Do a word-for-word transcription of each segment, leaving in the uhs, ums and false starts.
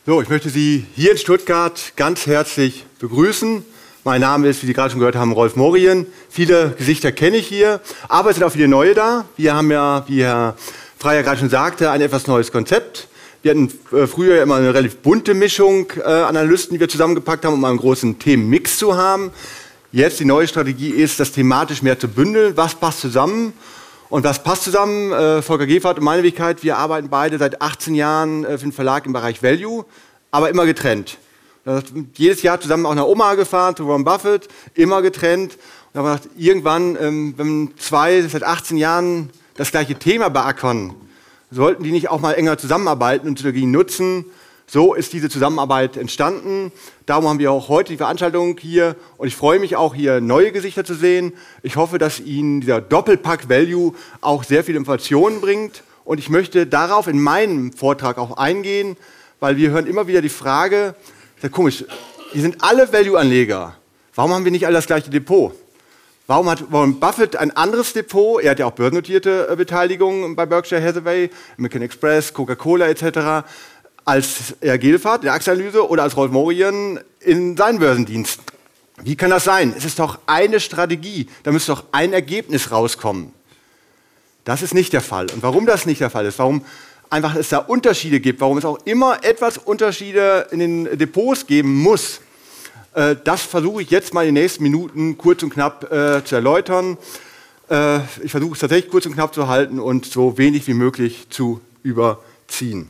So, ich möchte Sie hier in Stuttgart ganz herzlich begrüßen. Mein Name ist, wie Sie gerade schon gehört haben, Rolf Morien. Viele Gesichter kenne ich hier, aber es sind auch viele neue da. Wir haben ja, wie Herr Freier gerade schon sagte, ein etwas neues Konzept. Wir hatten äh, früher immer eine relativ bunte Mischung äh, an Analysten, die wir zusammengepackt haben, um einen großen Themenmix zu haben. Jetzt die neue Strategie ist, das thematisch mehr zu bündeln. Was passt zusammen? Und was passt zusammen? Äh, Volker Gefert und meine Wenigkeit, wir arbeiten beide seit achtzehn Jahren äh, für den Verlag im Bereich Value, aber immer getrennt. Das heißt, jedes Jahr zusammen auch nach Omaha gefahren, zu Warren Buffett, immer getrennt. Und da haben wir gedacht, irgendwann, ähm, wenn zwei seit achtzehn Jahren das gleiche Thema beackern, sollten die nicht auch mal enger zusammenarbeiten und Synergien nutzen. So ist diese Zusammenarbeit entstanden. Darum haben wir auch heute die Veranstaltung hier. Und ich freue mich auch, hier neue Gesichter zu sehen. Ich hoffe, dass Ihnen dieser Doppelpack Value auch sehr viele Informationen bringt. Und ich möchte darauf in meinem Vortrag auch eingehen, weil wir hören immer wieder die Frage, das ist komisch, hier sind alle Value-Anleger. Warum haben wir nicht alle das gleiche Depot? Warum hat Warren Buffett ein anderes Depot? Er hat ja auch börsennotierte Beteiligungen bei Berkshire Hathaway, American Express, Coca-Cola et cetera, als Herr Gefert in der Aktienanalyse oder als Rolf Morien in seinen Börsendienst. Wie kann das sein? Es ist doch eine Strategie, da müsste doch ein Ergebnis rauskommen. Das ist nicht der Fall. Und warum das nicht der Fall ist, warum einfach es da Unterschiede gibt, warum es auch immer etwas Unterschiede in den Depots geben muss, äh, das versuche ich jetzt mal in den nächsten Minuten kurz und knapp äh, zu erläutern. Äh, ich versuche es tatsächlich kurz und knapp zu halten und so wenig wie möglich zu überziehen.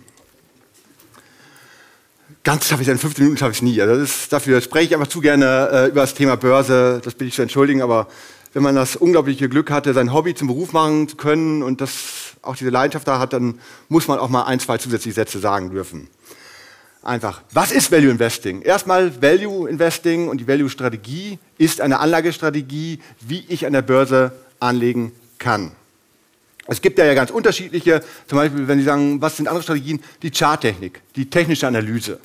Ganz schaffe ich es in fünfzehn Minuten schaffe ich es nie. Also das ist, dafür spreche ich einfach zu gerne äh, über das Thema Börse. Das bitte ich zu entschuldigen, aber wenn man das unglaubliche Glück hatte, sein Hobby zum Beruf machen zu können und das auch diese Leidenschaft da hat, dann muss man auch mal ein, zwei zusätzliche Sätze sagen dürfen. Einfach, was ist Value Investing? Erstmal, Value Investing und die Value-Strategie ist eine Anlagestrategie, wie ich an der Börse anlegen kann. Es gibt ja ganz unterschiedliche, zum Beispiel, wenn Sie sagen, was sind andere Strategien? Die Charttechnik, die technische Analyse.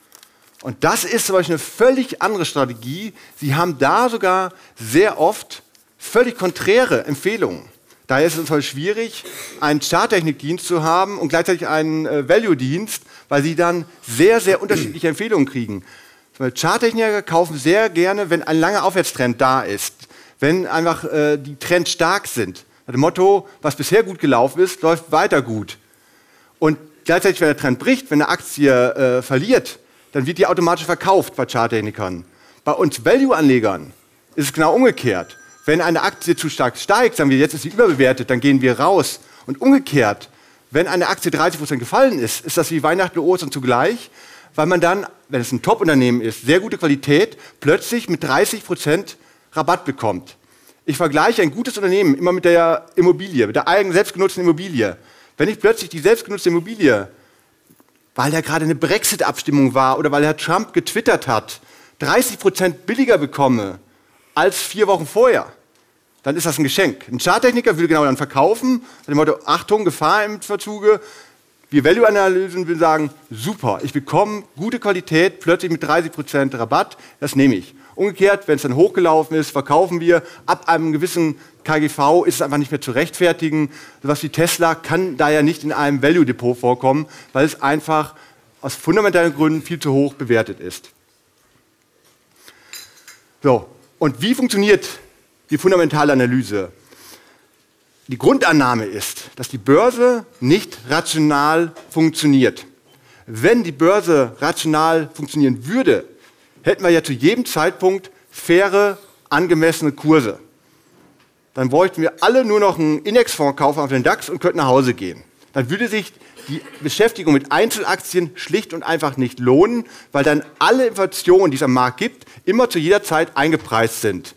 Und das ist zum Beispiel eine völlig andere Strategie. Sie haben da sogar sehr oft völlig konträre Empfehlungen. Daher ist es halt schwierig, einen Charttechnikdienst zu haben und gleichzeitig einen äh, Value-Dienst, weil Sie dann sehr, sehr unterschiedliche Empfehlungen kriegen. Charttechniker kaufen sehr gerne, wenn ein langer Aufwärtstrend da ist, wenn einfach äh, die Trends stark sind. Nach dem Motto, was bisher gut gelaufen ist, läuft weiter gut. Und gleichzeitig, wenn der Trend bricht, wenn eine Aktie äh, verliert, dann wird die automatisch verkauft bei Charttechnikern. Bei uns Value-Anlegern ist es genau umgekehrt. Wenn eine Aktie zu stark steigt, sagen wir, jetzt ist sie überbewertet, dann gehen wir raus. Und umgekehrt, wenn eine Aktie dreißig Prozent gefallen ist, ist das wie Weihnachten und Ostern zugleich, weil man dann, wenn es ein Top-Unternehmen ist, sehr gute Qualität, plötzlich mit dreißig Prozent Rabatt bekommt. Ich vergleiche ein gutes Unternehmen immer mit der Immobilie, mit der eigenen selbstgenutzten Immobilie. Wenn ich plötzlich die selbstgenutzte Immobilie, weil da gerade eine Brexit-Abstimmung war oder weil Herr Trump getwittert hat, dreißig Prozent billiger bekomme als vier Wochen vorher, dann ist das ein Geschenk. Ein Charttechniker will genau dann verkaufen, mit dem Motto, Achtung, Gefahr im Verzuge. Wir Value-Analysen will sagen, super, ich bekomme gute Qualität, plötzlich mit dreißig Prozent Rabatt, das nehme ich. Umgekehrt, wenn es dann hochgelaufen ist, verkaufen wir. Ab einem gewissen K G V ist es einfach nicht mehr zu rechtfertigen. Sowas wie Tesla kann daher nicht in einem Value-Depot vorkommen, weil es einfach aus fundamentalen Gründen viel zu hoch bewertet ist. So, und wie funktioniert die fundamentale Analyse? Die Grundannahme ist, dass die Börse nicht rational funktioniert. Wenn die Börse rational funktionieren würde, hätten wir ja zu jedem Zeitpunkt faire, angemessene Kurse. Dann bräuchten wir alle nur noch einen Indexfonds kaufen auf den DAX und könnten nach Hause gehen. Dann würde sich die Beschäftigung mit Einzelaktien schlicht und einfach nicht lohnen, weil dann alle Informationen, die es am Markt gibt, immer zu jeder Zeit eingepreist sind.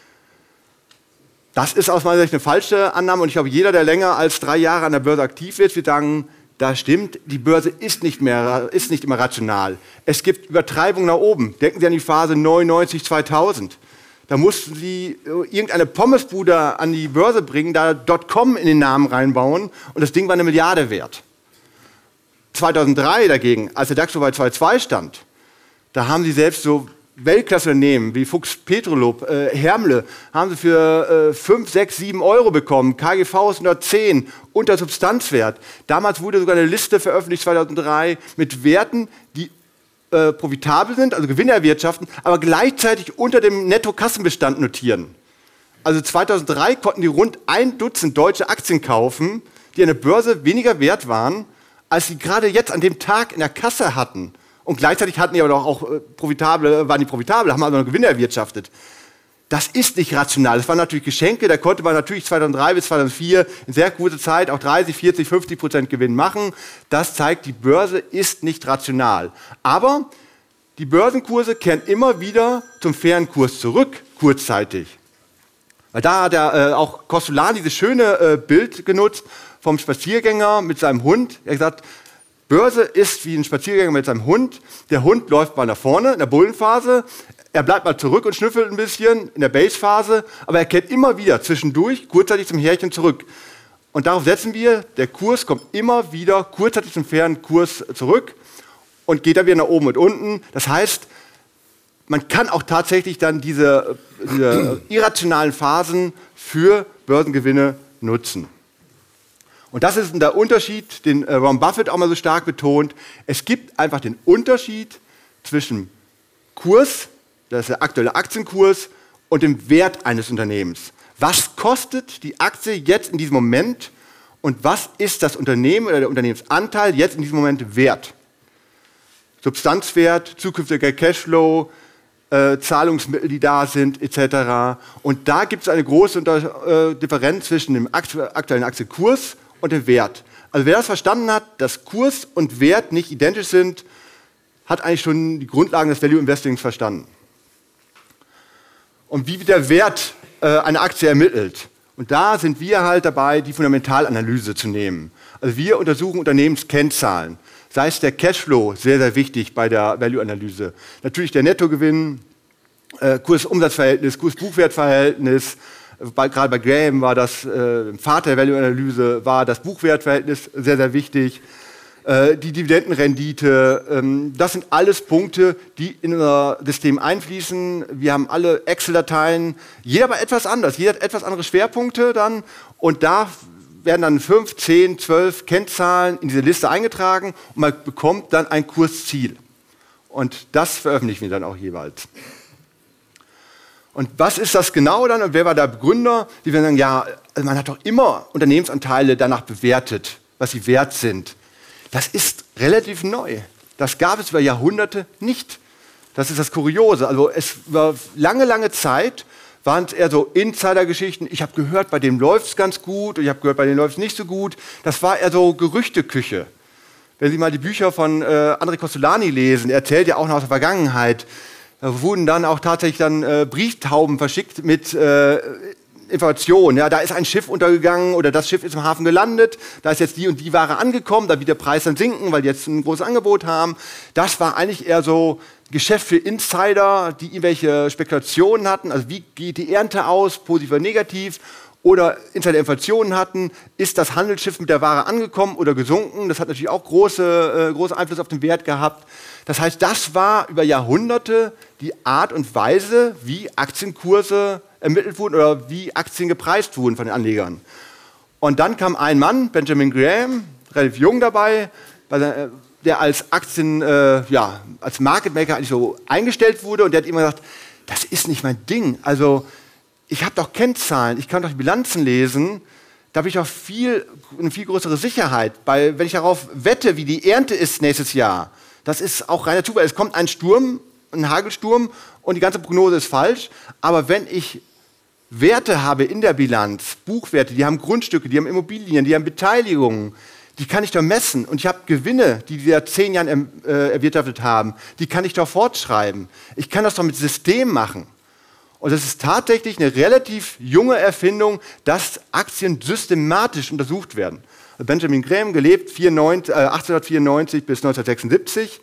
Das ist aus meiner Sicht eine falsche Annahme und ich glaube, jeder, der länger als drei Jahre an der Börse aktiv ist, wird sagen, da stimmt, die Börse ist nicht mehr, ist nicht immer rational. Es gibt Übertreibungen nach oben. Denken Sie an die Phase neunundneunzig, zweitausend. Da mussten Sie irgendeine Pommesbude an die Börse bringen, da .com in den Namen reinbauen und das Ding war eine Milliarde wert. zweitausenddrei dagegen, als der DAX so bei zwei Komma zwei stand, da haben Sie selbst so Weltklasse-Unternehmen wie Fuchs Petrolub, äh, Hermle, haben sie für äh, fünf, sechs, sieben Euro bekommen. K G V ist hundertzehn, unter Substanzwert. Damals wurde sogar eine Liste veröffentlicht, zweitausenddrei, mit Werten, die äh, profitabel sind, also Gewinne erwirtschaften, aber gleichzeitig unter dem Nettokassenbestand notieren. Also zweitausenddrei konnten die rund ein Dutzend deutsche Aktien kaufen, die an der Börse weniger wert waren, als sie gerade jetzt an dem Tag in der Kasse hatten. Und gleichzeitig hatten die aber doch auch äh, profitable, waren die profitabel, haben also noch Gewinne erwirtschaftet. Das ist nicht rational. Das waren natürlich Geschenke. Da konnte man natürlich zweitausenddrei bis zweitausendvier in sehr kurzer Zeit auch dreißig, vierzig, fünfzig Prozent Gewinn machen. Das zeigt, die Börse ist nicht rational. Aber die Börsenkurse kehren immer wieder zum fairen Kurs zurück, kurzzeitig. Weil da hat er, äh, auch Kostolany dieses schöne äh, Bild genutzt vom Spaziergänger mit seinem Hund. Er hat gesagt, Börse ist wie ein Spaziergänger mit seinem Hund. Der Hund läuft mal nach vorne in der Bullenphase. Er bleibt mal zurück und schnüffelt ein bisschen in der Base-Phase, aber er kehrt immer wieder zwischendurch kurzzeitig zum Härchen zurück. Und darauf setzen wir, der Kurs kommt immer wieder kurzzeitig zum fairen Kurs zurück und geht dann wieder nach oben und unten. Das heißt, man kann auch tatsächlich dann diese, diese irrationalen Phasen für Börsengewinne nutzen. Und das ist der Unterschied, den Warren Buffett auch mal so stark betont. Es gibt einfach den Unterschied zwischen Kurs, das ist der aktuelle Aktienkurs, und dem Wert eines Unternehmens. Was kostet die Aktie jetzt in diesem Moment und was ist das Unternehmen oder der Unternehmensanteil jetzt in diesem Moment wert? Substanzwert, zukünftiger Cashflow, äh, Zahlungsmittel, die da sind, et cetera. Und da gibt es eine große Unter äh, Differenz zwischen dem aktuellen Aktienkurs und dem Wert. Also wer das verstanden hat, dass Kurs und Wert nicht identisch sind, hat eigentlich schon die Grundlagen des Value Investings verstanden. Und wie wird der Wert äh, einer Aktie ermittelt? Und da sind wir halt dabei, die Fundamentalanalyse zu nehmen. Also wir untersuchen Unternehmenskennzahlen. Sei es der Cashflow, sehr, sehr wichtig bei der Value-Analyse. Natürlich der Nettogewinn, äh, Kurs-Umsatz-Verhältnis, Kurs-Buchwert-Verhältnis. Bei, gerade bei Graham war das, äh, im Vater der Value-Analyse, war das Buchwertverhältnis sehr, sehr wichtig. Äh, die Dividendenrendite, ähm, das sind alles Punkte, die in unser System einfließen. Wir haben alle Excel-Dateien, jeder aber etwas anders, jeder hat etwas andere Schwerpunkte dann und da werden dann fünf, zehn, zwölf Kennzahlen in diese Liste eingetragen und man bekommt dann ein Kursziel. Und das veröffentlichen wir dann auch jeweils. Und was ist das genau dann und wer war der Begründer? Die werden sagen, ja, also man hat doch immer Unternehmensanteile danach bewertet, was sie wert sind. Das ist relativ neu. Das gab es über Jahrhunderte nicht. Das ist das Kuriose. Also es war lange, lange Zeit, waren es eher so Insider-Geschichten. Ich habe gehört, bei dem läuft es ganz gut. Und ich habe gehört, bei dem läuft es nicht so gut. Das war eher so Gerüchteküche. Wenn Sie mal die Bücher von äh, André Kostolany lesen, er erzählt ja auch noch aus der Vergangenheit, da wurden dann auch tatsächlich dann äh, Brieftauben verschickt mit äh, Informationen. Ja, da ist ein Schiff untergegangen oder das Schiff ist im Hafen gelandet, da ist jetzt die und die Ware angekommen, da wird der Preis dann sinken, weil die jetzt ein großes Angebot haben. Das war eigentlich eher so Geschäft für Insider, die irgendwelche Spekulationen hatten, also wie geht die Ernte aus, positiv oder negativ, oder Insider-Informationen hatten, ist das Handelsschiff mit der Ware angekommen oder gesunken. Das hat natürlich auch große, äh, großen Einfluss auf den Wert gehabt. Das heißt, das war über Jahrhunderte die Art und Weise, wie Aktienkurse ermittelt wurden oder wie Aktien gepreist wurden von den Anlegern. Und dann kam ein Mann, Benjamin Graham, relativ jung dabei, der als Aktien, äh, ja, als Market Maker eigentlich so eingestellt wurde und der hat immer gesagt, das ist nicht mein Ding. Also ich habe doch Kennzahlen, ich kann doch die Bilanzen lesen, da habe ich doch viel, eine viel größere Sicherheit. Weil, wenn ich darauf wette, wie die Ernte ist nächstes Jahr, das ist auch reiner Zufall. Es kommt ein Sturm, ein Hagelsturm und die ganze Prognose ist falsch. Aber wenn ich Werte habe in der Bilanz, Buchwerte, die haben Grundstücke, die haben Immobilien, die haben Beteiligungen, die kann ich doch messen. Und ich habe Gewinne, die die seit zehn Jahren äh, erwirtschaftet haben, die kann ich doch fortschreiben. Ich kann das doch mit System machen. Und es ist tatsächlich eine relativ junge Erfindung, dass Aktien systematisch untersucht werden. Benjamin Graham, gelebt vierundneunzig, äh, achtzehnhundertvierundneunzig bis neunzehnhundertsechsundsiebzig,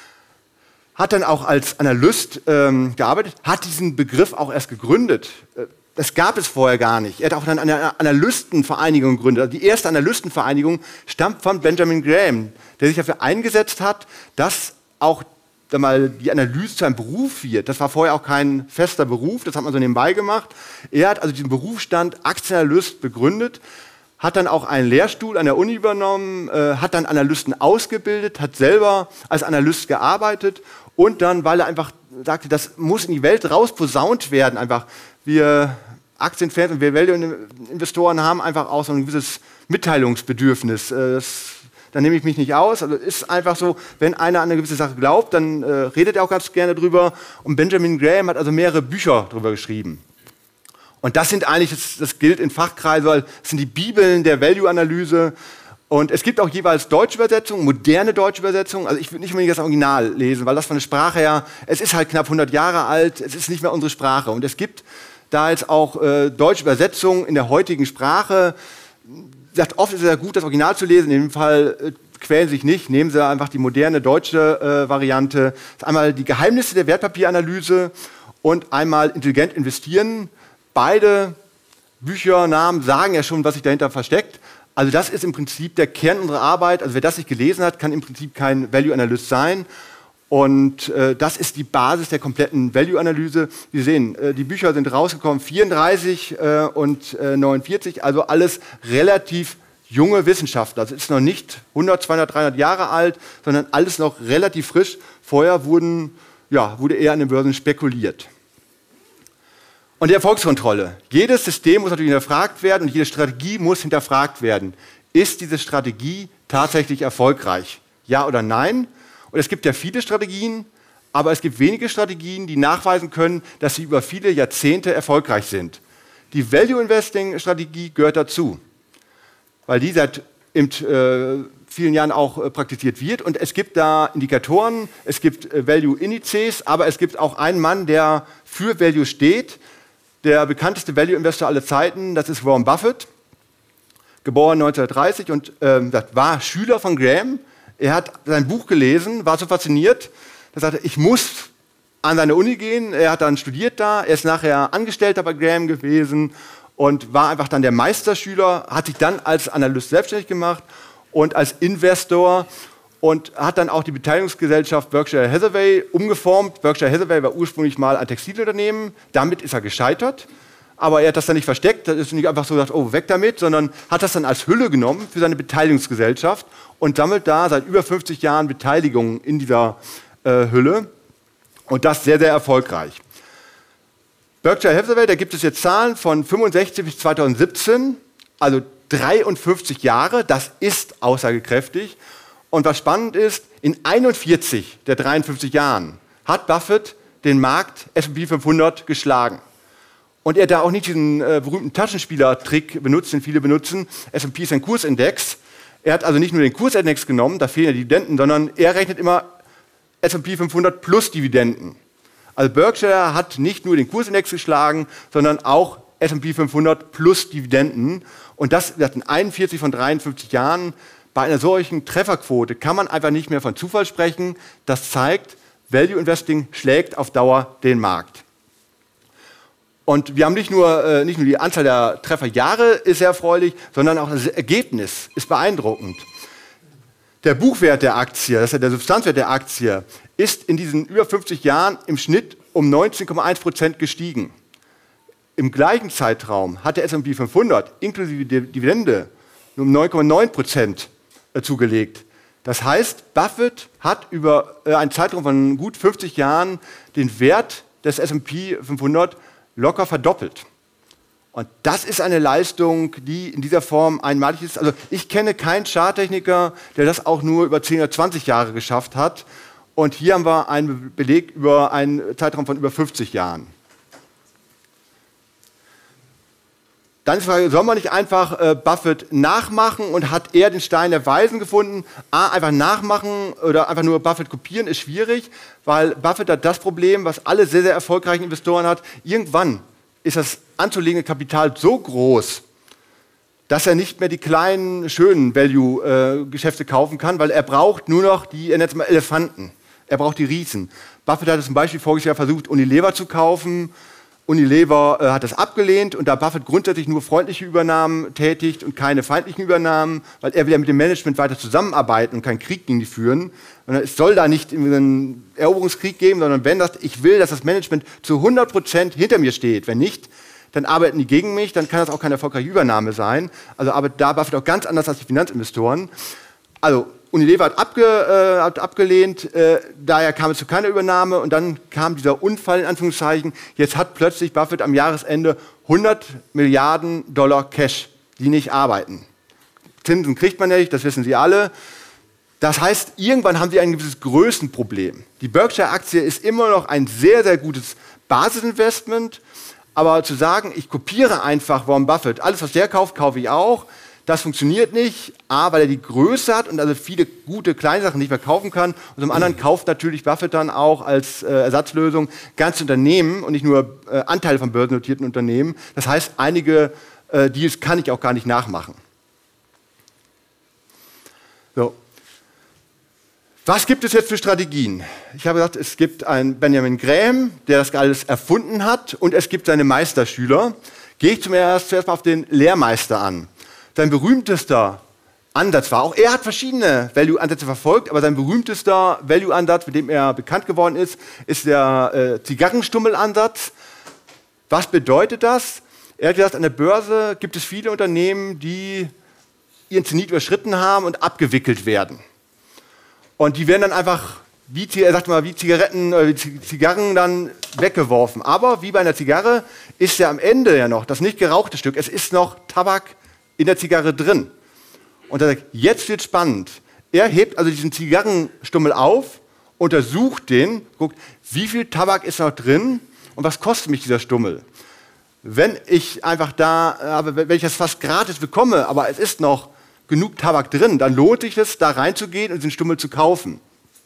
hat dann auch als Analyst ähm, gearbeitet, hat diesen Begriff auch erst gegründet. Das gab es vorher gar nicht. Er hat auch dann eine Analystenvereinigung gegründet. Die erste Analystenvereinigung stammt von Benjamin Graham, der sich dafür eingesetzt hat, dass auch mal die Analyse zu einem Beruf wird. Das war vorher auch kein fester Beruf, das hat man so nebenbei gemacht. Er hat also diesen Berufsstand Aktienanalyst begründet, hat dann auch einen Lehrstuhl an der Uni übernommen, äh, hat dann Analysten ausgebildet, hat selber als Analyst gearbeitet und dann, weil er einfach sagte, das muss in die Welt rausposaunt werden, einfach wir Aktienfans und wir Value-Investoren haben einfach auch so ein gewisses Mitteilungsbedürfnis. Äh, das, da nehme ich mich nicht aus. Also ist einfach so, wenn einer an eine gewisse Sache glaubt, dann äh, redet er auch ganz gerne drüber. Und Benjamin Graham hat also mehrere Bücher darüber geschrieben. Und das sind eigentlich, das, das gilt in Fachkreisen, weil das sind die Bibeln der Value-Analyse. Und es gibt auch jeweils deutsche Übersetzungen, moderne deutsche Übersetzungen. Also ich würde nicht unbedingt das Original lesen, weil das von der Sprache her, es ist halt knapp hundert Jahre alt, es ist nicht mehr unsere Sprache. Und es gibt da jetzt auch äh, deutsche Übersetzungen in der heutigen Sprache. Sagt, oft ist es ja gut, das Original zu lesen, in dem Fall äh, quälen Sie sich nicht, nehmen Sie einfach die moderne deutsche äh, Variante. Das ist einmal die Geheimnisse der Wertpapieranalyse und einmal intelligent investieren. Beide Büchernamen sagen ja schon, was sich dahinter versteckt. Also das ist im Prinzip der Kern unserer Arbeit. Also wer das nicht gelesen hat, kann im Prinzip kein Value-Analyst sein. Und äh, das ist die Basis der kompletten Value-Analyse. Wir sehen, äh, die Bücher sind rausgekommen, vierunddreißig äh, und äh, neunundvierzig, also alles relativ junge Wissenschaftler. Also es ist noch nicht hundert, zweihundert, dreihundert Jahre alt, sondern alles noch relativ frisch. Vorher wurden, ja, wurde eher an den Börsen spekuliert. Und die Erfolgskontrolle. Jedes System muss natürlich hinterfragt werden und jede Strategie muss hinterfragt werden. Ist diese Strategie tatsächlich erfolgreich? Ja oder nein? Und es gibt ja viele Strategien, aber es gibt wenige Strategien, die nachweisen können, dass sie über viele Jahrzehnte erfolgreich sind. Die Value-Investing-Strategie gehört dazu, weil die seit in, äh, vielen Jahren auch äh, praktiziert wird. Und es gibt da Indikatoren, es gibt äh, Value-Indizes, aber es gibt auch einen Mann, der für Value steht. Der bekannteste Value-Investor aller Zeiten, das ist Warren Buffett, geboren neunzehnhundertdreißig und äh, war Schüler von Graham. Er hat sein Buch gelesen, war so fasziniert, er sagte, ich muss an seine Uni gehen. Er hat dann studiert da, er ist nachher Angestellter bei Graham gewesen und war einfach dann der Meisterschüler, hat sich dann als Analyst selbstständig gemacht und als Investor und hat dann auch die Beteiligungsgesellschaft Berkshire Hathaway umgeformt. Berkshire Hathaway war ursprünglich mal ein Textilunternehmen, damit ist er gescheitert. Aber er hat das dann nicht versteckt, das ist nicht einfach so gesagt, oh, weg damit, sondern hat das dann als Hülle genommen für seine Beteiligungsgesellschaft und sammelt da seit über fünfzig Jahren Beteiligungen in dieser äh, Hülle und das sehr, sehr erfolgreich. Berkshire Hathaway, da gibt es jetzt Zahlen von fünfundsechzig bis zweitausendsiebzehn, also dreiundfünfzig Jahre, das ist aussagekräftig. Und was spannend ist, in einundvierzig der dreiundfünfzig Jahren hat Buffett den Markt S und P fünfhundert geschlagen. Und er hat da auch nicht diesen äh, berühmten Taschenspieler-Trick benutzt, den viele benutzen. S und P ist ein Kursindex. Er hat also nicht nur den Kursindex genommen, da fehlen ja die Dividenden, sondern er rechnet immer S und P fünfhundert plus Dividenden. Also Berkshire hat nicht nur den Kursindex geschlagen, sondern auch S und P fünfhundert plus Dividenden. Und das in einundvierzig von dreiundfünfzig Jahren. Bei einer solchen Trefferquote kann man einfach nicht mehr von Zufall sprechen. Das zeigt, Value Investing schlägt auf Dauer den Markt. Und wir haben nicht nur, äh, nicht nur die Anzahl der Trefferjahre ist sehr erfreulich, sondern auch das Ergebnis ist beeindruckend. Der Buchwert der Aktie, das ist der Substanzwert der Aktie, ist in diesen über fünfzig Jahren im Schnitt um neunzehn Komma eins Prozent gestiegen. Im gleichen Zeitraum hat der S und P fünfhundert inklusive Dividende nur um neun Komma neun Prozent zugelegt. Das heißt, Buffett hat über äh, einen Zeitraum von gut fünfzig Jahren den Wert des S und P fünfhundert locker verdoppelt. Und das ist eine Leistung, die in dieser Form einmalig ist. Also ich kenne keinen Charttechniker, der das auch nur über zehn oder zwanzig Jahre geschafft hat. Und hier haben wir einen Beleg über einen Zeitraum von über fünfzig Jahren. Dann ist die Frage, soll man nicht einfach äh, Buffett nachmachen und hat er den Stein der Weisen gefunden? A, einfach nachmachen oder einfach nur Buffett kopieren ist schwierig, weil Buffett hat das Problem, was alle sehr, sehr erfolgreichen Investoren hat. Irgendwann ist das anzulegende Kapital so groß, dass er nicht mehr die kleinen, schönen Value-Geschäfte äh, kaufen kann, weil er braucht nur noch die, er nennt es mal Elefanten. Er braucht die Riesen. Buffett hat zum Beispiel voriges Jahr versucht, Unilever zu kaufen. Unilever äh, hat das abgelehnt und da Buffett grundsätzlich nur freundliche Übernahmen tätigt und keine feindlichen Übernahmen, weil er will ja mit dem Management weiter zusammenarbeiten und keinen Krieg gegen die führen. Und es soll da nicht einen Eroberungskrieg geben, sondern wenn das, ich will, dass das Management zu hundert Prozent hinter mir steht. Wenn nicht, dann arbeiten die gegen mich, dann kann das auch keine erfolgreiche Übernahme sein. Also arbeitet da Buffett auch ganz anders als die Finanzinvestoren. Also Unilever hat, abge, äh, hat abgelehnt, äh, daher kam es zu keiner Übernahme und dann kam dieser Unfall in Anführungszeichen. Jetzt hat plötzlich Buffett am Jahresende hundert Milliarden Dollar Cash, die nicht arbeiten. Zinsen kriegt man nicht, das wissen Sie alle. Das heißt, irgendwann haben Sie ein gewisses Größenproblem. Die Berkshire-Aktie ist immer noch ein sehr, sehr gutes Basisinvestment, aber zu sagen, ich kopiere einfach Warren Buffett, alles, was der kauft, kaufe ich auch, das funktioniert nicht. A, weil er die Größe hat und also viele gute kleine Sachen nicht mehr kaufen kann. Und zum anderen kauft natürlich Buffett dann auch als äh, Ersatzlösung ganze Unternehmen und nicht nur äh, Anteile von börsennotierten Unternehmen. Das heißt, einige äh, Deals kann ich auch gar nicht nachmachen. So. Was gibt es jetzt für Strategien? Ich habe gesagt, es gibt einen Benjamin Graham, der das alles erfunden hat, und es gibt seine Meisterschüler. Gehe ich zuerst, zuerst mal auf den Lehrmeister an. Sein berühmtester Ansatz war, auch er hat verschiedene Value-Ansätze verfolgt, aber sein berühmtester Value-Ansatz, mit dem er bekannt geworden ist, ist der äh, Zigarrenstummel-Ansatz. Was bedeutet das? Er hat gesagt, an der Börse gibt es viele Unternehmen, die ihren Zenit überschritten haben und abgewickelt werden. Und die werden dann einfach, wie, er sagt mal, wie Zigaretten oder wie Zigarren dann weggeworfen. Aber wie bei einer Zigarre ist ja am Ende ja noch das nicht gerauchte Stück, es ist noch Tabak in der Zigarre drin. Und er sagt, jetzt wird spannend. Er hebt also diesen Zigarrenstummel auf, untersucht den, guckt, wie viel Tabak ist noch drin und was kostet mich dieser Stummel. Wenn ich einfach da, wenn ich das fast gratis bekomme, aber es ist noch genug Tabak drin, dann lohnt sich es, da reinzugehen und den Stummel zu kaufen.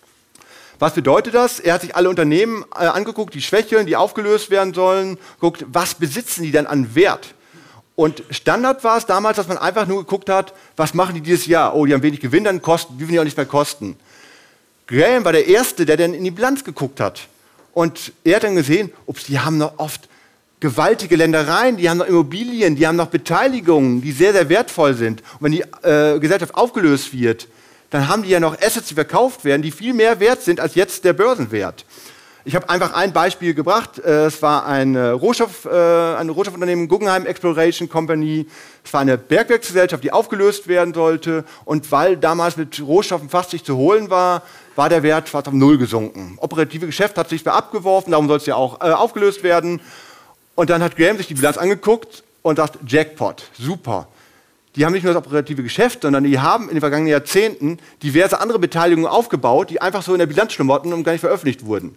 Was bedeutet das? Er hat sich alle Unternehmen äh, angeguckt, die schwächeln, die aufgelöst werden sollen, guckt, was besitzen die denn an Wert? Und Standard war es damals, dass man einfach nur geguckt hat, was machen die dieses Jahr? Oh, die haben wenig Gewinn, dann kosten, dürfen die auch nicht mehr kosten. Graham war der Erste, der dann in die Bilanz geguckt hat. Und er hat dann gesehen, ups, die haben noch oft gewaltige Ländereien, die haben noch Immobilien, die haben noch Beteiligungen, die sehr, sehr wertvoll sind. Und wenn die äh, Gesellschaft aufgelöst wird, dann haben die ja noch Assets, die verkauft werden, die viel mehr wert sind als jetzt der Börsenwert. Ich habe einfach ein Beispiel gebracht. Es war ein, Rohstoff, äh, ein Rohstoffunternehmen, Guggenheim Exploration Company. Es war eine Bergwerksgesellschaft, die aufgelöst werden sollte. Und weil damals mit Rohstoffen fast nicht zu holen war, war der Wert fast auf Null gesunken. Operative Geschäft hat sich mehr abgeworfen, darum soll es ja auch äh, aufgelöst werden. Und dann hat Graham sich die Bilanz angeguckt und sagt, Jackpot, super. Die haben nicht nur das operative Geschäft, sondern die haben in den vergangenen Jahrzehnten diverse andere Beteiligungen aufgebaut, die einfach so in der Bilanz schlummerten und gar nicht veröffentlicht wurden.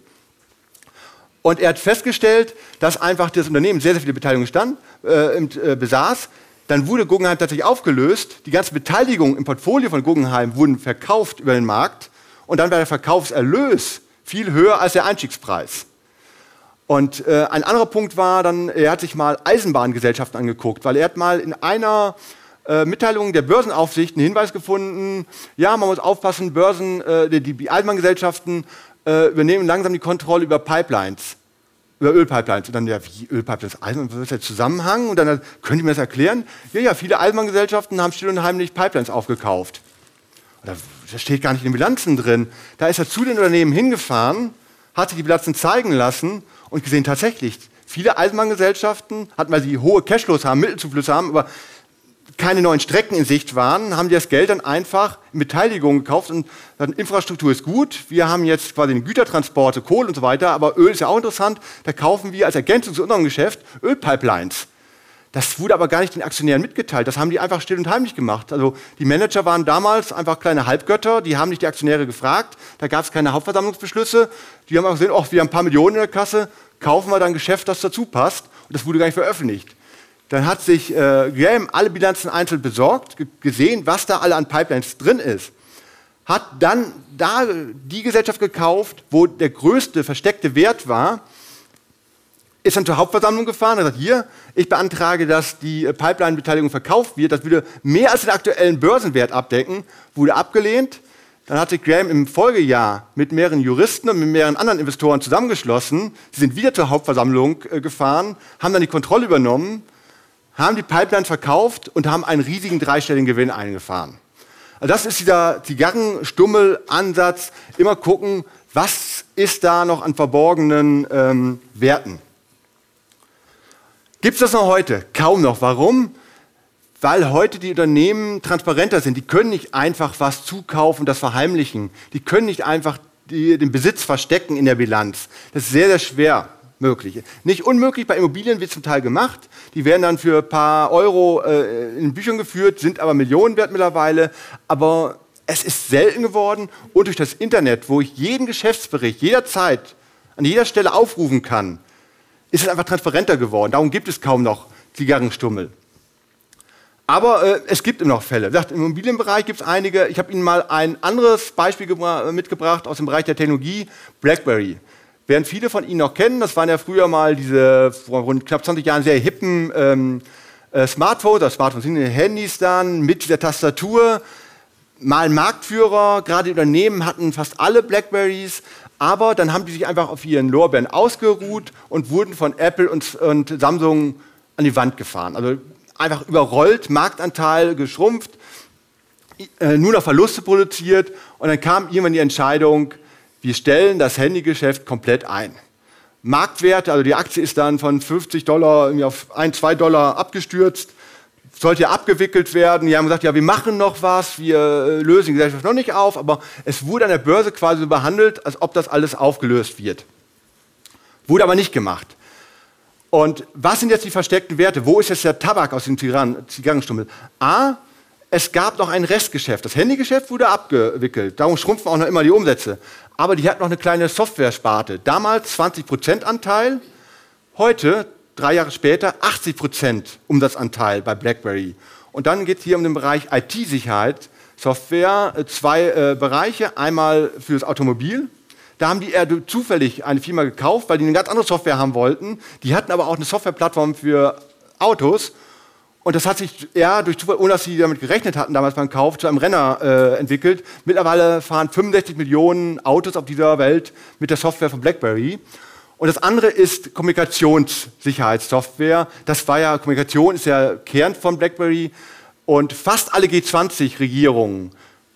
Und er hat festgestellt, dass einfach das Unternehmen sehr, sehr viele Beteiligungen stand, äh, äh, besaß. Dann wurde Guggenheim tatsächlich aufgelöst. Die ganzen Beteiligungen im Portfolio von Guggenheim wurden verkauft über den Markt. Und dann war der Verkaufserlös viel höher als der Einstiegspreis. Und äh, ein anderer Punkt war dann, er hat sich mal Eisenbahngesellschaften angeguckt, weil er hat mal in einer äh, Mitteilung der Börsenaufsicht einen Hinweis gefunden, ja, man muss aufpassen, Börsen, äh, die, die Eisenbahngesellschaften äh, übernehmen langsam die Kontrolle über Pipelines, über Ölpipelines. Und dann, ja, wie Ölpipelines, Eisenbahn, was ist der Zusammenhang? Und dann, könnt ihr mir das erklären? Ja, ja, viele Eisenbahngesellschaften haben still und heimlich Pipelines aufgekauft. Da, das steht gar nicht in den Bilanzen drin. Da ist er zu den Unternehmen hingefahren, hat sich die Bilanzen zeigen lassen und gesehen, tatsächlich, viele Eisenbahngesellschaften hatten, weil sie hohe Cashflows haben, Mittelzuflüsse haben, aber keine neuen Strecken in Sicht waren, haben die das Geld dann einfach in Beteiligung gekauft und dann, Infrastruktur ist gut, wir haben jetzt quasi den Gütertransporte, Kohle und so weiter, aber Öl ist ja auch interessant, da kaufen wir als Ergänzung zu unserem Geschäft Ölpipelines. Das wurde aber gar nicht den Aktionären mitgeteilt, das haben die einfach still und heimlich gemacht. Also die Manager waren damals einfach kleine Halbgötter, die haben nicht die Aktionäre gefragt, da gab es keine Hauptversammlungsbeschlüsse, die haben auch gesehen, oh, wir haben ein paar Millionen in der Kasse, kaufen wir dann ein Geschäft, das dazu passt, und das wurde gar nicht veröffentlicht. Dann hat sich äh, Graham alle Bilanzen einzeln besorgt, gesehen, was da alle an Pipelines drin ist, hat dann da die Gesellschaft gekauft, wo der größte versteckte Wert war, ist dann zur Hauptversammlung gefahren und hat gesagt, hier, ich beantrage, dass die Pipeline-Beteiligung verkauft wird, das würde mehr als den aktuellen Börsenwert abdecken, wurde abgelehnt. Dann hat sich Graham im Folgejahr mit mehreren Juristen und mit mehreren anderen Investoren zusammengeschlossen. Sie sind wieder zur Hauptversammlung äh, gefahren, haben dann die Kontrolle übernommen, haben die Pipeline verkauft und haben einen riesigen dreistelligen Gewinn eingefahren. Also das ist dieser Zigarrenstummel-Ansatz, immer gucken, was ist da noch an verborgenen ähm, Werten. Gibt es das noch heute? Kaum noch. Warum? Weil heute die Unternehmen transparenter sind. Die können nicht einfach was zukaufen und das verheimlichen. Die können nicht einfach die, den Besitz verstecken in der Bilanz. Das ist sehr, sehr schwer möglich. Nicht unmöglich, bei Immobilien wird zum Teil gemacht. Die werden dann für ein paar Euro äh, in Büchern geführt, sind aber Millionen wert mittlerweile. Aber es ist selten geworden. Und durch das Internet, wo ich jeden Geschäftsbericht jederzeit an jeder Stelle aufrufen kann, ist es einfach transparenter geworden. Darum gibt es kaum noch Zigarrenstummel. Aber äh, es gibt immer noch Fälle. Sagt, im Immobilienbereich gibt es einige. Ich habe Ihnen mal ein anderes Beispiel mitgebracht aus dem Bereich der Technologie, BlackBerry. Werden viele von Ihnen noch kennen, das waren ja früher mal diese vor rund knapp zwanzig Jahren sehr hippen ähm, äh, Smartphones, also Smartphones sind Handys dann, mit der Tastatur. Mal ein Marktführer, gerade die Unternehmen hatten fast alle Blackberries, aber dann haben die sich einfach auf ihren Lorbeeren ausgeruht und wurden von Apple und, und Samsung an die Wand gefahren. Also einfach überrollt, Marktanteil geschrumpft, äh, nur noch Verluste produziert und dann kam irgendwann die Entscheidung, wir stellen das Handygeschäft komplett ein. Marktwerte, also die Aktie ist dann von fünfzig Dollar irgendwie auf ein, zwei Dollar abgestürzt, sollte ja abgewickelt werden. Die haben gesagt, ja, wir machen noch was, wir äh, lösen die Gesellschaft noch nicht auf, aber es wurde an der Börse quasi so behandelt, als ob das alles aufgelöst wird. Wurde aber nicht gemacht. Und was sind jetzt die versteckten Werte? Wo ist jetzt der Tabak aus dem Zigarrenstummel? A, es gab noch ein Restgeschäft. Das Handygeschäft wurde abgewickelt. Darum schrumpfen auch noch immer die Umsätze. Aber die hat noch eine kleine Software-Sparte. Damals zwanzig Prozent Anteil, heute, drei Jahre später, achtzig Prozent Umsatzanteil bei BlackBerry. Und dann geht es hier um den Bereich I T-Sicherheit, Software, zwei äh, Bereiche. Einmal für das Automobil. Da haben die eher zufällig eine Firma gekauft, weil die eine ganz andere Software haben wollten. Die hatten aber auch eine Softwareplattform für Autos. Und das hat sich eher durch Zufall, ohne dass sie damit gerechnet hatten, damals beim Kauf, zu einem Renner äh, entwickelt. Mittlerweile fahren fünfundsechzig Millionen Autos auf dieser Welt mit der Software von BlackBerry. Und das andere ist Kommunikationssicherheitssoftware. Das war ja, Kommunikation ist ja Kern von BlackBerry. Und fast alle G zwanzig Regierungen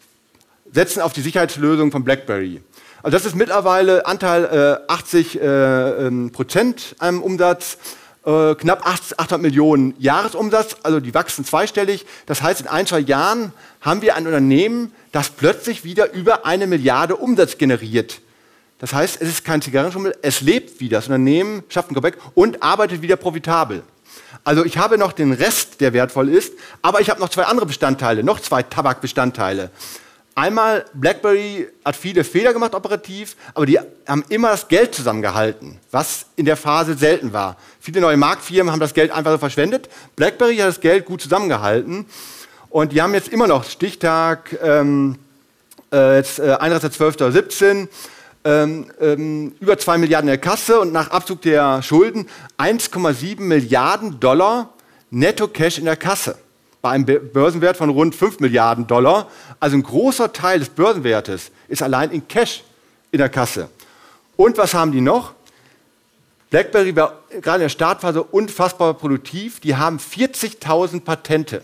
setzen auf die Sicherheitslösung von BlackBerry. Also das ist mittlerweile Anteil äh, achtzig Prozent äh, am Umsatz, äh, knapp achthundert Millionen Jahresumsatz, also die wachsen zweistellig. Das heißt, in ein, zwei Jahren haben wir ein Unternehmen, das plötzlich wieder über eine Milliarde Umsatz generiert. Das heißt, es ist kein Zigarrenschummel, es lebt wieder. Das Unternehmen schafft ein Comeback und arbeitet wieder profitabel. Also ich habe noch den Rest, der wertvoll ist, aber ich habe noch zwei andere Bestandteile, noch zwei Tabakbestandteile. Einmal, BlackBerry hat viele Fehler gemacht operativ, aber die haben immer das Geld zusammengehalten, was in der Phase selten war. Viele neue Marktfirmen haben das Geld einfach so verschwendet. BlackBerry hat das Geld gut zusammengehalten und die haben jetzt immer noch Stichtag ähm, äh, jetzt, äh, einunddreißigster zwölfter siebzehn ähm, ähm, über zwei Milliarden in der Kasse und nach Abzug der Schulden eins Komma sieben Milliarden Dollar Netto-Cash in der Kasse. Bei einem Börsenwert von rund fünf Milliarden Dollar. Also ein großer Teil des Börsenwertes ist allein in Cash in der Kasse. Und was haben die noch? BlackBerry war gerade in der Startphase unfassbar produktiv. Die haben vierzigtausend Patente.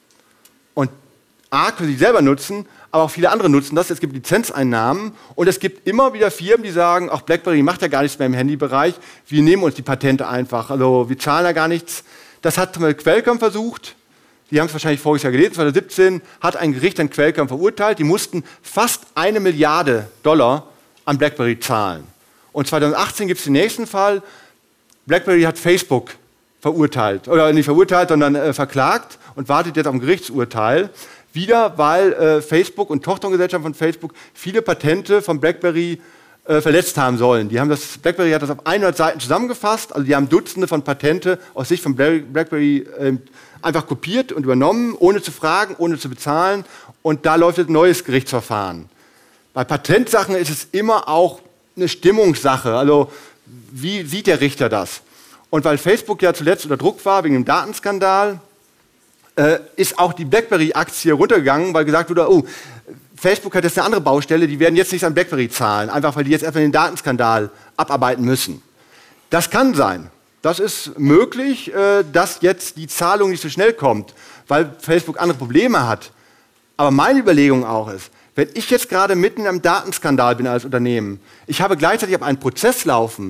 Und A, können sie selber nutzen, aber auch viele andere nutzen das. Es gibt Lizenzeinnahmen und es gibt immer wieder Firmen, die sagen, ach, BlackBerry macht ja gar nichts mehr im Handybereich. Wir nehmen uns die Patente einfach. Also wir zahlen ja gar nichts. Das hat Qualcomm versucht. Die haben es wahrscheinlich voriges Jahr gelesen, zweitausendsiebzehn hat ein Gericht an Qualcomm verurteilt. Die mussten fast eine Milliarde Dollar an BlackBerry zahlen. Und zweitausendachtzehn gibt es den nächsten Fall. BlackBerry hat Facebook verurteilt, oder nicht verurteilt, sondern äh, verklagt und wartet jetzt auf ein Gerichtsurteil. Wieder, weil äh, Facebook und Tochtergesellschaften von Facebook viele Patente von BlackBerry äh, verletzt haben sollen. Die haben das, BlackBerry hat das auf hundert Seiten zusammengefasst, also die haben Dutzende von Patente aus Sicht von BlackBerry äh, einfach kopiert und übernommen, ohne zu fragen, ohne zu bezahlen. Und da läuft jetzt ein neues Gerichtsverfahren. Bei Patentsachen ist es immer auch eine Stimmungssache. Also wie sieht der Richter das? Und weil Facebook ja zuletzt unter Druck war wegen dem Datenskandal, äh, ist auch die BlackBerry-Aktie runtergegangen, weil gesagt wurde, oh, Facebook hat jetzt eine andere Baustelle, die werden jetzt nicht an BlackBerry zahlen, einfach weil die jetzt erstmal den Datenskandal abarbeiten müssen. Das kann sein. Das ist möglich, äh, dass jetzt die Zahlung nicht so schnell kommt, weil Facebook andere Probleme hat. Aber meine Überlegung auch ist, wenn ich jetzt gerade mitten im Datenskandal bin als Unternehmen, ich habe gleichzeitig aber einen Prozess laufen,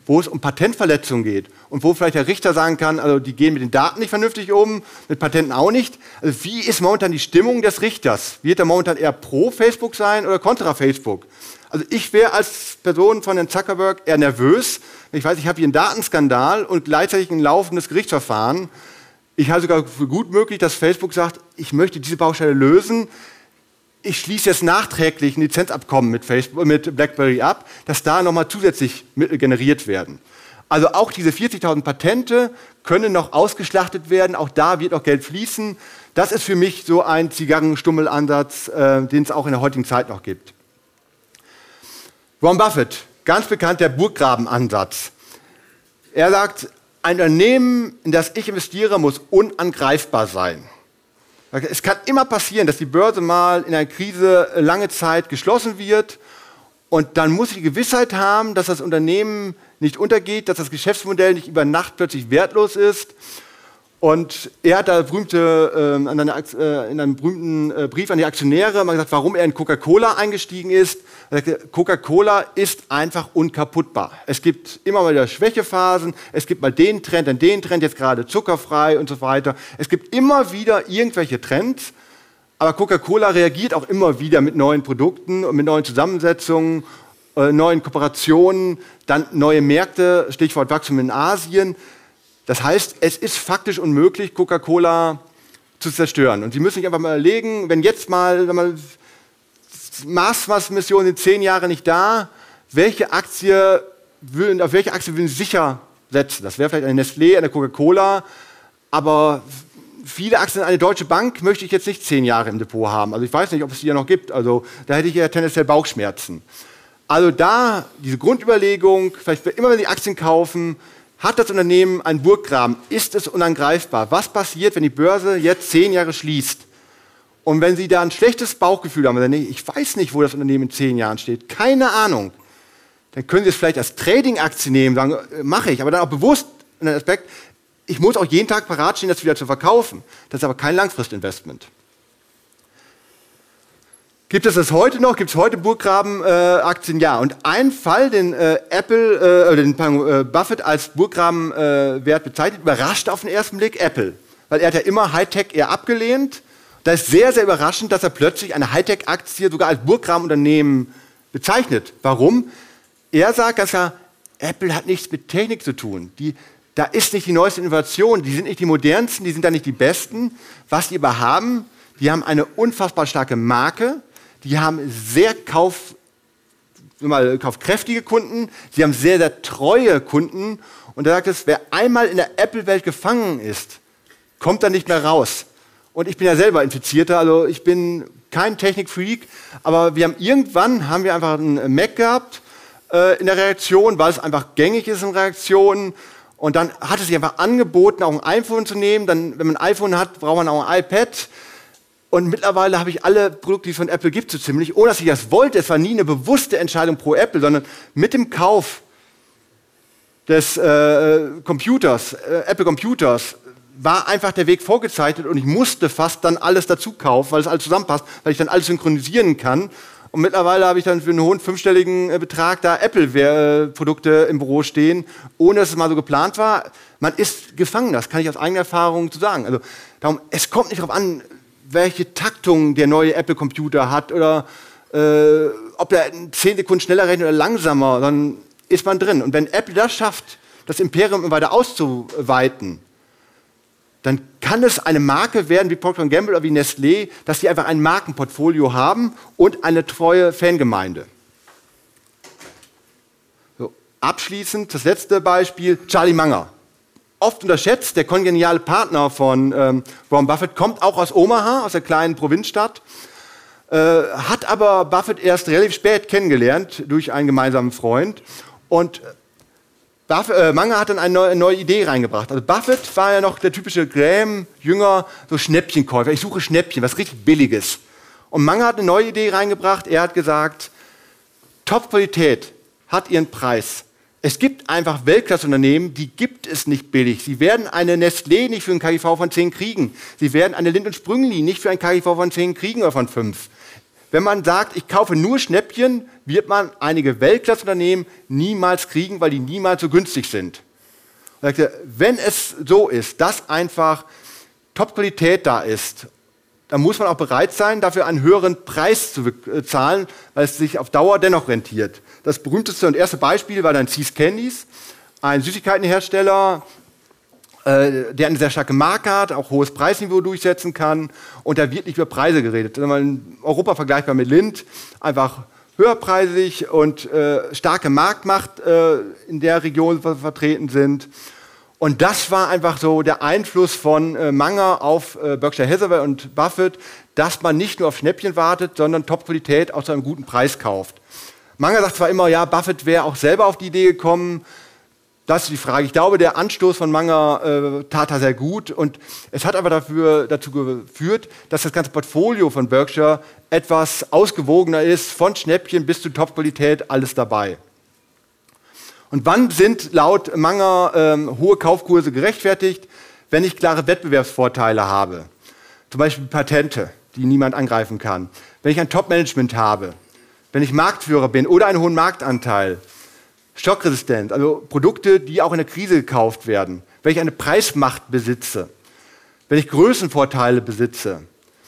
wo es um Patentverletzungen geht und wo vielleicht der Richter sagen kann, also die gehen mit den Daten nicht vernünftig um, mit Patenten auch nicht. Also wie ist momentan die Stimmung des Richters? Wird er momentan eher pro Facebook sein oder kontra Facebook? Also ich wäre als Person von Herrn Zuckerberg eher nervös. Ich weiß, ich habe hier einen Datenskandal und gleichzeitig ein laufendes Gerichtsverfahren. Ich halte sogar für gut möglich, dass Facebook sagt, ich möchte diese Baustelle lösen. Ich schließe jetzt nachträglich ein Lizenzabkommen mit, Facebook, mit BlackBerry ab, dass da nochmal zusätzlich Mittel generiert werden. Also auch diese vierzigtausend Patente können noch ausgeschlachtet werden. Auch da wird noch Geld fließen. Das ist für mich so ein Zigarrenstummelanansatz, äh, den es auch in der heutigen Zeit noch gibt. Warren Buffett, ganz bekannt der Burggrabenansatz. Er sagt, ein Unternehmen, in das ich investiere, muss unangreifbar sein. Es kann immer passieren, dass die Börse mal in einer Krise lange Zeit geschlossen wird und dann muss ich die Gewissheit haben, dass das Unternehmen nicht untergeht, dass das Geschäftsmodell nicht über Nacht plötzlich wertlos ist. Und er hat da berühmte, äh, an einer, äh, in einem berühmten äh, Brief an die Aktionäre mal gesagt, warum er in Coca-Cola eingestiegen ist. Er sagte, Coca-Cola ist einfach unkaputtbar. Es gibt immer mal wieder Schwächephasen, es gibt mal den Trend, dann den Trend, jetzt gerade zuckerfrei und so weiter. Es gibt immer wieder irgendwelche Trends, aber Coca-Cola reagiert auch immer wieder mit neuen Produkten und mit neuen Zusammensetzungen, äh, neuen Kooperationen, dann neue Märkte, Stichwort Wachstum in Asien. Das heißt, es ist faktisch unmöglich, Coca-Cola zu zerstören. Und Sie müssen sich einfach mal überlegen, wenn jetzt mal, wenn man Mars-Mission in zehn Jahren nicht da, welche Aktie würden, auf welche Aktie würden Sie sicher setzen? Das wäre vielleicht eine Nestlé, eine Coca-Cola, aber viele Aktien, eine Deutsche Bank möchte ich jetzt nicht zehn Jahre im Depot haben. Also ich weiß nicht, ob es die ja noch gibt. Also da hätte ich ja tendenziell Bauchschmerzen. Also da diese Grundüberlegung, vielleicht immer wenn Sie Aktien kaufen, hat das Unternehmen einen Burggraben? Ist es unangreifbar? Was passiert, wenn die Börse jetzt zehn Jahre schließt? Und wenn Sie da ein schlechtes Bauchgefühl haben, dann, ich weiß nicht, wo das Unternehmen in zehn Jahren steht, keine Ahnung, dann können Sie es vielleicht als Trading-Aktie nehmen, sagen, mache ich, aber dann auch bewusst einen Aspekt, ich muss auch jeden Tag parat stehen, das wieder zu verkaufen. Das ist aber kein Langfristinvestment. Gibt es das heute noch? Gibt es heute Burggraben-Aktien? Äh, ja. Und ein Fall, den äh, Apple, äh, den äh, Buffett als Burggraben-Wert äh, bezeichnet, überrascht auf den ersten Blick Apple. Weil er hat ja immer Hightech eher abgelehnt. Da ist sehr, sehr überraschend, dass er plötzlich eine Hightech-Aktie sogar als Burggrabenunternehmen bezeichnet. Warum? Er sagt ganz klar, Apple hat nichts mit Technik zu tun. Die, da ist nicht die neueste Innovation, die sind nicht die modernsten, die sind da nicht die besten. Was die aber haben, die haben eine unfassbar starke Marke. Die haben sehr kauf, mal, kaufkräftige Kunden, sie haben sehr, sehr treue Kunden. Und er sagt es, wer einmal in der Apple-Welt gefangen ist, kommt dann nicht mehr raus. Und ich bin ja selber Infizierter, also ich bin kein Technikfreak, aber wir haben irgendwann haben wir einfach einen Mac gehabt äh, in der Reaktion, weil es einfach gängig ist in Reaktionen. Und dann hat es sich einfach angeboten, auch ein iPhone zu nehmen. Dann, wenn man ein iPhone hat, braucht man auch ein iPad. Und mittlerweile habe ich alle Produkte, die es von Apple gibt, so ziemlich, ohne dass ich das wollte. Es war nie eine bewusste Entscheidung pro Apple, sondern mit dem Kauf des äh, Computers, äh, Apple Computers, war einfach der Weg vorgezeichnet und ich musste fast dann alles dazu kaufen, weil es alles zusammenpasst, weil ich dann alles synchronisieren kann. Und mittlerweile habe ich dann für einen hohen fünfstelligen äh, Betrag da Apple-Produkte im Büro stehen, ohne dass es mal so geplant war. Man ist gefangen, das kann ich aus eigener Erfahrung zu sagen. Also darum, es kommt nicht darauf an, welche Taktung der neue Apple-Computer hat oder äh, ob er zehn Sekunden schneller rechnet oder langsamer, dann ist man drin. Und wenn Apple das schafft, das Imperium immer weiter auszuweiten, dann kann es eine Marke werden wie Procter und Gamble oder wie Nestlé, dass sie einfach ein Markenportfolio haben und eine treue Fangemeinde. So, abschließend das letzte Beispiel, Charlie Munger. Oft unterschätzt, der kongeniale Partner von ähm, Warren Buffett kommt auch aus Omaha, aus der kleinen Provinzstadt, äh, hat aber Buffett erst relativ spät kennengelernt durch einen gemeinsamen Freund. Und Buffett, äh, Munger hat dann eine neue, eine neue Idee reingebracht. Also Buffett war ja noch der typische Graham-Jünger, so Schnäppchenkäufer. Ich suche Schnäppchen, was richtig Billiges. Und Munger hat eine neue Idee reingebracht. Er hat gesagt, Top-Qualität hat ihren Preis. Es gibt einfach Weltklasseunternehmen, die gibt es nicht billig. Sie werden eine Nestlé nicht für ein K G V von zehn kriegen. Sie werden eine Lindt und Sprüngli nicht für ein K G V von zehn kriegen oder von fünf. Wenn man sagt, ich kaufe nur Schnäppchen, wird man einige Weltklasseunternehmen niemals kriegen, weil die niemals so günstig sind. Und sagte, wenn es so ist, dass einfach Top-Qualität da ist, dann muss man auch bereit sein, dafür einen höheren Preis zu zahlen, weil es sich auf Dauer dennoch rentiert. Das berühmteste und erste Beispiel war dann See's Candies, ein Süßigkeitenhersteller, äh, der eine sehr starke Marke hat, auch hohes Preisniveau durchsetzen kann, und da wird nicht über Preise geredet. Wenn man in Europa vergleichbar mit Lindt, einfach höherpreisig und äh, starke Marktmacht äh, in der Region vertreten sind. Und das war einfach so der Einfluss von äh, Munger auf äh, Berkshire Hathaway und Buffett, dass man nicht nur auf Schnäppchen wartet, sondern Top-Qualität auch zu einem guten Preis kauft. Munger sagt zwar immer, ja, Buffett wäre auch selber auf die Idee gekommen. Das ist die Frage. Ich glaube, der Anstoß von Munger äh, tat er sehr gut. Und es hat aber dafür, dazu geführt, dass das ganze Portfolio von Berkshire etwas ausgewogener ist, von Schnäppchen bis zu Top-Qualität, alles dabei. Und wann sind laut Munger ähm, hohe Kaufkurse gerechtfertigt? Wenn ich klare Wettbewerbsvorteile habe. Zum Beispiel Patente, die niemand angreifen kann. Wenn ich ein Top-Management habe. Wenn ich Marktführer bin oder einen hohen Marktanteil. Schockresistent, also Produkte, die auch in der Krise gekauft werden. Wenn ich eine Preismacht besitze. Wenn ich Größenvorteile besitze.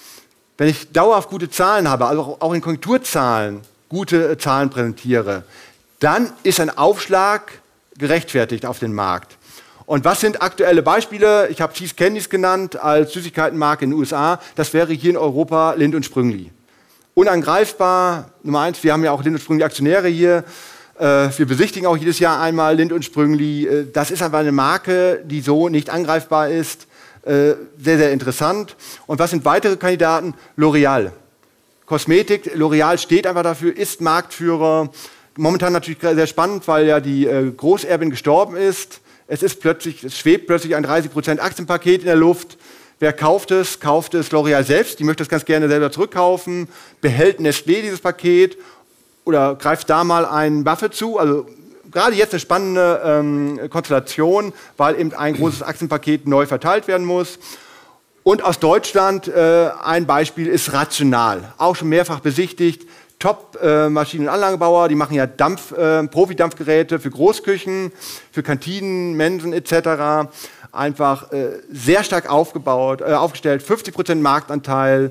Wenn ich dauerhaft gute Zahlen habe, also auch in Konjunkturzahlen gute Zahlen präsentiere. Dann ist ein Aufschlag gerechtfertigt auf den Markt. Und was sind aktuelle Beispiele? Ich habe See's Candies genannt als Süßigkeitenmarke in den U S A. Das wäre hier in Europa Lindt und Sprüngli. Unangreifbar, Nummer eins, wir haben ja auch Lindt und Sprüngli Aktionäre hier. Äh, wir besichtigen auch jedes Jahr einmal Lindt und Sprüngli. Äh, das ist einfach eine Marke, die so nicht angreifbar ist. Äh, sehr, sehr interessant. Und was sind weitere Kandidaten? L'Oreal. Kosmetik, L'Oreal steht einfach dafür, ist Marktführer. Momentan natürlich sehr spannend, weil ja die äh, Großerbin gestorben ist. Es ist plötzlich, es schwebt plötzlich ein dreißig Prozent Aktienpaket in der Luft. Wer kauft es? Kauft es L'Oreal selbst? Die möchte es ganz gerne selber zurückkaufen. Behält Nestlé dieses Paket? Oder greift da mal ein Buffett zu? Also gerade jetzt eine spannende ähm, Konstellation, weil eben ein großes Aktienpaket neu verteilt werden muss. Und aus Deutschland äh, ein Beispiel ist Rational. Auch schon mehrfach besichtigt. Top-Maschinen- äh, und Anlagenbauer, die machen ja Dampf, äh, Profi-Dampfgeräte für Großküchen, für Kantinen, Mensen et cetera. Einfach äh, sehr stark aufgebaut, äh, aufgestellt, fünfzig Prozent Marktanteil,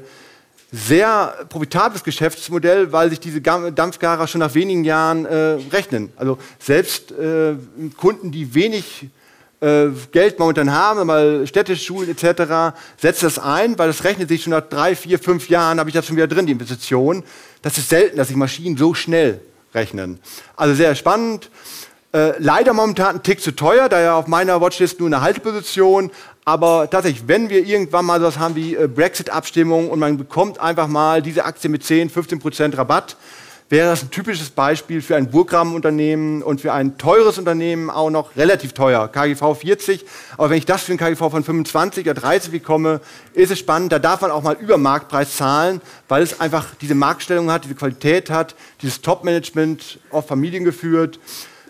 sehr profitables Geschäftsmodell, weil sich diese Dampfgarer schon nach wenigen Jahren äh, rechnen. Also selbst äh, Kunden, die wenig äh, Geld momentan haben, mal Städte, Schulen et cetera, setzt das ein, weil das rechnet sich schon nach drei, vier, fünf Jahren, habe ich das schon wieder drin, die Investition. Das ist selten, dass sich Maschinen so schnell rechnen. Also sehr spannend. Äh, leider momentan ein Tick zu teuer, daher auf meiner Watchlist nur eine Halteposition. Aber tatsächlich, wenn wir irgendwann mal sowas haben wie äh, Brexit-Abstimmung und man bekommt einfach mal diese Aktie mit zehn, fünfzehn Prozent Rabatt, wäre das ein typisches Beispiel für ein Burggrabenunternehmen und für ein teures Unternehmen auch noch relativ teuer, K G V vierzig. Aber wenn ich das für ein K G V von fünfundzwanzig oder dreißig bekomme, ist es spannend. Da darf man auch mal über Marktpreis zahlen, weil es einfach diese Marktstellung hat, diese Qualität hat, dieses Top-Management, oft familiengeführt.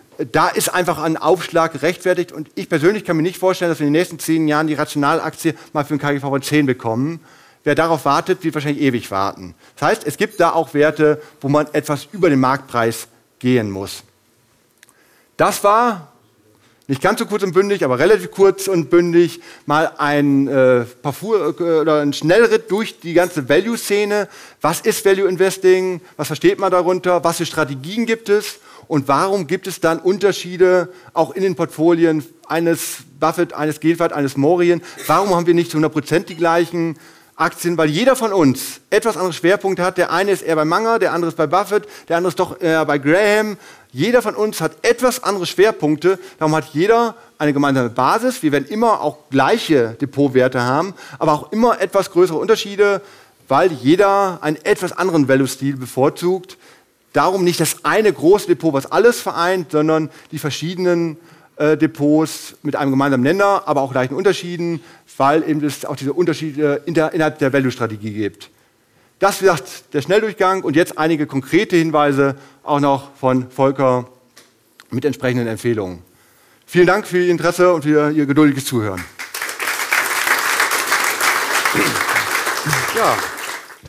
Da ist einfach ein Aufschlag gerechtfertigt. Und ich persönlich kann mir nicht vorstellen, dass wir in den nächsten zehn Jahren die Rational-Aktie mal für ein K G V von zehn bekommen. Wer darauf wartet, wird wahrscheinlich ewig warten. Das heißt, es gibt da auch Werte, wo man etwas über den Marktpreis gehen muss. Das war nicht ganz so kurz und bündig, aber relativ kurz und bündig mal ein, äh, Parcours, äh, oder ein Schnellritt durch die ganze Value-Szene. Was ist Value Investing? Was versteht man darunter? Was für Strategien gibt es? Und warum gibt es dann Unterschiede auch in den Portfolien eines Buffett, eines Gelfand, eines Morien? Warum haben wir nicht zu hundert Prozent die gleichen Aktien? Weil jeder von uns etwas andere Schwerpunkte hat. Der eine ist eher bei Munger, der andere ist bei Buffett, der andere ist doch eher bei Graham. Jeder von uns hat etwas andere Schwerpunkte. Darum hat jeder eine gemeinsame Basis. Wir werden immer auch gleiche Depotwerte haben, aber auch immer etwas größere Unterschiede, weil jeder einen etwas anderen Value-Stil bevorzugt. Darum nicht das eine große Depot, was alles vereint, sondern die verschiedenen äh, Depots mit einem gemeinsamen Nenner, aber auch leichten Unterschieden, weil eben es auch diese Unterschiede in der, innerhalb der Value-Strategie gibt. Das, wie gesagt, der Schnelldurchgang und jetzt einige konkrete Hinweise auch noch von Volker mit entsprechenden Empfehlungen. Vielen Dank für Ihr Interesse und für Ihr geduldiges Zuhören. Ja.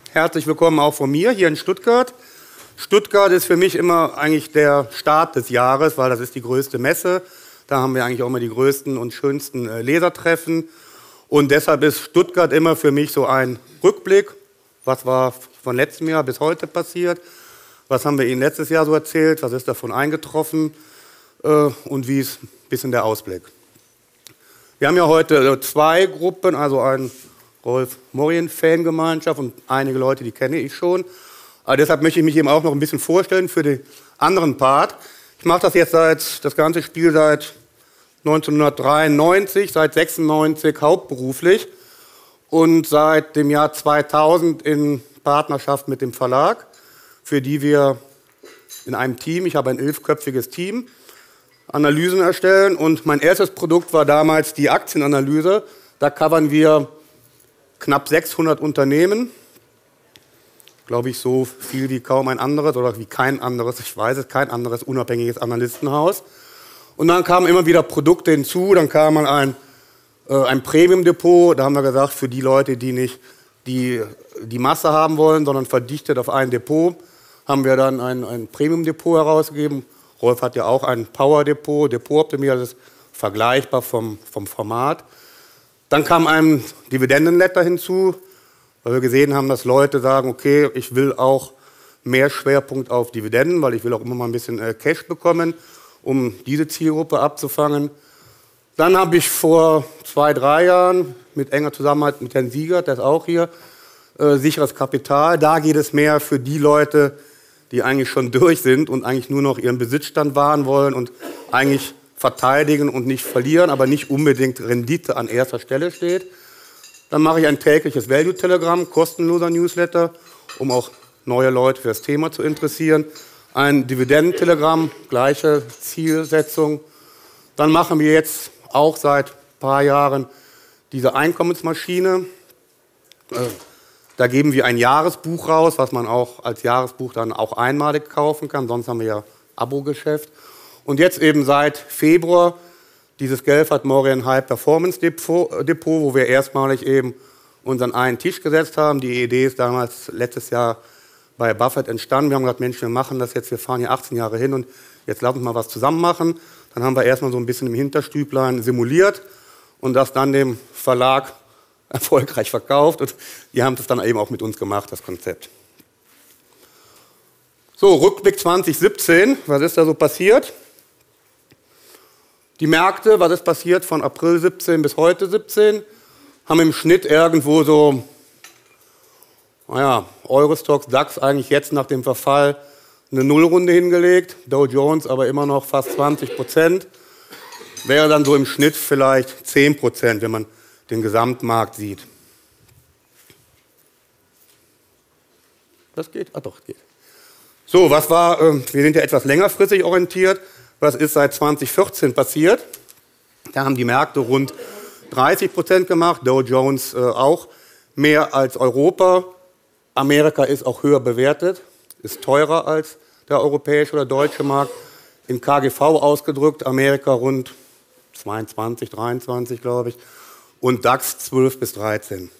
Herzlich willkommen auch von mir hier in Stuttgart. Stuttgart ist für mich immer eigentlich der Start des Jahres, weil das ist die größte Messe. Da haben wir eigentlich auch immer die größten und schönsten Lesertreffen. Und deshalb ist Stuttgart immer für mich so ein Rückblick. Was war von letztem Jahr bis heute passiert? Was haben wir Ihnen letztes Jahr so erzählt? Was ist davon eingetroffen? Und wie ist ein bisschen der Ausblick? Wir haben ja heute zwei Gruppen, also eine Rolf-Morien-Fangemeinschaft und einige Leute, die kenne ich schon. Aber deshalb möchte ich mich eben auch noch ein bisschen vorstellen für den anderen Part. Ich mache das jetzt seit, das ganze Spiel seit neunzehnhundertdreiundneunzig, seit sechsundneunzig hauptberuflich und seit dem Jahr zweitausend in Partnerschaft mit dem Verlag, für die wir in einem Team, ich habe ein elfköpfiges Team, Analysen erstellen. Und mein erstes Produkt war damals die Aktienanalyse. Da covern wir knapp sechshundert Unternehmen. Glaube ich, so viel wie kaum ein anderes oder wie kein anderes, ich weiß es, kein anderes unabhängiges Analystenhaus. Und dann kamen immer wieder Produkte hinzu, dann kam mal ein, äh, ein Premium-Depot, da haben wir gesagt, für die Leute, die nicht die, die Masse haben wollen, sondern verdichtet auf ein Depot, haben wir dann ein, ein Premium-Depot herausgegeben. Rolf hat ja auch ein Power-Depot, Depot-Optimierer, das ist vergleichbar vom, vom Format. Dann kam ein Dividendenletter hinzu, weil wir gesehen haben, dass Leute sagen, okay, ich will auch mehr Schwerpunkt auf Dividenden, weil ich will auch immer mal ein bisschen äh, Cash bekommen, um diese Zielgruppe abzufangen. Dann habe ich vor zwei, drei Jahren mit enger Zusammenarbeit mit Herrn Siegert, der ist auch hier, äh, sicheres Kapital. Da geht es mehr für die Leute, die eigentlich schon durch sind und eigentlich nur noch ihren Besitzstand wahren wollen und eigentlich verteidigen und nicht verlieren, aber nicht unbedingt Rendite an erster Stelle steht. Dann mache ich ein tägliches Value-Telegramm, kostenloser Newsletter, um auch neue Leute für das Thema zu interessieren. Ein Dividendentelegramm, gleiche Zielsetzung. Dann machen wir jetzt auch seit ein paar Jahren diese Einkommensmaschine. Da geben wir ein Jahresbuch raus, was man auch als Jahresbuch dann auch einmalig kaufen kann. Sonst haben wir ja Abo-Geschäft. Und jetzt eben seit Februar dieses Gelfand-Morien High Performance Depot, Depot, wo wir erstmalig eben uns an einen Tisch gesetzt haben. Die Idee ist damals letztes Jahr bei Buffett entstanden. Wir haben gesagt, Mensch, wir machen das jetzt, wir fahren hier achtzehn Jahre hin und jetzt lassen wir mal was zusammen machen. Dann haben wir erstmal so ein bisschen im Hinterstüblein simuliert und das dann dem Verlag erfolgreich verkauft. Und die haben das dann eben auch mit uns gemacht, das Konzept. So, Rückblick zwanzig siebzehn, was ist da so passiert? Die Märkte, was ist passiert von April siebzehn bis heute siebzehn, haben im Schnitt irgendwo so, naja, Eurostoxx, DAX eigentlich jetzt nach dem Verfall eine Nullrunde hingelegt, Dow Jones aber immer noch fast zwanzig Prozent, wäre dann so im Schnitt vielleicht zehn Prozent, wenn man den Gesamtmarkt sieht. Das geht? Ah doch, geht. So, was war, äh, wir sind ja etwas längerfristig orientiert. Was ist seit zwanzig vierzehn passiert? Da haben die Märkte rund dreißig Prozent gemacht, Dow Jones äh, auch mehr als Europa. Amerika ist auch höher bewertet, ist teurer als der europäische oder deutsche Markt. In K G V ausgedrückt, Amerika rund zweiundzwanzig, dreiundzwanzig, glaube ich, und DAX zwölf bis dreizehn.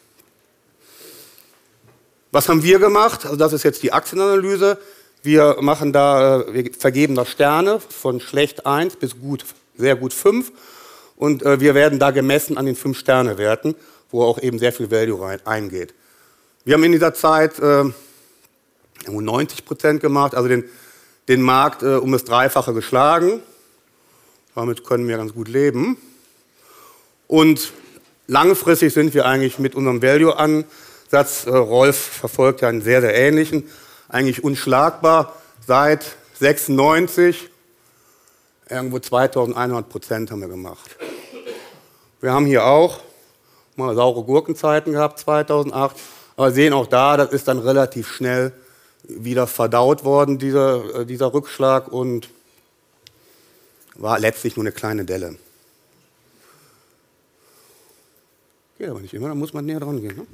Was haben wir gemacht? Also das ist jetzt die Aktienanalyse. Wir machen da, wir vergeben da Sterne von schlecht eins bis gut, sehr gut fünf. Und äh, wir werden da gemessen an den fünf Sterne Werten, wo auch eben sehr viel Value rein, eingeht. Wir haben in dieser Zeit äh, neunzig Prozent gemacht, also den, den Markt äh, um das Dreifache geschlagen. Damit können wir ganz gut leben. Und langfristig sind wir eigentlich mit unserem Value-Ansatz, äh, Rolf verfolgt ja einen sehr, sehr ähnlichen, eigentlich unschlagbar. Seit sechsundneunzig, irgendwo zweitausendeinhundert Prozent haben wir gemacht. Wir haben hier auch mal saure Gurkenzeiten gehabt, zweitausendacht. Aber sehen auch da, das ist dann relativ schnell wieder verdaut worden, dieser, dieser Rückschlag, und war letztlich nur eine kleine Delle. Geht aber nicht immer, da muss man näher dran gehen. Ne?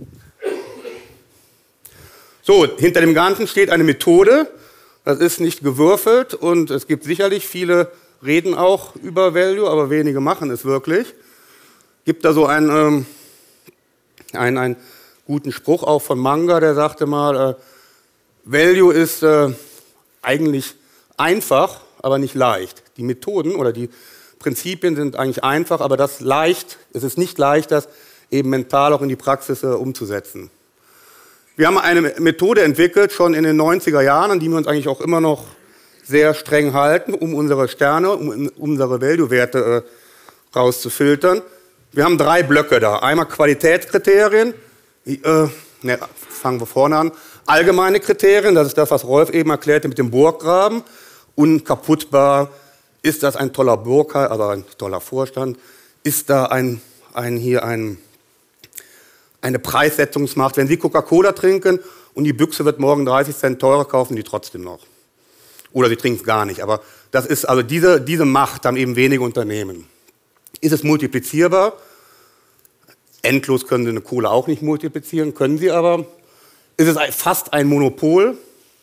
So, hinter dem Ganzen steht eine Methode. Das ist nicht gewürfelt und es gibt sicherlich viele reden auch über Value, aber wenige machen es wirklich. Gibt da so ein, ähm, ein, ein guten Spruch auch von Munger, der sagte mal, äh, Value ist äh, eigentlich einfach, aber nicht leicht. Die Methoden oder die Prinzipien sind eigentlich einfach, aber das leicht, es ist nicht leicht, das eben mental auch in die Praxis äh, umzusetzen. Wir haben eine Methode entwickelt, schon in den neunziger Jahren, an die wir uns eigentlich auch immer noch sehr streng halten, um unsere Sterne, um unsere Value-Werte äh, rauszufiltern. Wir haben drei Blöcke da. Einmal Qualitätskriterien, äh, ne, fangen wir vorne an. Allgemeine Kriterien, das ist das, was Rolf eben erklärte mit dem Burggraben. Unkaputtbar, ist das ein toller Burgheim, also ein toller Vorstand? Ist da ein, ein, hier ein, eine Preissetzungsmacht? Wenn Sie Coca-Cola trinken und die Büchse wird morgen dreißig Cent teurer, kaufen die trotzdem noch. Oder Sie trinken es gar nicht. Aber das ist, also diese, diese Macht haben eben wenige Unternehmen. Ist es multiplizierbar? Endlos können Sie eine Cola auch nicht multiplizieren, können Sie aber. Ist es fast ein Monopol?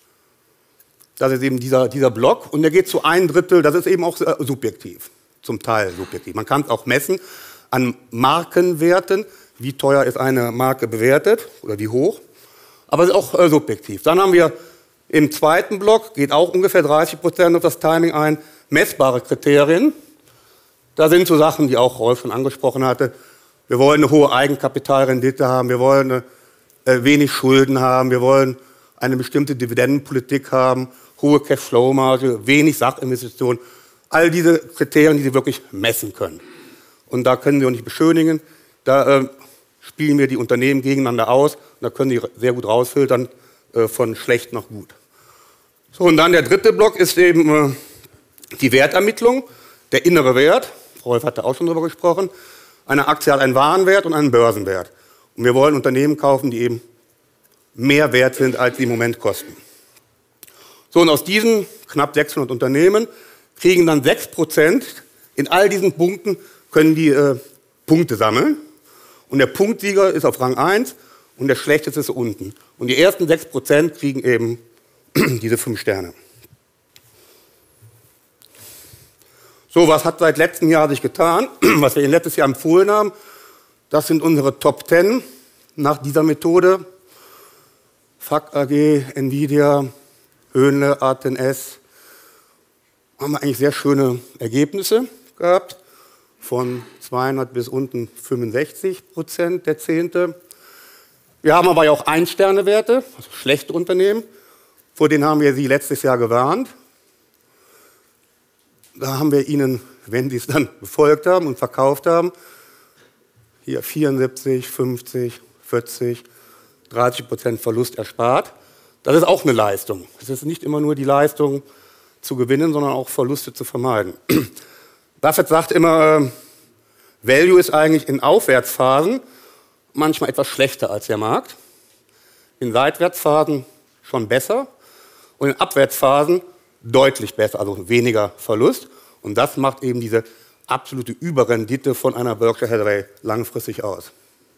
Das ist eben dieser, dieser Block. Und der geht zu ein Drittel, das ist eben auch subjektiv, zum Teil subjektiv. Man kann es auch messen an Markenwerten, wie teuer ist eine Marke bewertet oder wie hoch. Aber es ist auch äh, subjektiv. Dann haben wir im zweiten Block, geht auch ungefähr dreißig Prozent auf das Timing ein, messbare Kriterien. Da sind so Sachen, die auch Rolf schon angesprochen hatte. Wir wollen eine hohe Eigenkapitalrendite haben, wir wollen eine, äh, wenig Schulden haben, wir wollen eine bestimmte Dividendenpolitik haben, hohe Cashflow-Marge, wenig Sachinvestitionen. All diese Kriterien, die Sie wirklich messen können. Und da können Sie auch nicht beschönigen. Da äh, spielen wir die Unternehmen gegeneinander aus. Und da können Sie sehr gut rausfiltern, äh, von schlecht nach gut. So, und dann der dritte Block ist eben äh, die Wertermittlung, der innere Wert. Rolf hatte auch schon darüber gesprochen. Eine Aktie hat einen Warenwert und einen Börsenwert. Und wir wollen Unternehmen kaufen, die eben mehr wert sind, als sie im Moment kosten. So, und aus diesen knapp sechshundert Unternehmen kriegen dann sechs Prozent, in all diesen Punkten können die äh, Punkte sammeln. Und der Punktsieger ist auf Rang eins und der schlechteste ist unten. Und die ersten sechs Prozent kriegen eben diese fünf Sterne. So, was hat seit letztem Jahr sich getan? Was wir Ihnen letztes Jahr empfohlen haben, das sind unsere Top zehn nach dieser Methode. F A C A G, Nvidia, Höhnle, A T N S, haben wir eigentlich sehr schöne Ergebnisse gehabt, von zweihundert bis unten fünfundsechzig Prozent der Zehnte. Wir haben aber auch Ein-Sterne-Werte, also schlechte Unternehmen, vor denen haben wir Sie letztes Jahr gewarnt. Da haben wir Ihnen, wenn Sie es dann befolgt haben und verkauft haben, hier vierundsiebzig, fünfzig, vierzig, dreißig Prozent Verlust erspart. Das ist auch eine Leistung. Es ist nicht immer nur die Leistung zu gewinnen, sondern auch Verluste zu vermeiden. Buffett sagt immer, äh, Value ist eigentlich in Aufwärtsphasen manchmal etwas schlechter als der Markt, in Seitwärtsphasen schon besser und in Abwärtsphasen deutlich besser, also weniger Verlust. Und das macht eben diese absolute Überrendite von einer Berkshire Hathaway langfristig aus.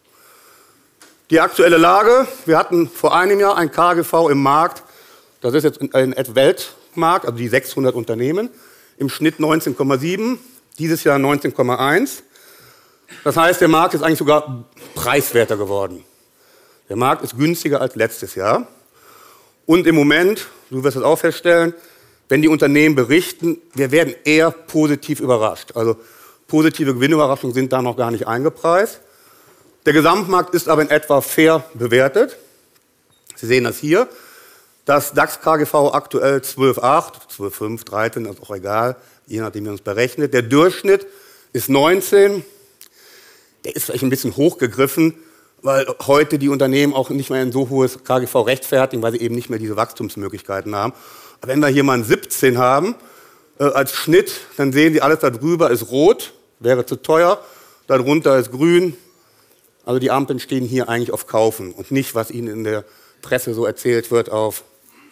Die aktuelle Lage, wir hatten vor einem Jahr ein K G V im Markt, das ist jetzt ein Weltmarkt, also die sechshundert Unternehmen, im Schnitt neunzehn Komma sieben, dieses Jahr neunzehn Komma eins. Das heißt, der Markt ist eigentlich sogar preiswerter geworden. Der Markt ist günstiger als letztes Jahr. Und im Moment, du wirst es auch feststellen, wenn die Unternehmen berichten, wir werden eher positiv überrascht. Also positive Gewinnüberraschungen sind da noch gar nicht eingepreist. Der Gesamtmarkt ist aber in etwa fair bewertet. Sie sehen das hier. Das DAX K G V aktuell zwölf Komma acht, zwölf Komma fünf, dreizehn, ist auch egal, je nachdem wie man es berechnet. Der Durchschnitt ist neunzehn. Der ist vielleicht ein bisschen hochgegriffen, weil heute die Unternehmen auch nicht mehr ein so hohes K G V rechtfertigen, weil sie eben nicht mehr diese Wachstumsmöglichkeiten haben. Aber wenn wir hier mal ein siebzehn haben äh, als Schnitt, dann sehen Sie, alles darüber ist rot, wäre zu teuer, darunter ist grün. Also die Ampeln stehen hier eigentlich auf Kaufen und nicht, was Ihnen in der Presse so erzählt wird, auf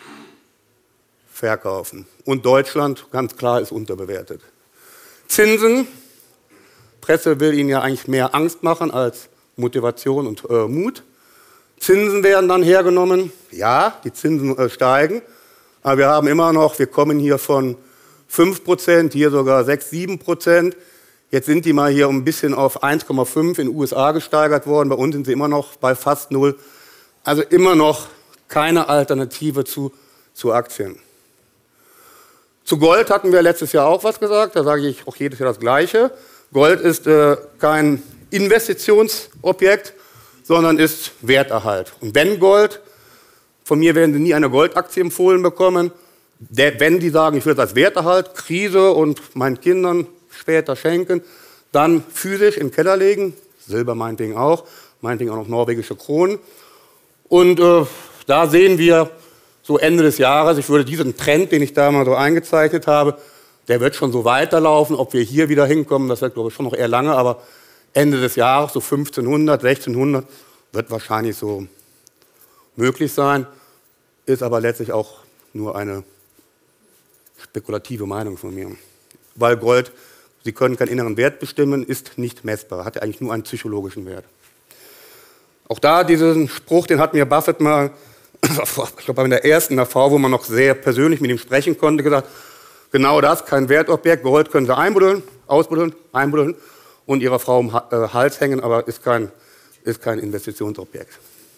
Verkaufen. Und Deutschland, ganz klar, ist unterbewertet. Zinsen, Presse will Ihnen ja eigentlich mehr Angst machen als Motivation und äh, Mut. Zinsen werden dann hergenommen, ja, die Zinsen äh, steigen, aber wir haben immer noch, wir kommen hier von fünf Prozent, hier sogar sechs, sieben Prozent. Jetzt sind die mal hier um ein bisschen auf eins Komma fünf in den U S A gesteigert worden. Bei uns sind sie immer noch bei fast null. Also immer noch keine Alternative zu, zu Aktien. Zu Gold hatten wir letztes Jahr auch was gesagt. Da sage ich auch jedes Jahr das Gleiche. Gold ist äh, kein Investitionsobjekt, sondern ist Werterhalt. Und wenn Gold, von mir werden Sie nie eine Goldaktie empfohlen bekommen, der, wenn Sie sagen, ich will das als Werterhalt, Krise und meinen Kindern später schenken, dann physisch im Keller legen, Silber meinetwegen auch, meinetwegen auch noch norwegische Kronen. Und äh, da sehen wir so Ende des Jahres, ich würde diesen Trend, den ich da mal so eingezeichnet habe, der wird schon so weiterlaufen. Ob wir hier wieder hinkommen, das wird, glaube ich, schon noch eher lange, aber Ende des Jahres, so fünfzehnhundert, sechzehnhundert, wird wahrscheinlich so möglich sein, ist aber letztlich auch nur eine spekulative Meinung von mir. Weil Gold, Sie können keinen inneren Wert bestimmen, ist nicht messbar, hat eigentlich nur einen psychologischen Wert. Auch da diesen Spruch, den hat mir Buffett mal, ich glaube in der ersten in der V, wo man noch sehr persönlich mit ihm sprechen konnte, gesagt, genau das, kein Wertobjekt, Gold können Sie einbuddeln, ausbuddeln, einbuddeln und Ihrer Frau um den Hals hängen, aber ist kein, ist kein Investitionsobjekt.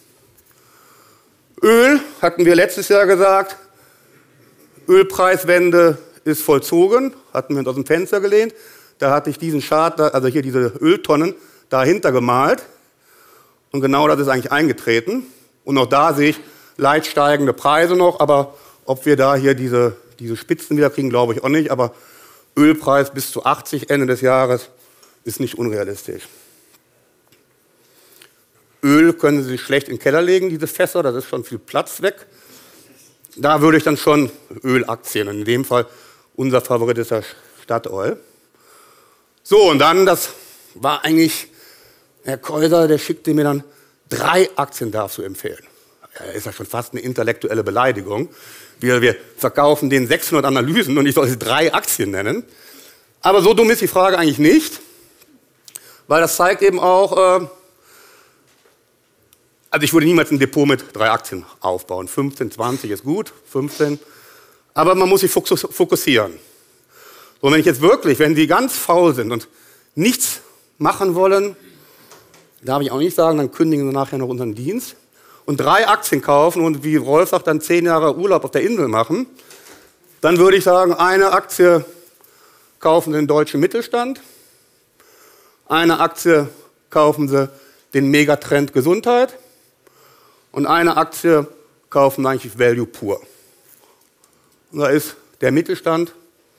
Öl, hatten wir letztes Jahr gesagt, Ölpreiswende ist vollzogen, hatten wir uns aus dem Fenster gelehnt. Da hatte ich diesen Chart, also hier diese Öltonnen, dahinter gemalt. Und genau das ist eigentlich eingetreten. Und auch da sehe ich leicht steigende Preise noch, aber ob wir da hier diese, diese Spitzen wieder kriegen, glaube ich auch nicht. Aber Ölpreis bis zu achtzig Ende des Jahres ist nicht unrealistisch. Öl können Sie sich schlecht in den Keller legen, diese Fässer, das ist schon viel Platz weg. Da würde ich dann schon Ölaktien, in dem Fall unser Favorit ist das Statoil. So, und dann, das war eigentlich, Herr Keuser, der schickte mir dann, drei Aktien darfst du empfehlen. Das ist ja schon fast eine intellektuelle Beleidigung. Wir, wir verkaufen den sechshundert Analysen und ich soll sie drei Aktien nennen. Aber so dumm ist die Frage eigentlich nicht, weil das zeigt eben auch, äh, also ich würde niemals ein Depot mit drei Aktien aufbauen. fünfzehn, zwanzig ist gut, fünfzehn. Aber man muss sich fokussieren. So, wenn ich jetzt wirklich, wenn Sie ganz faul sind und nichts machen wollen, darf ich auch nicht sagen, dann kündigen Sie nachher noch unseren Dienst. Und drei Aktien kaufen und wie Rolf sagt, dann zehn Jahre Urlaub auf der Insel machen, dann würde ich sagen, eine Aktie kaufen Sie den deutschen Mittelstand, eine Aktie kaufen Sie den Megatrend Gesundheit und eine Aktie kaufen Sie eigentlich Value pur. Und da ist der Mittelstand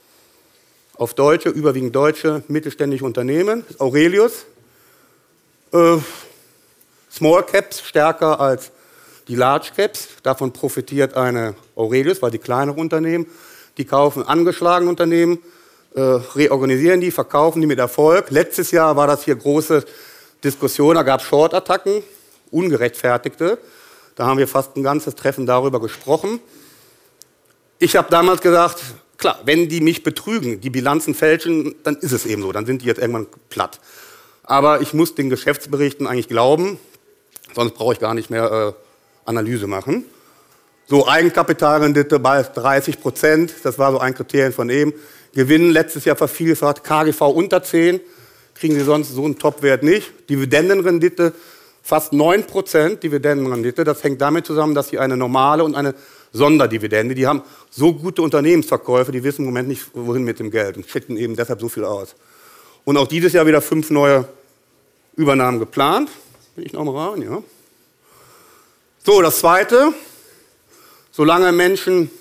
auf deutsche, überwiegend deutsche mittelständische Unternehmen, Aurelius, äh, Small Caps stärker als die Large Caps, davon profitiert eine Aurelius, weil die kleinere Unternehmen, die kaufen angeschlagene Unternehmen, äh, reorganisieren die, verkaufen die mit Erfolg. Letztes Jahr war das hier große Diskussion, da gab es Short-Attacken, ungerechtfertigte. Da haben wir fast ein ganzes Treffen darüber gesprochen. Ich habe damals gesagt, klar, wenn die mich betrügen, die Bilanzen fälschen, dann ist es eben so, dann sind die jetzt irgendwann platt. Aber ich muss den Geschäftsberichten eigentlich glauben, sonst brauche ich gar nicht mehr äh, Analyse machen. So, Eigenkapitalrendite bei dreißig Prozent, das war so ein Kriterium von eben. Gewinn letztes Jahr vervielfacht, K G V unter zehn, kriegen Sie sonst so einen Topwert nicht. Dividendenrendite fast neun Prozent Dividendenrendite, das hängt damit zusammen, dass Sie eine normale und eine Sonderdividende, die haben so gute Unternehmensverkäufe, die wissen im Moment nicht, wohin mit dem Geld und schütten eben deshalb so viel aus. Und auch dieses Jahr wieder fünf neue Übernahmen geplant. Bin ich noch mal rein, ja. So, das Zweite, solange Menschen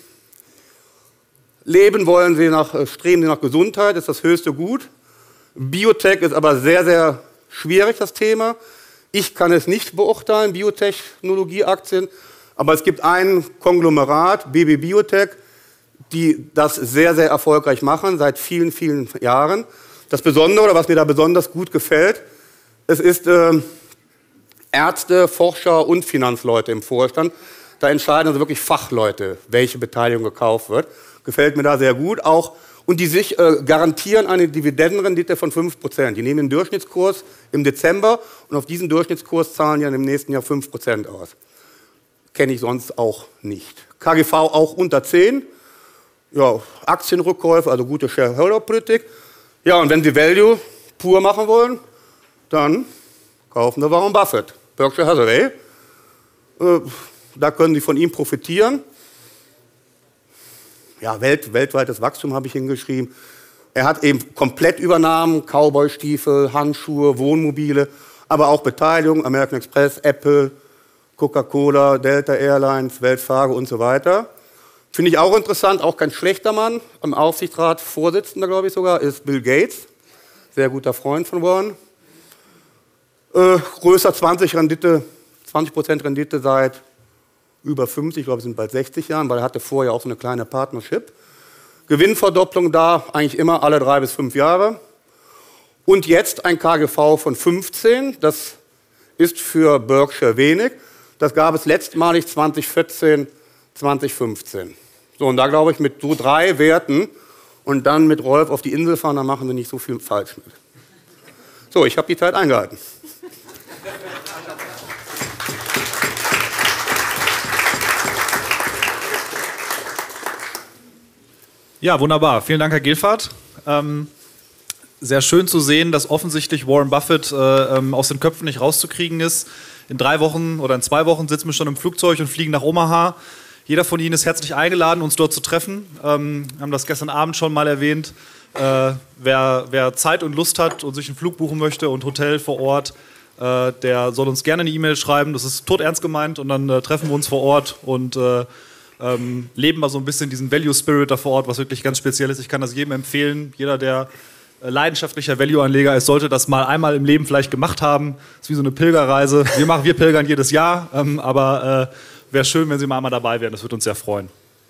leben wollen, sie nach, streben sie nach Gesundheit, ist das höchste Gut. Biotech ist aber sehr, sehr schwierig, das Thema. Ich kann es nicht beurteilen, Biotechnologieaktien, aber es gibt ein Konglomerat, B B Biotech, die das sehr, sehr erfolgreich machen, seit vielen, vielen Jahren. Das Besondere, oder was mir da besonders gut gefällt, es ist äh, Ärzte, Forscher und Finanzleute im Vorstand. Da entscheiden also wirklich Fachleute, welche Beteiligung gekauft wird. Gefällt mir da sehr gut. Auch, und die sich äh, garantieren eine Dividendenrendite von fünf Prozent. Die nehmen den Durchschnittskurs im Dezember und auf diesen Durchschnittskurs zahlen die dann im nächsten Jahr fünf Prozent aus. Kenne ich sonst auch nicht. K G V auch unter zehn. Ja, Aktienrückkäufe, also gute Shareholder-Politik. Ja, und wenn Sie Value pur machen wollen, dann kaufen wir Warren Buffett, Berkshire Hathaway. Äh, da können Sie von ihm profitieren. Ja, Welt, weltweites Wachstum habe ich hingeschrieben. Er hat eben komplett Übernahmen, Cowboy-Stiefel, Handschuhe, Wohnmobile, aber auch Beteiligung, American Express, Apple, Coca-Cola, Delta Airlines, Weltfargo und so weiter. Finde ich auch interessant, auch kein schlechter Mann. Im Aufsichtsrat Vorsitzender, glaube ich sogar, ist Bill Gates. Sehr guter Freund von Warren. Äh, größer zwanzig Rendite, zwanzig Prozent Rendite seit über fünfzig, ich glaube, es sind bald sechzig Jahren, weil er hatte vorher auch so eine kleine Partnership. Gewinnverdopplung da eigentlich immer alle drei bis fünf Jahre. Und jetzt ein K G V von fünfzehn, das ist für Berkshire wenig. Das gab es letztmalig zwanzig vierzehn, zwanzig fünfzehn. So, und da glaube ich, mit so drei Werten und dann mit Rolf auf die Insel fahren, da machen wir nicht so viel falsch mit. So, ich habe die Zeit eingehalten. Ja, wunderbar. Vielen Dank, Herr Gelfart. Ähm, sehr schön zu sehen, dass offensichtlich Warren Buffett äh, ähm, aus den Köpfen nicht rauszukriegen ist. In drei Wochen oder in zwei Wochen sitzen wir schon im Flugzeug und fliegen nach Omaha. Jeder von Ihnen ist herzlich eingeladen, uns dort zu treffen. Ähm, wir haben das gestern Abend schon mal erwähnt. Äh, wer, wer Zeit und Lust hat und sich einen Flug buchen möchte und Hotel vor Ort, äh, der soll uns gerne eine E-Mail schreiben. Das ist todernst gemeint und dann äh, treffen wir uns vor Ort und äh, ähm, leben mal so ein bisschen diesen Value Spirit da vor Ort, was wirklich ganz speziell ist. Ich kann das jedem empfehlen. Jeder, der äh, leidenschaftlicher Value-Anleger ist, sollte das mal einmal im Leben vielleicht gemacht haben. Das ist wie so eine Pilgerreise. Wir machen, wir pilgern jedes Jahr, ähm, aber äh, wäre schön, wenn Sie mal einmal dabei wären. Das würde uns sehr freuen.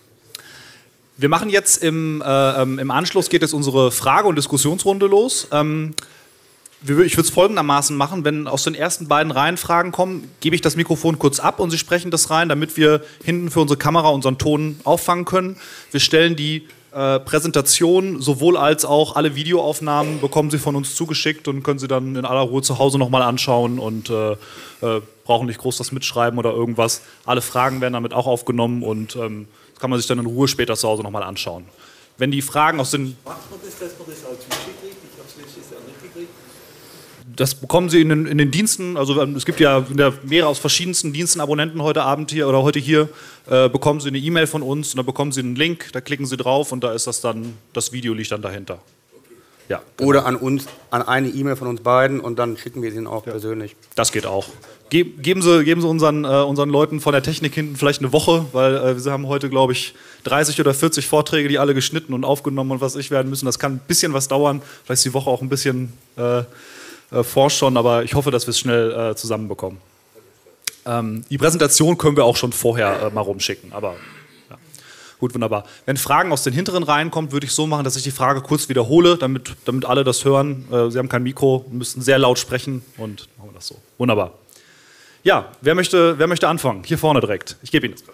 Wir machen jetzt im, äh, im Anschluss geht jetzt unsere Frage- und Diskussionsrunde los. Ähm, ich würde es folgendermaßen machen, wenn aus den ersten beiden Reihen Fragen kommen, gebe ich das Mikrofon kurz ab und Sie sprechen das rein, damit wir hinten für unsere Kamera unseren Ton auffangen können. Wir stellen die äh, Präsentation sowohl als auch alle Videoaufnahmen, bekommen Sie von uns zugeschickt und können Sie dann in aller Ruhe zu Hause nochmal anschauen und äh, äh, brauchen nicht groß das mitschreiben oder irgendwas. Alle Fragen werden damit auch aufgenommen und ähm, das kann man sich dann in Ruhe später zu Hause nochmal anschauen. Wenn die Fragen aus den... Macht man das, dass man das auch zuschickt? Ich habe es letztes Jahr nicht gekriegt. Das bekommen Sie in den, in den Diensten, also es gibt ja mehrere aus verschiedensten Diensten Abonnenten heute Abend hier oder heute hier, äh, bekommen Sie eine E-Mail von uns und da bekommen Sie einen Link, da klicken Sie drauf und da ist das dann, das Video liegt dann dahinter. Ja, genau. Oder an uns, an eine E-Mail von uns beiden und dann schicken wir sie Ihnen auch ja. persönlich. Das geht auch. Ge geben Sie, geben Sie unseren, äh, unseren Leuten von der Technik hinten vielleicht eine Woche, weil äh, wir haben heute, glaube ich, dreißig oder vierzig Vorträge, die alle geschnitten und aufgenommen und was ich werden müssen. Das kann ein bisschen was dauern, vielleicht ist die Woche auch ein bisschen äh, äh, forscht schon, aber ich hoffe, dass wir es schnell äh, zusammenbekommen. Ähm, die Präsentation können wir auch schon vorher äh, mal rumschicken, aber... Gut, wunderbar. Wenn Fragen aus den hinteren Reihen kommen, würde ich so machen, dass ich die Frage kurz wiederhole, damit, damit alle das hören. Äh, Sie haben kein Mikro, müssen sehr laut sprechen und machen wir das so. Wunderbar. Ja, wer möchte, wer möchte anfangen? Hier vorne direkt. Ich gebe Ihnen das.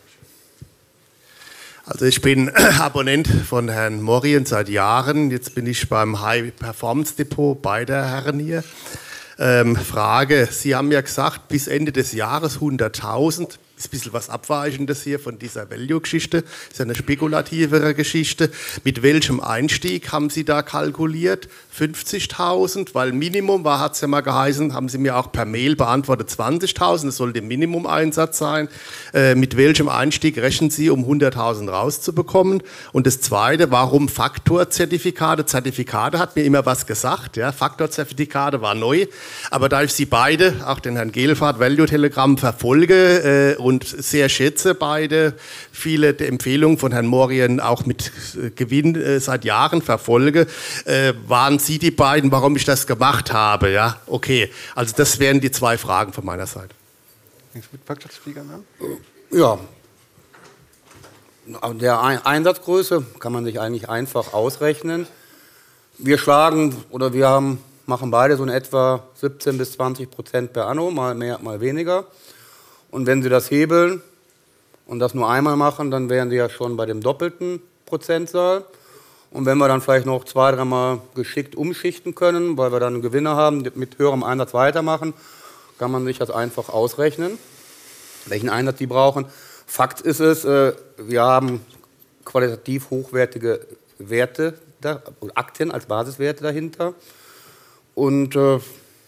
Also ich bin Abonnent von Herrn Morien seit Jahren. Jetzt bin ich beim High Performance Depot beider Herren hier. Ähm, Frage, Sie haben ja gesagt, bis Ende des Jahres hunderttausend. Ist ein bisschen was Abweichendes hier von dieser Value-Geschichte. Ist ja eine spekulativere Geschichte. Mit welchem Einstieg haben Sie da kalkuliert? fünfzigtausend? Weil Minimum war, hat es ja mal geheißen, haben Sie mir auch per Mail beantwortet, zwanzigtausend. Das soll der Minimum-Einsatz sein. Äh, mit welchem Einstieg rechnen Sie, um hunderttausend rauszubekommen? Und das Zweite, warum Faktorzertifikate? Zertifikate hat mir immer was gesagt. Ja? Faktorzertifikate war neu. Aber da ich Sie beide, auch den Herrn Gelfart, Value-Telegramm verfolge, äh, und sehr schätze beide, viele der Empfehlungen von Herrn Morien auch mit Gewinn äh, seit Jahren verfolge, äh, waren Sie die beiden, warum ich das gemacht habe. Ja, okay. Also das wären die zwei Fragen von meiner Seite. Ja, der Einsatzgröße kann man sich eigentlich einfach ausrechnen. Wir schlagen oder wir haben, machen beide so in etwa siebzehn bis zwanzig Prozent per anno, mal mehr, mal weniger. Und wenn Sie das hebeln und das nur einmal machen, dann wären Sie ja schon bei dem doppelten Prozentzahl. Und wenn wir dann vielleicht noch zwei, dreimal geschickt umschichten können, weil wir dann einen Gewinner haben, mit höherem Einsatz weitermachen, kann man sich das einfach ausrechnen, welchen Einsatz Sie brauchen. Fakt ist es, wir haben qualitativ hochwertige Werte, Aktien als Basiswerte dahinter. Und äh,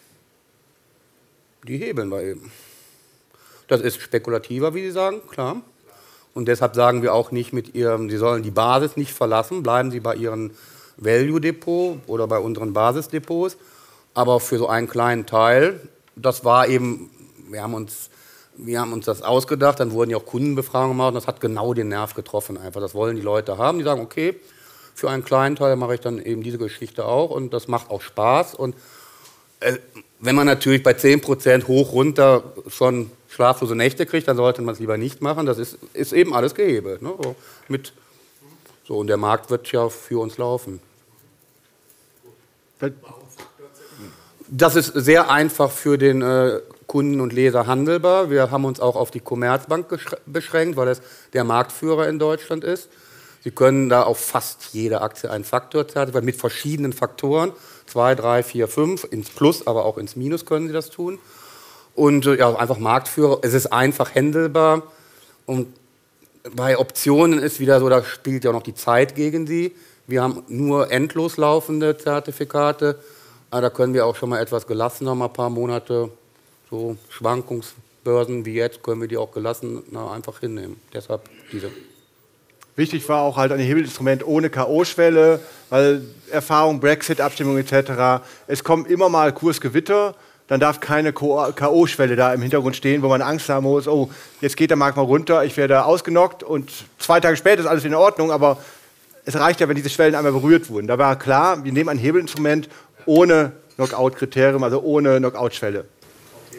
die hebeln wir eben. Das ist spekulativer, wie Sie sagen, klar. Und deshalb sagen wir auch nicht mit ihrem, Sie sollen die Basis nicht verlassen, bleiben Sie bei Ihrem Value-Depot oder bei unseren Basisdepots. Aber für so einen kleinen Teil, das war eben, wir haben uns, wir haben uns das ausgedacht, dann wurden ja auch Kundenbefragungen gemacht und das hat genau den Nerv getroffen einfach. Das wollen die Leute haben, die sagen, okay, für einen kleinen Teil mache ich dann eben diese Geschichte auch und das macht auch Spaß. Und äh, wenn man natürlich bei zehn Prozent hoch, runter schon schlaflose Nächte kriegt, dann sollte man es lieber nicht machen. Das ist, ist eben alles gehebelt. Ne? So, mit, so, und der Markt wird ja für uns laufen. Das ist sehr einfach für den äh, Kunden und Leser handelbar. Wir haben uns auch auf die Commerzbank beschränkt, weil es der Marktführer in Deutschland ist. Sie können da auf fast jede Aktie einen Faktor zertifizieren, mit verschiedenen Faktoren. Zwei, drei, vier, fünf, ins Plus, aber auch ins Minus können Sie das tun. Und äh, ja, einfach Marktführer. Es ist einfach handelbar. Und bei Optionen ist wieder so, da spielt ja noch die Zeit gegen Sie. Wir haben nur endlos laufende Zertifikate. Aber da können wir auch schon mal etwas gelassener, mal ein paar Monate, so Schwankungsbörsen wie jetzt, können wir die auch gelassen na, einfach hinnehmen. Deshalb diese. Wichtig war auch halt ein Hebelinstrument ohne K O-Schwelle, weil Erfahrung, Brexit, Abstimmung et cetera. Es kommen immer mal Kursgewitter, dann darf keine K O-Schwelle da im Hintergrund stehen, wo man Angst haben muss, oh, jetzt geht der Markt mal runter, ich werde ausgenockt und zwei Tage später ist alles in Ordnung, aber es reicht ja, wenn diese Schwellen einmal berührt wurden. Da war klar, wir nehmen ein Hebelinstrument ohne Knockout-Kriterium, also ohne Knockout-Schwelle. Okay,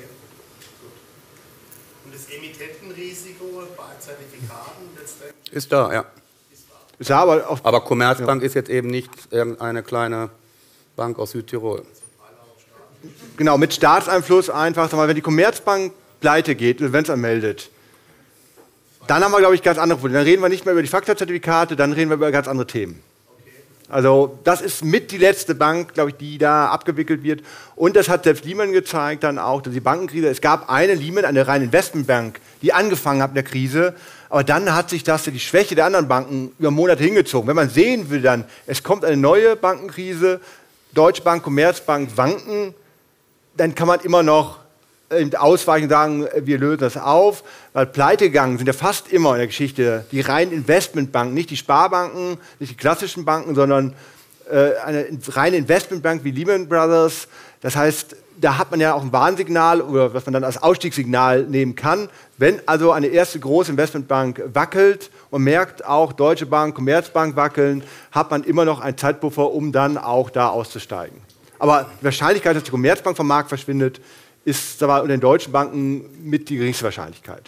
gut. Und das Emittentenrisiko bei Zertifikaten letztendlich? Ist da, ja. Ist da aber, auch, aber Commerzbank ja. ist jetzt eben nicht irgendeine kleine Bank aus Südtirol. Genau, mit Staatseinfluss einfach. Sag mal, wenn die Commerzbank pleite geht, Insolvenz anmeldet, dann haben wir, glaube ich, ganz andere Probleme. Dann reden wir nicht mehr über die Faktorzertifikate, dann reden wir über ganz andere Themen. Also das ist mit die letzte Bank, glaube ich, die da abgewickelt wird. Und das hat selbst Lehman gezeigt, dann auch, dass die Bankenkrise, es gab eine Lehman, eine reine Investmentbank, die angefangen hat in der Krise, aber dann hat sich das, die Schwäche der anderen Banken über Monate hingezogen. Wenn man sehen will dann, es kommt eine neue Bankenkrise, Deutsche Bank, Commerzbank wanken, dann kann man immer noch ausweichen und sagen, wir lösen das auf, weil pleite gegangen sind ja fast immer in der Geschichte die reinen Investmentbanken, nicht die Sparbanken, nicht die klassischen Banken, sondern äh, eine reine Investmentbank wie Lehman Brothers. Das heißt, da hat man ja auch ein Warnsignal, oder was man dann als Ausstiegssignal nehmen kann. Wenn also eine erste große Investmentbank wackelt und merkt auch Deutsche Bank, Commerzbank wackeln, hat man immer noch einen Zeitpuffer, um dann auch da auszusteigen. Aber die Wahrscheinlichkeit, dass die Commerzbank vom Markt verschwindet, ist aber unter den deutschen Banken mit die geringste Wahrscheinlichkeit.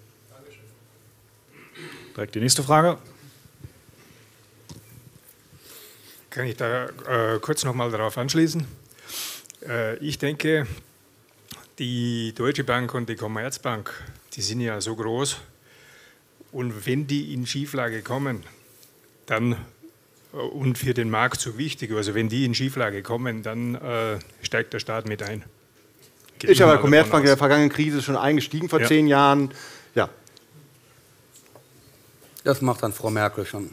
Direkt die nächste Frage. Kann ich da äh, kurz noch mal darauf anschließen? Äh, ich denke, die Deutsche Bank und die Commerzbank, die sind ja so groß. Und wenn die in Schieflage kommen, dann äh, und für den Markt so wichtig, also wenn die in Schieflage kommen, dann äh, steigt der Staat mit ein. Geht ist ja bei Commerzbank in der vergangenen Krise schon eingestiegen vor ja. zehn Jahren. Ja. Das macht dann Frau Merkel schon.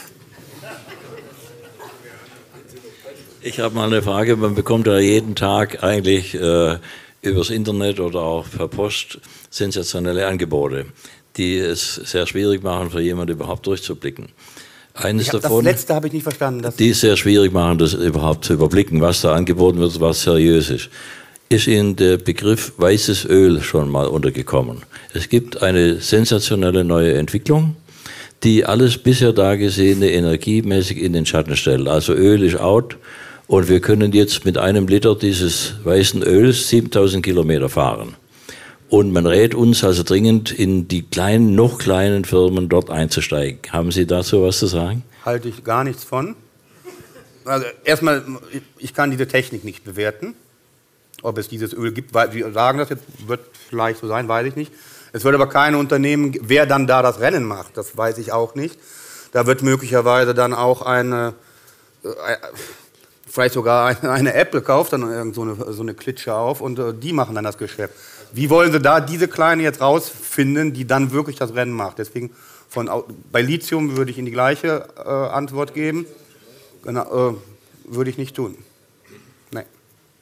Ich habe mal eine Frage. Man bekommt ja jeden Tag eigentlich äh, übers Internet oder auch per Post sensationelle Angebote, die es sehr schwierig machen, für jemanden überhaupt durchzublicken. Eines ich hab, davon, das letzte habe ich nicht verstanden. Das die es sehr schwierig machen, das überhaupt zu überblicken, was da angeboten wird, was seriös ist. Ist Ihnen der Begriff weißes Öl schon mal untergekommen? Es gibt eine sensationelle neue Entwicklung, die alles bisher Dagesehene energiemäßig in den Schatten stellt. Also Öl ist out und wir können jetzt mit einem Liter dieses weißen Öls siebentausend Kilometer fahren. Und man rät uns also dringend, in die kleinen, noch kleinen Firmen dort einzusteigen. Haben Sie dazu was zu sagen? Halte ich gar nichts von. Also erstmal, ich kann diese Technik nicht bewerten. Ob es dieses Öl gibt, weil wir sagen das jetzt, wird vielleicht so sein, weiß ich nicht. Es wird aber keine Unternehmen, wer dann da das Rennen macht, das weiß ich auch nicht. Da wird möglicherweise dann auch eine, äh, vielleicht sogar eine, eine Apple kauft dann irgend so eine, so eine Klitsche auf und äh, die machen dann das Geschäft. Wie wollen sie da diese Kleine jetzt rausfinden, die dann wirklich das Rennen macht? Deswegen von, bei Lithium würde ich Ihnen die gleiche äh, Antwort geben. Genau, äh, würde ich nicht tun. Nee.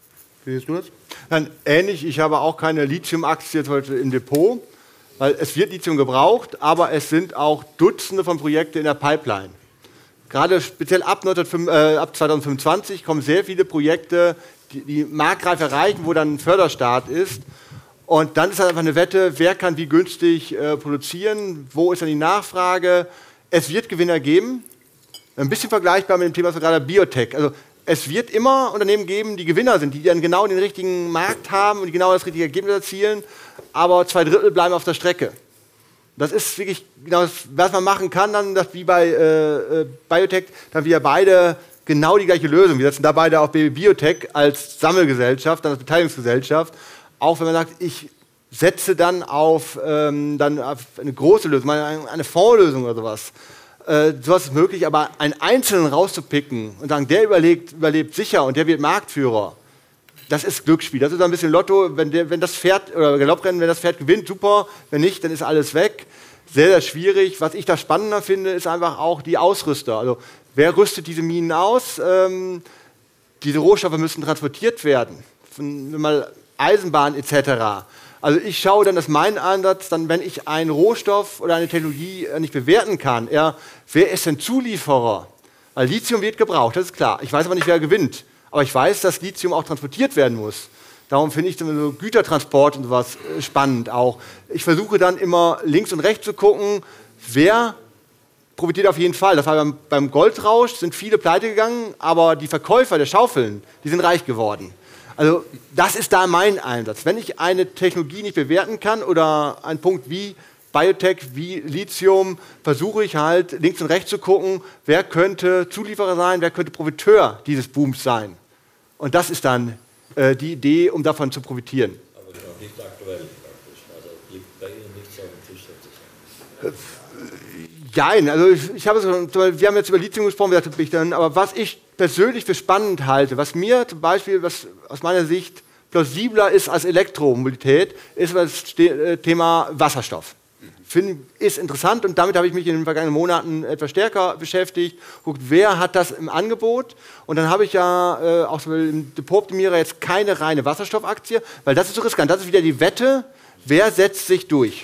Wie siehst du das? Dann ähnlich, ich habe auch keine Lithium-Aktie heute im Depot, weil es wird Lithium gebraucht, aber es sind auch Dutzende von Projekten in der Pipeline. Gerade speziell ab, zweitausendfünfundzwanzig kommen sehr viele Projekte, die, die marktreif erreichen, wo dann ein Förderstart ist. Und dann ist halt einfach eine Wette, wer kann wie günstig äh, produzieren, wo ist dann die Nachfrage. Es wird Gewinner geben. Ein bisschen vergleichbar mit dem Thema, was wir gerade Biotech. Also es wird immer Unternehmen geben, die Gewinner sind, die dann genau den richtigen Markt haben und die genau das richtige Ergebnis erzielen, aber zwei Drittel bleiben auf der Strecke. Das ist wirklich genau das, was man machen kann, dann dass wie bei äh, Biotech, dann wieder beide genau die gleiche Lösung. Wir setzen da beide auf Baby Biotech als Sammelgesellschaft, dann als Beteiligungsgesellschaft. Auch wenn man sagt, ich setze dann auf, ähm, dann auf eine große Lösung, eine, eine Fondslösung oder sowas. Äh, sowas ist möglich, aber einen Einzelnen rauszupicken und sagen, der überlebt, überlebt sicher und der wird Marktführer, das ist Glücksspiel. Das ist ein bisschen Lotto. Wenn, der, wenn das Pferd, oder Galopprennen, wenn das Pferd gewinnt, super. Wenn nicht, dann ist alles weg. Sehr, sehr schwierig. Was ich da spannender finde, ist einfach auch die Ausrüster. Also, wer rüstet diese Minen aus? Ähm, diese Rohstoffe müssen transportiert werden. Von, mal Eisenbahn et cetera. Also ich schaue dann, dass mein Ansatz, dann, wenn ich einen Rohstoff oder eine Technologie nicht bewerten kann, eher, wer ist denn Zulieferer? Weil Lithium wird gebraucht, das ist klar. Ich weiß aber nicht, wer gewinnt. Aber ich weiß, dass Lithium auch transportiert werden muss. Darum finde ich so Gütertransport und sowas spannend auch. Ich versuche dann immer links und rechts zu gucken, wer profitiert auf jeden Fall. Das war beim, beim Goldrausch, sind viele pleite gegangen, aber die Verkäufer der Schaufeln, die sind reich geworden. Also das ist da mein Einsatz. Wenn ich eine Technologie nicht bewerten kann oder einen Punkt wie Biotech, wie Lithium, versuche ich halt links und rechts zu gucken, wer könnte Zulieferer sein, wer könnte Profiteur dieses Booms sein. Und das ist dann äh, die Idee, um davon zu profitieren. Aber genau, nicht aktuell praktisch. Also liegt bei Ihnen nichts auf dem Tisch sozusagen. Nein, also ich, ich habe es, wir haben jetzt über Lithium gesprochen, dann, aber was ich persönlich für spannend halte, was mir zum Beispiel, was aus meiner Sicht plausibler ist als Elektromobilität, ist das Thema Wasserstoff. Finde, ist interessant und damit habe ich mich in den vergangenen Monaten etwas stärker beschäftigt. Guckt, wer hat das im Angebot? Und dann habe ich ja äh, auch so im Depot-Optimierer jetzt keine reine Wasserstoffaktie, weil das ist so riskant. Das ist wieder die Wette, wer setzt sich durch?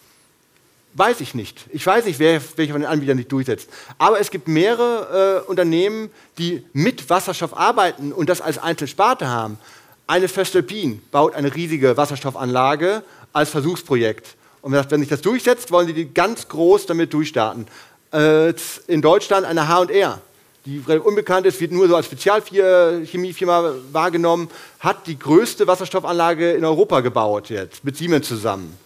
Weiß ich nicht. Ich weiß nicht, wer, welcher von den Anbietern sich durchsetzt. Aber es gibt mehrere äh, Unternehmen, die mit Wasserstoff arbeiten und das als Einzelsparte haben. Eine Voestalpine baut eine riesige Wasserstoffanlage als Versuchsprojekt. Und wenn sich das durchsetzt, wollen sie die ganz groß damit durchstarten. Äh, in Deutschland eine H und R, die relativ unbekannt ist, wird nur so als Spezialchemiefirma wahrgenommen, hat die größte Wasserstoffanlage in Europa gebaut jetzt, mit Siemens zusammen.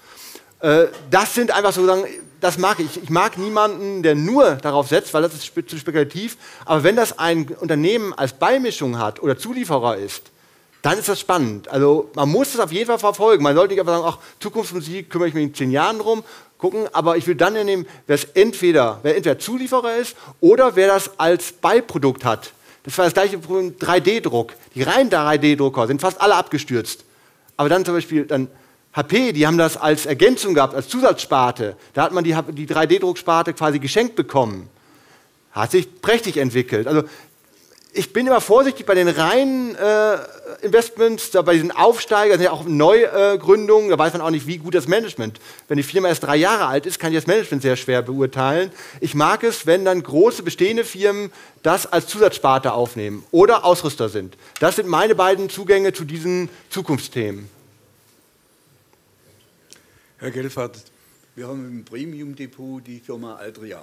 Das sind einfach so, das mag ich. Ich mag niemanden, der nur darauf setzt, weil das ist zu spekulativ. Aber wenn das ein Unternehmen als Beimischung hat oder Zulieferer ist, dann ist das spannend. Also man muss das auf jeden Fall verfolgen. Man sollte nicht einfach sagen, ach, Zukunftsmusik kümmere ich mich in zehn Jahren drum, gucken. Aber ich will dann nehmen, wer es entweder, wer entweder Zulieferer ist oder wer das als Beiprodukt hat. Das war das gleiche Problem, drei D Druck. Die reinen drei D Drucker sind fast alle abgestürzt. Aber dann zum Beispiel dann H P, die haben das als Ergänzung gehabt, als Zusatzsparte. Da hat man die, die drei D Drucksparte quasi geschenkt bekommen. Hat sich prächtig entwickelt. Also ich bin immer vorsichtig bei den reinen äh, Investments, da bei diesen Aufsteigern, sind ja auch Neugründungen, äh, da weiß man auch nicht, wie gut das Management. Wenn die Firma erst drei Jahre alt ist, kann ich das Management sehr schwer beurteilen. Ich mag es, wenn dann große bestehende Firmen das als Zusatzsparte aufnehmen oder Ausrüster sind. Das sind meine beiden Zugänge zu diesen Zukunftsthemen. Herr Gelfart, wir haben im Premium-Depot die Firma Altria.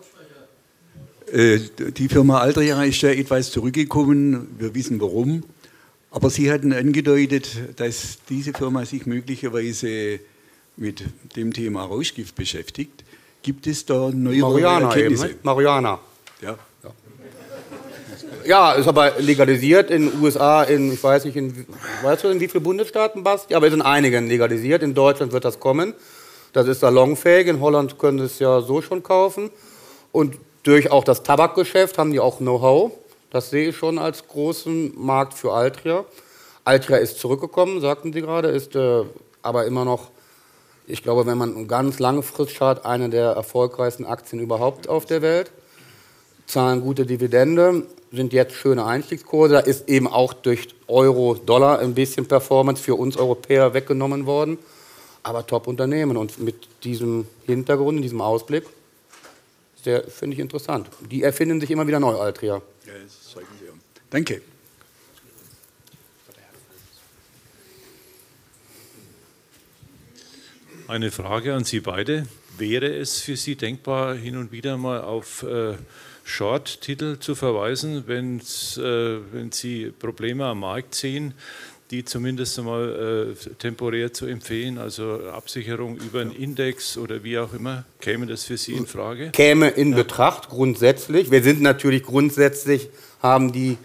Äh, die Firma Altria ist ja etwas zurückgekommen, wir wissen warum. Aber Sie hatten angedeutet, dass diese Firma sich möglicherweise mit dem Thema Rauschgift beschäftigt. Gibt es da neue Marihuana Erkenntnisse? eben, ne? Marihuana. Ja. Ja. Ja, ist aber legalisiert in den U S A, in, ich weiß nicht, in, weißt du, in wie vielen Bundesstaaten, Basti? Aber es sind einigen legalisiert. In Deutschland wird das kommen. Das ist salonfähig. In Holland können Sie es ja so schon kaufen. Und durch auch das Tabakgeschäft haben die auch Know-how. Das sehe ich schon als großen Markt für Altria. Altria ist zurückgekommen, sagten Sie gerade, ist äh, aber immer noch, ich glaube, wenn man eine ganz lange Frist schaut, eine der erfolgreichsten Aktien überhaupt auf der Welt. Zahlen gute Dividende. sind jetzt schöne Einstiegskurse. Da ist eben auch durch Euro-Dollar ein bisschen Performance für uns Europäer weggenommen worden. Aber Top-Unternehmen und mit diesem Hintergrund, diesem Ausblick, sehr, finde ich interessant. Die erfinden sich immer wieder neu, Altria. Ja, das zeigen Sie. Danke. Eine Frage an Sie beide. Wäre es für Sie denkbar, hin und wieder mal auf äh, Short-Titel zu verweisen, wenn's, äh, wenn Sie Probleme am Markt sehen, die zumindest einmal äh, temporär zu empfehlen, also Absicherung über einen Index oder wie auch immer? Käme das für Sie in Frage? Käme in ja. Betracht, grundsätzlich. Wir sind natürlich grundsätzlich, haben die,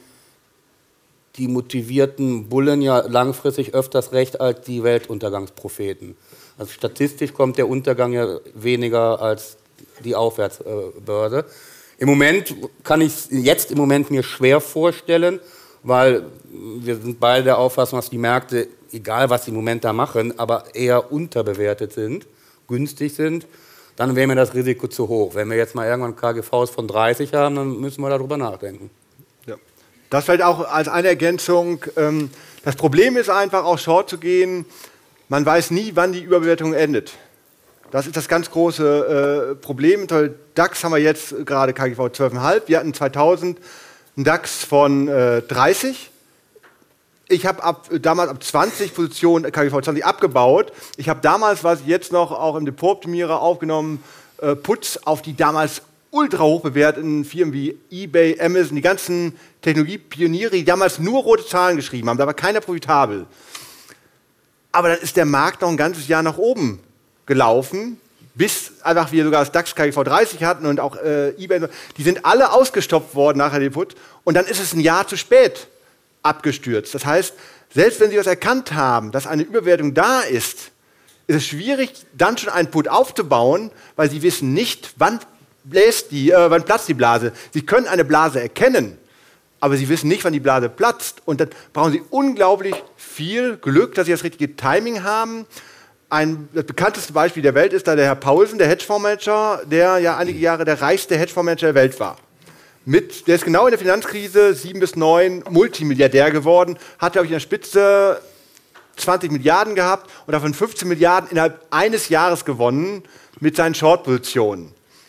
die motivierten Bullen ja langfristig öfters recht als die Weltuntergangspropheten. Also statistisch kommt der Untergang ja weniger als die Aufwärtsbörse. Im Moment kann ich es jetzt im Moment mir schwer vorstellen, weil wir sind beide der Auffassung, dass die Märkte, egal was sie im Moment da machen, aber eher unterbewertet sind, günstig sind. Dann wäre mir das Risiko zu hoch. Wenn wir jetzt mal irgendwann K G Vs von dreißig haben, dann müssen wir darüber nachdenken. Ja. Das vielleicht auch als eine Ergänzung. Das Problem ist einfach, auch Short zu gehen. Man weiß nie, wann die Überbewertung endet. Das ist das ganz große äh, Problem. DAX haben wir jetzt gerade K G V zwölf Komma fünf. Wir hatten zweitausend einen DAX von äh, dreißig. Ich habe ab, damals ab zwanzig Positionen K G V zwanzig abgebaut. Ich habe damals, was ich jetzt noch auch im Depot-Optimierer aufgenommen, äh, Puts auf die damals ultra hoch bewerteten Firmen wie eBay, Amazon, die ganzen Technologiepioniere, die damals nur rote Zahlen geschrieben haben. Da war keiner profitabel. Aber dann ist der Markt noch ein ganzes Jahr nach oben gelaufen, bis einfach wir sogar das DAX K G V dreißig hatten und auch äh, eBay. Die sind alle ausgestopft worden nachher die Put. Und dann ist es ein Jahr zu spät abgestürzt. Das heißt, selbst wenn Sie das erkannt haben, dass eine Überbewertung da ist, ist es schwierig, dann schon einen Put aufzubauen, weil Sie wissen nicht, wann, bläst die, äh, wann platzt die Blase. Sie können eine Blase erkennen, aber Sie wissen nicht, wann die Blase platzt. Und dann brauchen Sie unglaublich viel Glück, dass Sie das richtige Timing haben. Ein, das bekannteste Beispiel der Welt ist da der Herr Paulsen, der Hedgefondsmanager, der ja einige Jahre der reichste Hedgefondsmanager der Welt war. Mit, der ist genau in der Finanzkrise sieben bis neun Multimilliardär geworden, hat, glaube ich, in der Spitze zwanzig Milliarden gehabt und davon fünfzehn Milliarden innerhalb eines Jahres gewonnen mit seinen Short-Positionen.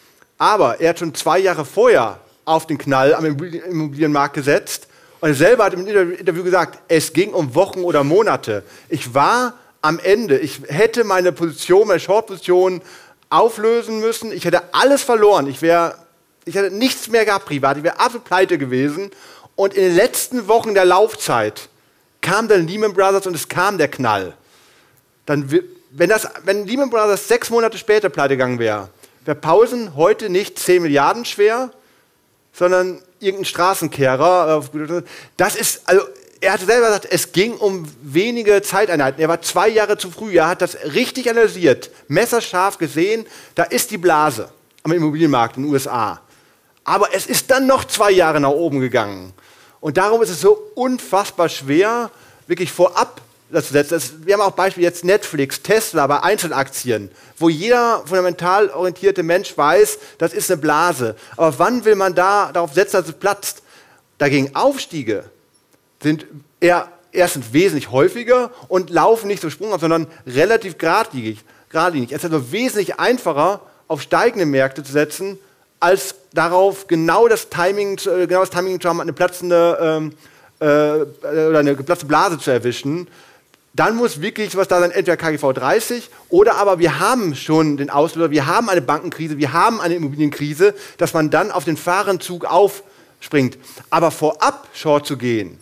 Aber er hat schon zwei Jahre vorher auf den Knall am Immobilienmarkt gesetzt und er selber hat im Interview gesagt, es ging um Wochen oder Monate. Ich war am Ende, ich hätte meine Position, meine Short-Position auflösen müssen, ich hätte alles verloren, ich wäre, ich hätte nichts mehr gehabt privat, ich wäre absolut pleite gewesen und in den letzten Wochen der Laufzeit kam dann Lehman Brothers und es kam der Knall. Dann, wenn, das, wenn Lehman Brothers sechs Monate später pleite gegangen wäre, wäre Paulsen heute nicht zehn Milliarden schwer, sondern irgendein Straßenkehrer. Das ist, also er hatte selber gesagt, es ging um wenige Zeiteinheiten. Er war zwei Jahre zu früh. Er hat das richtig analysiert, messerscharf gesehen. Da ist die Blase am Immobilienmarkt in den U S A. Aber es ist dann noch zwei Jahre nach oben gegangen. Und darum ist es so unfassbar schwer, wirklich vorab das zu setzen. Das, wir haben auch Beispiele jetzt Netflix, Tesla bei Einzelaktien, wo jeder fundamental orientierte Mensch weiß, das ist eine Blase. Aber wann will man da darauf setzen, dass es platzt? Dagegen Aufstiege sind eher erstens wesentlich häufiger und laufen nicht so sprunghaft, sondern relativ geradlinig. geradlinig. Es ist also wesentlich einfacher, auf steigende Märkte zu setzen, als darauf genau das Timing, genau das Timing zu haben, eine platzende, ähm, äh, oder eine geplatzte Blase zu erwischen. Dann muss wirklich sowas da sein, entweder K G V dreißig oder aber wir haben schon den Auslöser, wir haben eine Bankenkrise, wir haben eine Immobilienkrise, dass man dann auf den Fahrenzug aufspringt. Aber vorab Short zu gehen,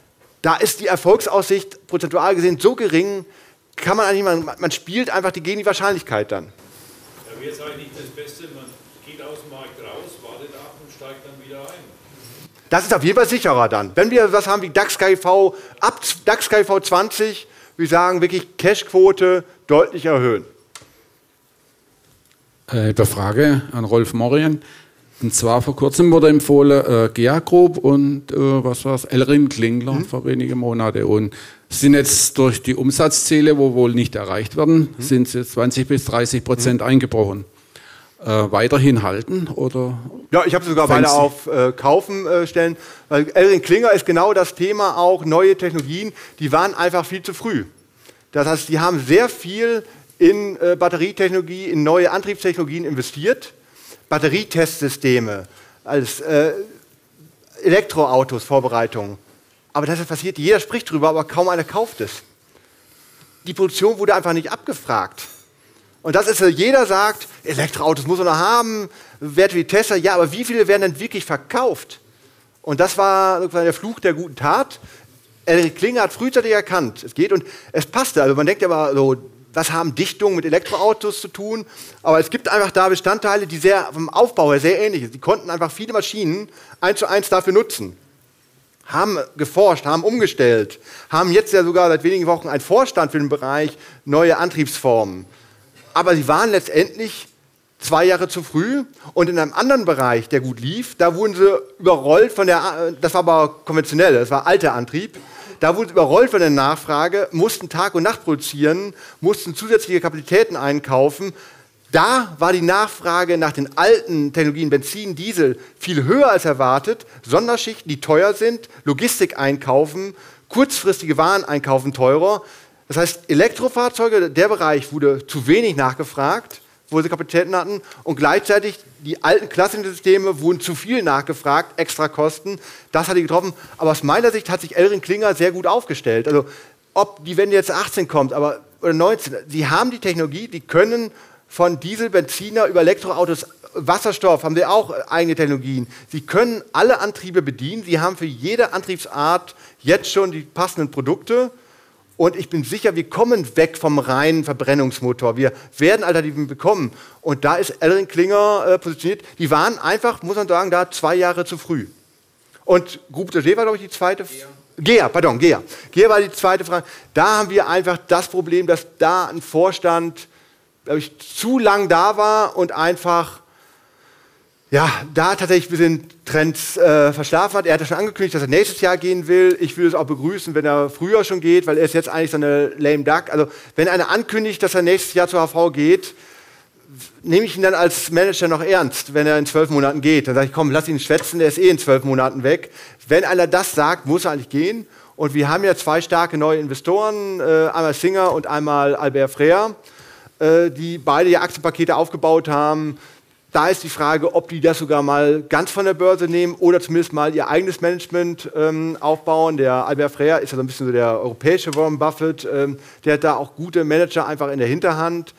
da ist die Erfolgsaussicht prozentual gesehen so gering, kann man eigentlich, man, man spielt einfach die, gegen die Wahrscheinlichkeit dann. Ja, wäre es eigentlich nicht das Beste, man geht aus dem Markt raus, wartet ab und steigt dann wieder ein. Das ist auf jeden Fall sicherer dann. Wenn wir was haben wie DAX K G V, ab DAX K G V zwanzig, wir sagen wirklich Cashquote deutlich erhöhen. Äh, eine Frage an Rolf Morian. Und zwar vor kurzem wurde empfohlen äh, G A Group und äh, was war's, Elrin Klingler mhm. vor wenigen Monaten. Und sind jetzt durch die Umsatzziele, wo wohl nicht erreicht werden, mhm. sind sie zwanzig bis dreißig Prozent mhm. eingebrochen. äh, weiterhin halten? Oder ja, ich habe sogar beide auf äh, Kaufen äh, stellen, weil ElringKlinger ist genau das Thema, auch neue Technologien, die waren einfach viel zu früh. Das heißt, die haben sehr viel in äh, Batterietechnologie, in neue Antriebstechnologien investiert, Batterietestsysteme, als äh, Elektroautos, Vorbereitung. Aber das ist passiert, jeder spricht drüber, aber kaum einer kauft es. Die Produktion wurde einfach nicht abgefragt. Und das ist, jeder sagt, Elektroautos muss man noch haben, Werte wie Tesla, ja, aber wie viele werden denn wirklich verkauft? Und das war der Fluch der guten Tat. ElringKlinger hat frühzeitig erkannt, es geht und es passte. Also man denkt ja aber so, was haben Dichtungen mit Elektroautos zu tun? Aber es gibt einfach da Bestandteile, die sehr vom Aufbau her sehr ähnlich sind. Die konnten einfach viele Maschinen eins zu eins dafür nutzen. Haben geforscht, haben umgestellt, haben jetzt ja sogar seit wenigen Wochen einen Vorstand für den Bereich neue Antriebsformen. Aber sie waren letztendlich zwei Jahre zu früh und in einem anderen Bereich, der gut lief, da wurden sie überrollt von der, das war aber konventionell, das war alter Antrieb, da wurden sie überrollt von der Nachfrage, mussten Tag und Nacht produzieren, mussten zusätzliche Kapazitäten einkaufen. Da war die Nachfrage nach den alten Technologien, Benzin, Diesel, viel höher als erwartet. Sonderschichten, die teuer sind, Logistik einkaufen, kurzfristige Waren einkaufen teurer. Das heißt, Elektrofahrzeuge, der Bereich wurde zu wenig nachgefragt, wo sie Kapazitäten hatten. Und gleichzeitig die alten klassischen Systeme wurden zu viel nachgefragt, extra Kosten. Das hat die getroffen. Aber aus meiner Sicht hat sich ElringKlinger sehr gut aufgestellt. Also ob die Wende jetzt achtzehn kommt aber, oder neunzehn, sie haben die Technologie, die können von Diesel, Benziner über Elektroautos, Wasserstoff, haben sie auch eigene Technologien. Sie können alle Antriebe bedienen. Sie haben für jede Antriebsart jetzt schon die passenden Produkte. Und ich bin sicher, wir kommen weg vom reinen Verbrennungsmotor. Wir werden Alternativen bekommen. Und da ist ElringKlinger äh, positioniert. Die waren einfach, muss man sagen, da zwei Jahre zu früh. Und Groupe Sauger war, glaube ich, die zweite. GEA, pardon, GEA. GEA war die zweite Frage. Da haben wir einfach das Problem, dass da ein Vorstand, glaube ich, zu lang da war und einfach ja, da tatsächlich ein bisschen Trends äh, verschlafen hat. Er hat ja schon angekündigt, dass er nächstes Jahr gehen will. Ich würde es auch begrüßen, wenn er früher schon geht, weil er ist jetzt eigentlich so eine lame duck. Also wenn einer ankündigt, dass er nächstes Jahr zur H V geht, nehme ich ihn dann als Manager noch ernst, wenn er in zwölf Monaten geht. Dann sage ich, komm, lass ihn schwätzen, der ist eh in zwölf Monaten weg. Wenn einer das sagt, muss er eigentlich gehen. Und wir haben ja zwei starke neue Investoren, äh, einmal Singer und einmal Albert Frère, äh, die beide ja Aktienpakete aufgebaut haben. Da ist die Frage, ob die das sogar mal ganz von der Börse nehmen oder zumindest mal ihr eigenes Management ähm, aufbauen. Der Albert Frère ist ja so ein bisschen so der europäische Warren Buffett. Ähm, der hat da auch gute Manager einfach in der Hinterhand.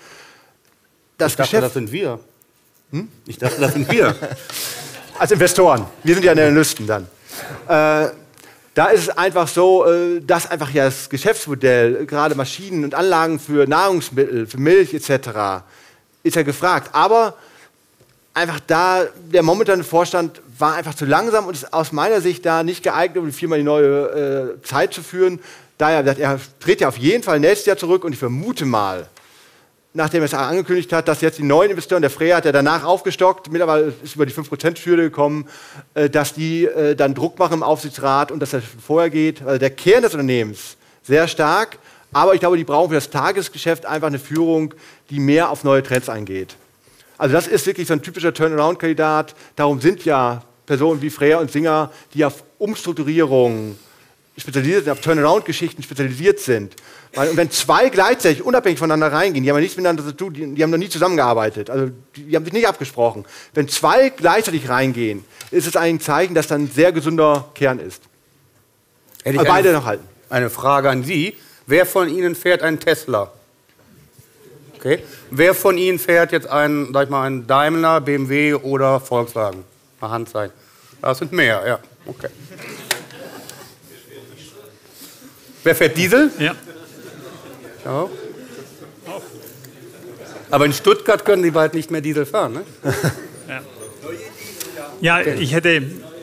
Das ich dachte, Geschäft, das sind wir. Hm? Ich dachte, das sind wir. Als Investoren. Wir sind ja Analysten dann. Äh, da ist es einfach so, äh, dass einfach ja das Geschäftsmodell, gerade Maschinen und Anlagen für Nahrungsmittel, für Milch et cetera, ist ja gefragt. Aber einfach da, der momentane Vorstand war einfach zu langsam und ist aus meiner Sicht da nicht geeignet, um die Firma in die neue äh, Zeit zu führen. Daher, er tritt ja auf jeden Fall nächstes Jahr zurück und ich vermute mal, nachdem er es angekündigt hat, dass jetzt die neuen Investoren, der Frère hat ja danach aufgestockt, mittlerweile ist über die fünf Prozent Hürde gekommen, äh, dass die äh, dann Druck machen im Aufsichtsrat und dass das vorher geht. Also der Kern des Unternehmens, sehr stark, aber ich glaube, die brauchen für das Tagesgeschäft einfach eine Führung, die mehr auf neue Trends eingeht. Also das ist wirklich so ein typischer Turnaround-Kandidat. Darum sind ja Personen wie Frère und Singer, die auf Umstrukturierung spezialisiert sind, auf Turnaround-Geschichten spezialisiert sind. Weil, und wenn zwei gleichzeitig unabhängig voneinander reingehen, die haben ja nichts miteinander zu tun, die, die haben noch nie zusammengearbeitet, also die, die haben sich nicht abgesprochen. Wenn zwei gleichzeitig reingehen, ist es ein Zeichen, dass dann ein sehr gesunder Kern ist. Hätte ich Aber beide eine, noch halten. Eine Frage an Sie. Wer von Ihnen fährt einen Tesla? Okay. Wer von Ihnen fährt jetzt einen, sag ich mal, einen Daimler, B M W oder Volkswagen? Mal Hand zeigen. Das sind mehr, ja. Okay. Wer fährt Diesel? Ja. Ja. Aber in Stuttgart können Sie bald nicht mehr Diesel fahren, ne? Ja, ja okay. ich hätte...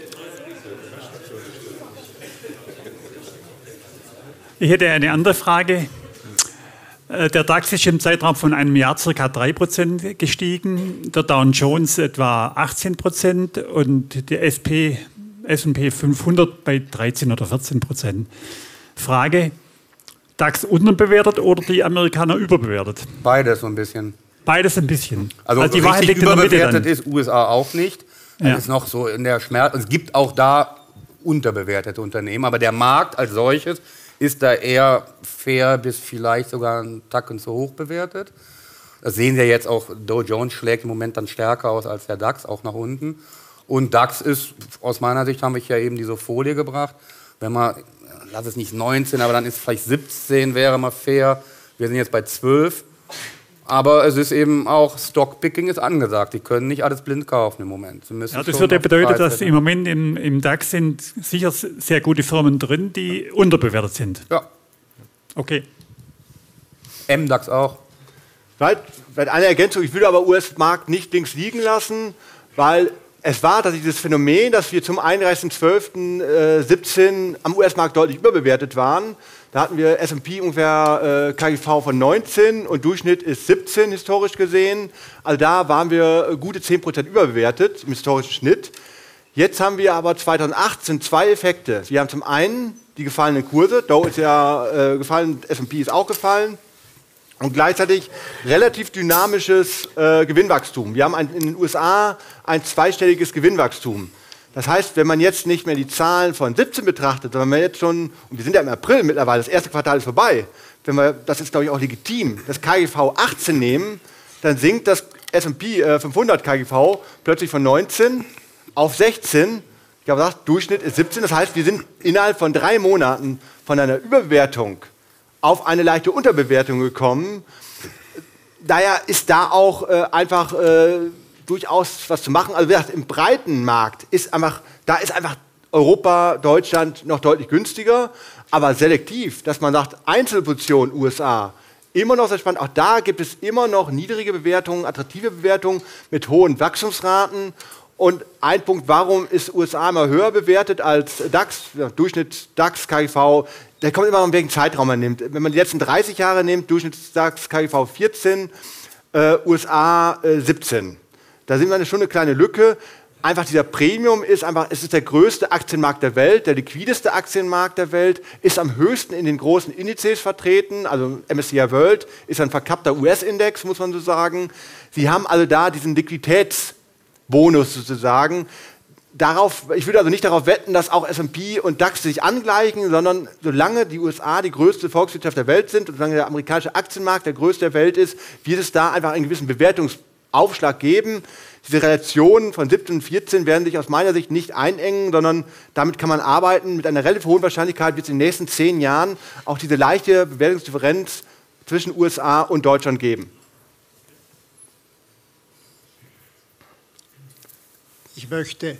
Ich hätte eine andere Frage. Der DAX ist im Zeitraum von einem Jahr ca. drei Prozent gestiegen, der Dow Jones etwa achtzehn Prozent und der S und P fünfhundert bei dreizehn oder vierzehn Prozent. Frage, DAX unterbewertet oder die Amerikaner überbewertet? Beides so ein bisschen. Beides ein bisschen. Also, also die richtig Wahrheit liegt in der Mitte überbewertet dann. ist U S A auch nicht. Das Ja. ist noch so in der Schmerz. Es gibt auch da unterbewertete Unternehmen, aber der Markt als solches ist da eher fair bis vielleicht sogar einen Tacken zu hoch bewertet. Das sehen wir jetzt auch, Dow Jones schlägt im Moment dann stärker aus als der DAX, auch nach unten. Und DAX ist, aus meiner Sicht habe ich ja eben diese Folie gebracht, wenn man, lass es nicht neunzehn, aber dann ist vielleicht siebzehn, wäre mal fair. Wir sind jetzt bei zwölf. Aber es ist eben auch, Stockpicking ist angesagt. Die können nicht alles blind kaufen im Moment. Sie müssen Ja, das schon würde ja auf die bedeuten, Preise dass im Moment im, im DAX sind sicher sehr gute Firmen drin, die unterbewertet sind. Ja. Okay. M DAX auch. Weil, weil eine Ergänzung, ich würde aber U S-Markt nicht links liegen lassen, weil es war tatsächlich das Phänomen, dass wir zum einunddreißigsten zwölften siebzehn am U S-Markt deutlich überbewertet waren. Da hatten wir S und P ungefähr äh, K G V von neunzehn und Durchschnitt ist siebzehn historisch gesehen. Also da waren wir gute zehn Prozent überbewertet im historischen Schnitt. Jetzt haben wir aber zweitausendachtzehn zwei Effekte. Wir haben zum einen die gefallenen Kurse, Dow ist ja äh, gefallen, S und P ist auch gefallen. Und gleichzeitig relativ dynamisches äh, Gewinnwachstum. Wir haben ein, in den U S A ein zweistelliges Gewinnwachstum. Das heißt, wenn man jetzt nicht mehr die Zahlen von siebzehn betrachtet, sondern man jetzt schon, und wir sind ja im April mittlerweile, das erste Quartal ist vorbei, wenn wir, das ist glaube ich auch legitim, das K G V achtzehn nehmen, dann sinkt das S und P äh, fünfhundert K G V plötzlich von neunzehn auf sechzehn. Ich habe gesagt, Durchschnitt ist siebzehn. Das heißt, wir sind innerhalb von drei Monaten von einer Überbewertung auf eine leichte Unterbewertung gekommen. Daher ist da auch äh, einfach äh, durchaus was zu machen. Also wie gesagt, im breiten Markt ist einfach, da ist einfach Europa, Deutschland noch deutlich günstiger, aber selektiv, dass man sagt, Einzelposition U S A, immer noch sehr spannend. Auch da gibt es immer noch niedrige Bewertungen, attraktive Bewertungen mit hohen Wachstumsraten. Und ein Punkt, warum ist U S A immer höher bewertet als DAX, ja, Durchschnitt DAX, K G V, der kommt immer an welchen Zeitraum man nimmt. Wenn man die letzten dreißig Jahre nimmt, Durchschnitt DAX, K G V vierzehn, äh, U S A äh, siebzehn. Da sind wir schon eine kleine Lücke. Einfach dieser Premium ist einfach, es ist der größte Aktienmarkt der Welt, der liquideste Aktienmarkt der Welt, ist am höchsten in den großen Indizes vertreten, also M S C I World ist ein verkappter U S-Index, muss man so sagen. Sie haben also da diesen Liquiditätsbonus sozusagen. Darauf, ich würde also nicht darauf wetten, dass auch S und P und DAX sich angleichen, sondern solange die U S A die größte Volkswirtschaft der Welt sind und solange der amerikanische Aktienmarkt der größte der Welt ist, wird es da einfach einen gewissen Bewertungsaufschlag geben. Diese Relationen von siebzehn und vierzehn werden sich aus meiner Sicht nicht einengen, sondern damit kann man arbeiten. Mit einer relativ hohen Wahrscheinlichkeit wird es in den nächsten zehn Jahren auch diese leichte Bewertungsdifferenz zwischen U S A und Deutschland geben. Ich möchte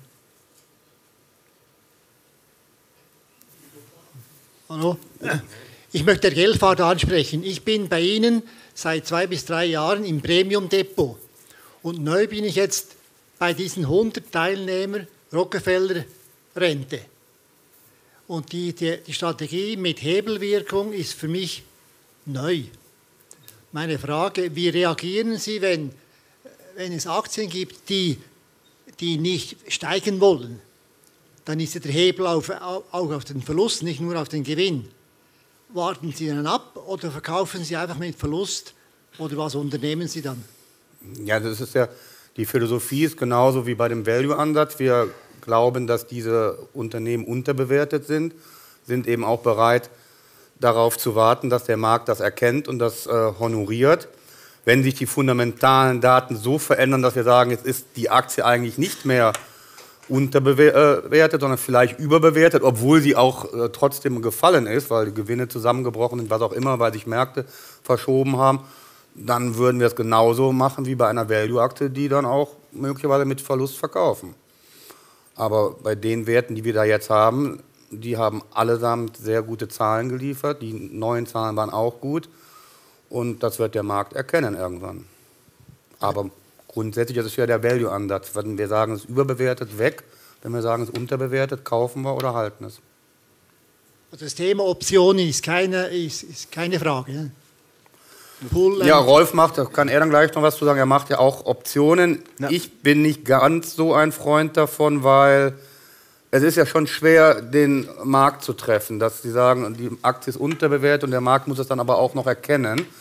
Hallo? Ich möchte Herrn Gelfard ansprechen. Ich bin bei Ihnen seit zwei bis drei Jahren im Premium-Depot. Und neu bin ich jetzt bei diesen hundert Teilnehmern Rockefeller-Rente. Und die, die, die Strategie mit Hebelwirkung ist für mich neu. Meine Frage, wie reagieren Sie, wenn, wenn es Aktien gibt, die, die nicht steigen wollen? Dann ist ja der Hebel auf, auch auf den Verlust, nicht nur auf den Gewinn. Warten Sie dann ab oder verkaufen Sie einfach mit Verlust oder was unternehmen Sie dann? Ja, das ist ja, die Philosophie ist genauso wie bei dem Value-Ansatz. Wir glauben, dass diese Unternehmen unterbewertet sind, sind eben auch bereit, darauf zu warten, dass der Markt das erkennt und das äh, honoriert. Wenn sich die fundamentalen Daten so verändern, dass wir sagen, jetzt ist die Aktie eigentlich nicht mehr unterbewertet, sondern vielleicht überbewertet, obwohl sie auch äh, trotzdem gefallen ist, weil die Gewinne zusammengebrochen sind, was auch immer, weil sich Märkte verschoben haben, dann würden wir es genauso machen wie bei einer Value-Aktie, die dann auch möglicherweise mit Verlust verkaufen. Aber bei den Werten, die wir da jetzt haben, die haben allesamt sehr gute Zahlen geliefert, die neuen Zahlen waren auch gut und das wird der Markt erkennen irgendwann. Aber grundsätzlich ist es ja der Value-Ansatz. Wenn wir sagen, es ist überbewertet, weg. Wenn wir sagen, es ist unterbewertet, kaufen wir oder halten es. Also das Thema Optionen ist keine, ist, ist keine Frage. Ne? Pull Ja, Rolf macht, da kann er dann gleich noch was zu sagen, er macht ja auch Optionen. Ja. Ich bin nicht ganz so ein Freund davon, weil es ist ja schon schwer, den Markt zu treffen. Dass sie sagen, die Aktie ist unterbewertet und der Markt muss es dann aber auch noch erkennen.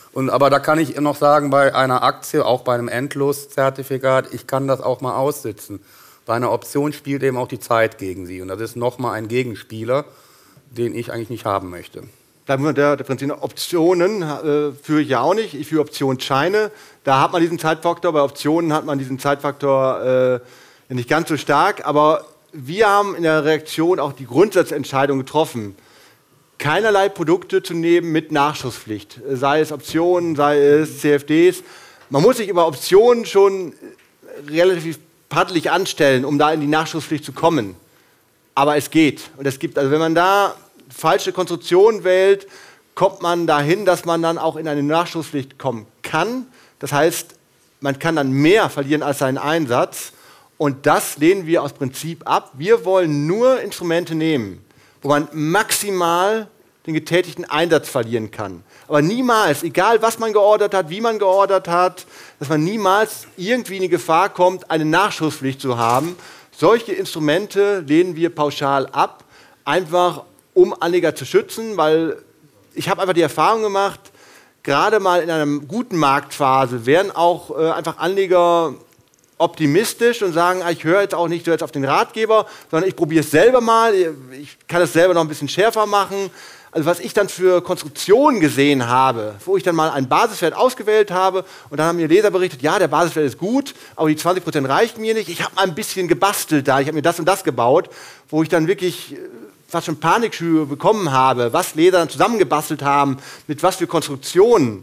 Und, aber da kann ich noch sagen, bei einer Aktie, auch bei einem Endloszertifikat, ich kann das auch mal aussitzen. Bei einer Option spielt eben auch die Zeit gegen sie. Und das ist nochmal ein Gegenspieler, den ich eigentlich nicht haben möchte. Bleiben wir der Differenzierung. Optionen äh, führe ich ja auch nicht. Ich führe Optionsscheine. Da hat man diesen Zeitfaktor. Bei Optionen hat man diesen Zeitfaktor äh, nicht ganz so stark. Aber wir haben in der Reaktion auch die Grundsatzentscheidung getroffen, keinerlei Produkte zu nehmen mit Nachschusspflicht. Sei es Optionen, sei es C F Ds. Man muss sich über Optionen schon relativ paddelig anstellen, um da in die Nachschusspflicht zu kommen. Aber es geht. Und es gibt, also wenn man da falsche Konstruktionen wählt, kommt man dahin, dass man dann auch in eine Nachschusspflicht kommen kann. Das heißt, man kann dann mehr verlieren als seinen Einsatz. Und das lehnen wir aus Prinzip ab. Wir wollen nur Instrumente nehmen, wo man maximal den getätigten Einsatz verlieren kann. Aber niemals, egal was man geordert hat, wie man geordert hat, dass man niemals irgendwie in die Gefahr kommt, eine Nachschusspflicht zu haben. Solche Instrumente lehnen wir pauschal ab, einfach um Anleger zu schützen, weil ich habe einfach die Erfahrung gemacht, gerade mal in einer guten Marktphase werden auch äh, einfach Anleger optimistisch und sagen, ich höre jetzt auch nicht so jetzt auf den Ratgeber, sondern ich probiere es selber mal, ich kann es selber noch ein bisschen schärfer machen. Also was ich dann für Konstruktionen gesehen habe, wo ich dann mal einen Basiswert ausgewählt habe und dann haben mir Leser berichtet, ja, der Basiswert ist gut, aber die zwanzig Prozent reichen mir nicht. Ich habe mal ein bisschen gebastelt da, ich habe mir das und das gebaut, wo ich dann wirklich fast schon Panikschübe bekommen habe, was Leser dann zusammengebastelt haben, mit was für Konstruktionen.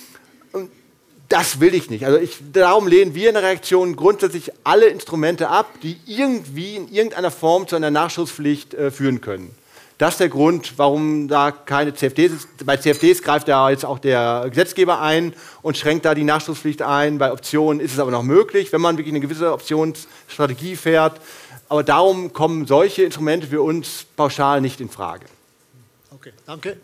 Und das will ich nicht. Also ich, darum lehnen wir in der Reaktion grundsätzlich alle Instrumente ab, die irgendwie in irgendeiner Form zu einer Nachschusspflicht äh, führen können. Das ist der Grund, warum da keine C F Ds ist. Bei C F Ds greift da jetzt auch der Gesetzgeber ein und schränkt da die Nachschusspflicht ein. Bei Optionen ist es aber noch möglich, wenn man wirklich eine gewisse Optionsstrategie fährt. Aber darum kommen solche Instrumente für uns pauschal nicht in Frage. Okay, danke.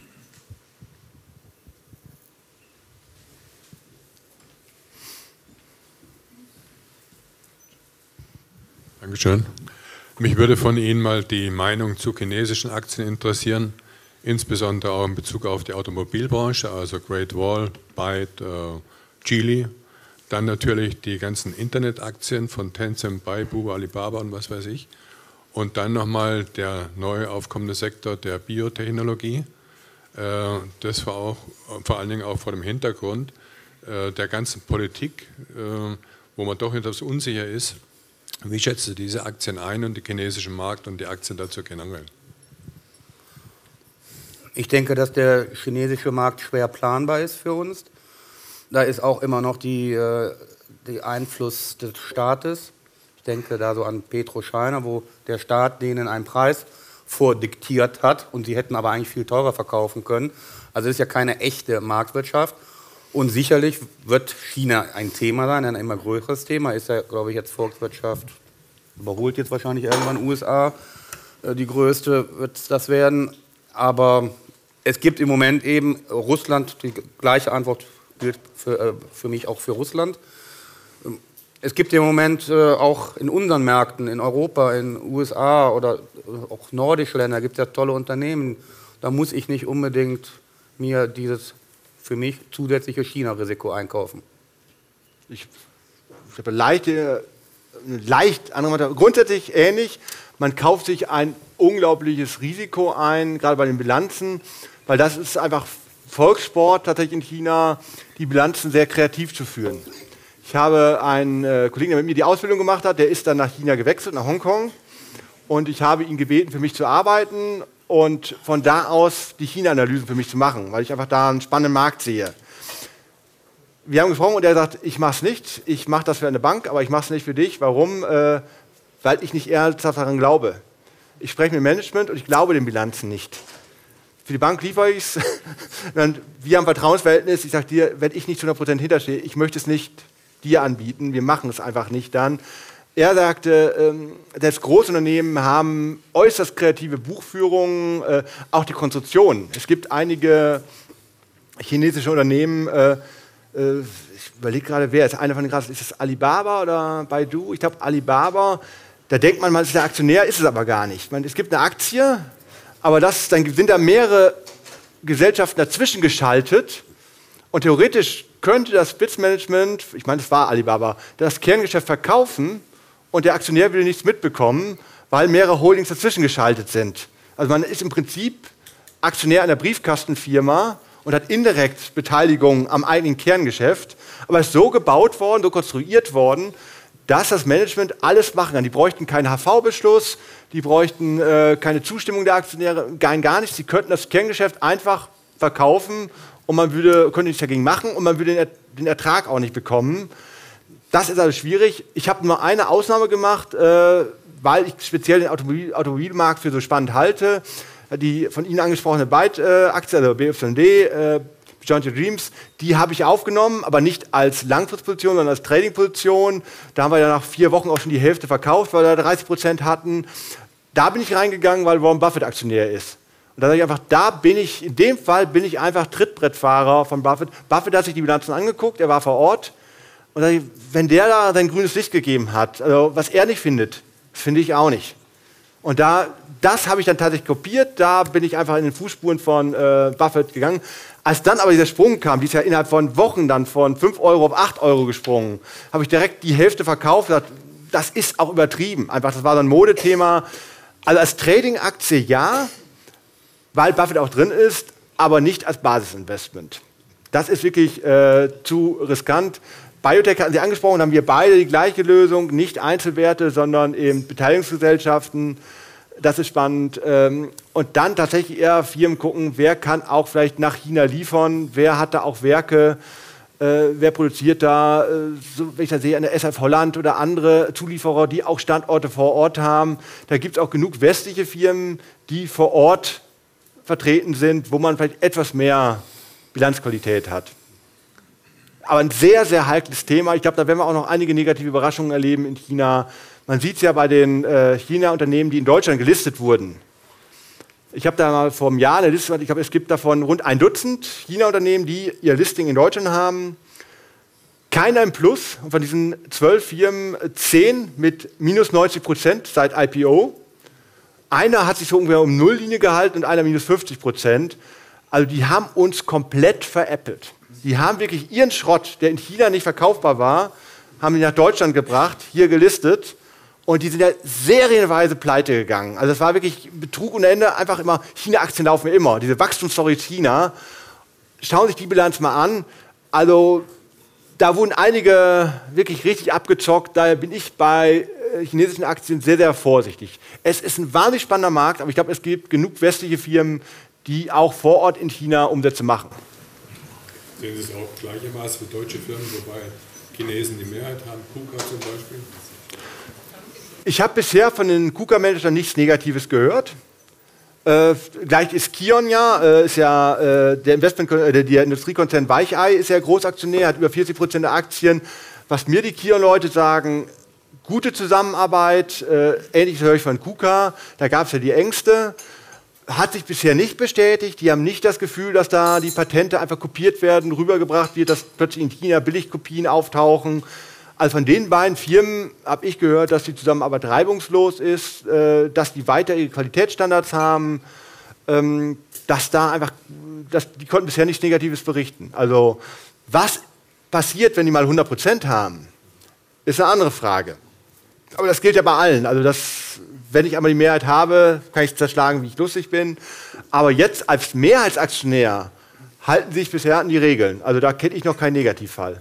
Dankeschön. Mich würde von Ihnen mal die Meinung zu chinesischen Aktien interessieren, insbesondere auch in Bezug auf die Automobilbranche, also Great Wall, Byte, äh, Geely. Dann natürlich die ganzen Internetaktien von Tencent, Baidu, Alibaba und was weiß ich. Und dann nochmal der neu aufkommende Sektor der Biotechnologie. Äh, das war auch vor allen Dingen auch vor dem Hintergrund äh, der ganzen Politik, äh, wo man doch etwas unsicher ist. Wie schätzt du diese Aktien ein und den chinesischen Markt und die Aktien dazu generell? Ich denke, dass der chinesische Markt schwer planbar ist für uns. Da ist auch immer noch die, äh, die Einfluss des Staates. Ich denke da so an Petrochina, wo der Staat denen einen Preis vordiktiert hat und sie hätten aber eigentlich viel teurer verkaufen können. Also es ist ja keine echte Marktwirtschaft. Und sicherlich wird China ein Thema sein, ein immer größeres Thema. Ist ja, glaube ich, jetzt Volkswirtschaft, überholt jetzt wahrscheinlich irgendwann U S A. Die größte wird das werden. Aber es gibt im Moment eben Russland, die gleiche Antwort gilt für, für mich auch für Russland. Es gibt im Moment auch in unseren Märkten, in Europa, in den U S A oder auch nordische Länder, gibt es ja tolle Unternehmen. Da muss ich nicht unbedingt mir dieses für mich zusätzliche China-Risiko einkaufen. Ich, ich habe leichte, leicht andere, grundsätzlich ähnlich. Man kauft sich ein unglaubliches Risiko ein, gerade bei den Bilanzen, weil das ist einfach Volkssport tatsächlich in China, die Bilanzen sehr kreativ zu führen. Ich habe einen äh, Kollegen, der mit mir die Ausbildung gemacht hat, der ist dann nach China gewechselt, nach Hongkong. Und ich habe ihn gebeten, für mich zu arbeiten und von da aus die China-Analysen für mich zu machen, weil ich einfach da einen spannenden Markt sehe. Wir haben gesprochen und er sagt, ich mache es nicht, ich mache das für eine Bank, aber ich mache es nicht für dich. Warum? Äh, weil ich nicht ernsthaft daran glaube. Ich spreche mit dem Management und ich glaube den Bilanzen nicht. Für die Bank liefere ich es. Wir haben ein Vertrauensverhältnis. Ich sage dir, wenn ich nicht zu hundert Prozent hinterstehe, ich möchte es nicht dir anbieten. Wir machen es einfach nicht dann. Er sagte, ähm, selbst Großunternehmen haben äußerst kreative Buchführungen, äh, auch die Konstruktion. Es gibt einige chinesische Unternehmen, äh, äh, ich überlege gerade, wer ist einer von den Krassen, ist es Alibaba oder Baidu? Ich glaube Alibaba. Da denkt man, man ist der Aktionär, ist es aber gar nicht. Man, es gibt eine Aktie, aber das, dann sind da mehrere Gesellschaften dazwischen geschaltet Und theoretisch könnte das Spitzenmanagement, ich meine, das war Alibaba, das Kerngeschäft verkaufen und der Aktionär will nichts mitbekommen, weil mehrere Holdings dazwischen geschaltet sind. Also man ist im Prinzip Aktionär einer Briefkastenfirma und hat indirekt Beteiligung am eigenen Kerngeschäft, aber ist so gebaut worden, so konstruiert worden, dass das Management alles machen kann. Die bräuchten keinen H V-Beschluss, die bräuchten äh, keine Zustimmung der Aktionäre, gar, gar nichts. Sie könnten das Kerngeschäft einfach verkaufen und man würde, könnte nichts dagegen machen und man würde den, den Ertrag auch nicht bekommen. Das ist also schwierig. Ich habe nur eine Ausnahme gemacht, äh, weil ich speziell den Automobil Automobilmarkt für so spannend halte. Die von Ihnen angesprochene Byte-Aktie, also B Y D, äh, Beyond Your Dreams, die habe ich aufgenommen, aber nicht als Langfristposition, sondern als Trading-Position. Da haben wir ja nach vier Wochen auch schon die Hälfte verkauft, weil wir da dreißig Prozent hatten. Da bin ich reingegangen, weil Warren Buffett Aktionär ist. Und da sage ich einfach, da bin ich, in dem Fall bin ich einfach Trittbrettfahrer von Buffett. Buffett hat sich die Bilanzen angeguckt, er war vor Ort. Und da, wenn der da sein grünes Licht gegeben hat, also was er nicht findet, finde ich auch nicht. Und da, das habe ich dann tatsächlich kopiert, da bin ich einfach in den Fußspuren von äh, Buffett gegangen. Als dann aber dieser Sprung kam, die ist ja innerhalb von Wochen dann von fünf Euro auf acht Euro gesprungen, habe ich direkt die Hälfte verkauft. Gesagt, das ist auch übertrieben. Einfach, das war so ein Modethema. Also als Trading-Aktie ja, weil Buffett auch drin ist, aber nicht als Basisinvestment. Das ist wirklich äh, zu riskant. Biotech hatten Sie angesprochen, haben wir beide die gleiche Lösung, nicht Einzelwerte, sondern eben Beteiligungsgesellschaften. Das ist spannend. Und dann tatsächlich eher Firmen gucken, wer kann auch vielleicht nach China liefern, wer hat da auch Werke, wer produziert da, so, wenn ich da sehe, eine S F Holland oder andere Zulieferer, die auch Standorte vor Ort haben. Da gibt es auch genug westliche Firmen, die vor Ort vertreten sind, wo man vielleicht etwas mehr Bilanzqualität hat. Aber ein sehr, sehr heikles Thema. Ich glaube, da werden wir auch noch einige negative Überraschungen erleben in China. Man sieht es ja bei den äh, China-Unternehmen, die in Deutschland gelistet wurden. Ich habe da mal vor einem Jahr eine Liste gemacht. Ich glaube, es gibt davon rund ein Dutzend China-Unternehmen, die ihr Listing in Deutschland haben. Keiner im Plus. Und von diesen zwölf Firmen zehn mit minus neunzig Prozent seit I P O. Einer hat sich so ungefähr um Nulllinie gehalten und einer minus fünfzig Prozent. Also die haben uns komplett veräppelt. Die haben wirklich ihren Schrott, der in China nicht verkaufbar war, haben die nach Deutschland gebracht, hier gelistet. Und die sind ja serienweise pleite gegangen. Also das war wirklich Betrug ohne Ende. Einfach immer, China-Aktien laufen ja immer. Diese Wachstumsstory China. Schauen Sie sich die Bilanz mal an. Also da wurden einige wirklich richtig abgezockt. Daher bin ich bei äh, chinesischen Aktien sehr, sehr vorsichtig. Es ist ein wahnsinnig spannender Markt, aber ich glaube, es gibt genug westliche Firmen, die auch vor Ort in China Umsätze machen. Sehen Sie es auch gleichermaßen für deutsche Firmen, wobei Chinesen die Mehrheit haben, KUKA zum Beispiel? Ich habe bisher von den KUKA-Managern nichts Negatives gehört. Äh, gleich ist Kion ja, äh, ist ja äh, der, Investment, äh, der Industriekonzern Weichei ist ja Großaktionär, hat über vierzig Prozent der Aktien. Was mir die Kion-Leute sagen, gute Zusammenarbeit, äh, ähnliches höre ich von KUKA, da gab es ja die Ängste. Hat sich bisher nicht bestätigt. Die haben nicht das Gefühl, dass da die Patente einfach kopiert werden, rübergebracht wird, dass plötzlich in China Billigkopien auftauchen. Also von den beiden Firmen habe ich gehört, dass die Zusammenarbeit reibungslos ist, äh, dass die weiter ihre Qualitätsstandards haben, ähm, dass da einfach, dass, die konnten bisher nichts Negatives berichten. Also was passiert, wenn die mal hundert Prozent haben, ist eine andere Frage. Aber das gilt ja bei allen. Also das, wenn ich einmal die Mehrheit habe, kann ich zerschlagen, wie ich lustig bin. Aber jetzt als Mehrheitsaktionär halten sich bisher an die Regeln. Also da kenne ich noch keinen Negativfall.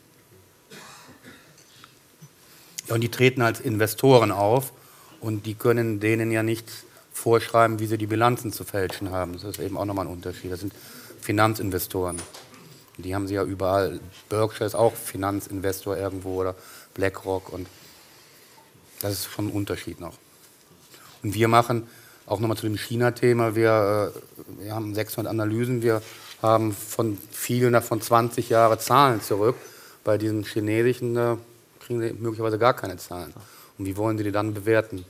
Ja, und die treten als Investoren auf und die können denen ja nicht vorschreiben, wie sie die Bilanzen zu fälschen haben. Das ist eben auch nochmal ein Unterschied. Das sind Finanzinvestoren. Die haben sie ja überall. Berkshire ist auch Finanzinvestor irgendwo oder BlackRock. Und das ist schon ein Unterschied noch. Und wir machen, auch nochmal zu dem China-Thema, wir, wir haben sechshundert Analysen, wir haben von vielen davon zwanzig Jahre Zahlen zurück. Bei diesen chinesischen äh, kriegen sie möglicherweise gar keine Zahlen. Und wie wollen sie die dann bewerten?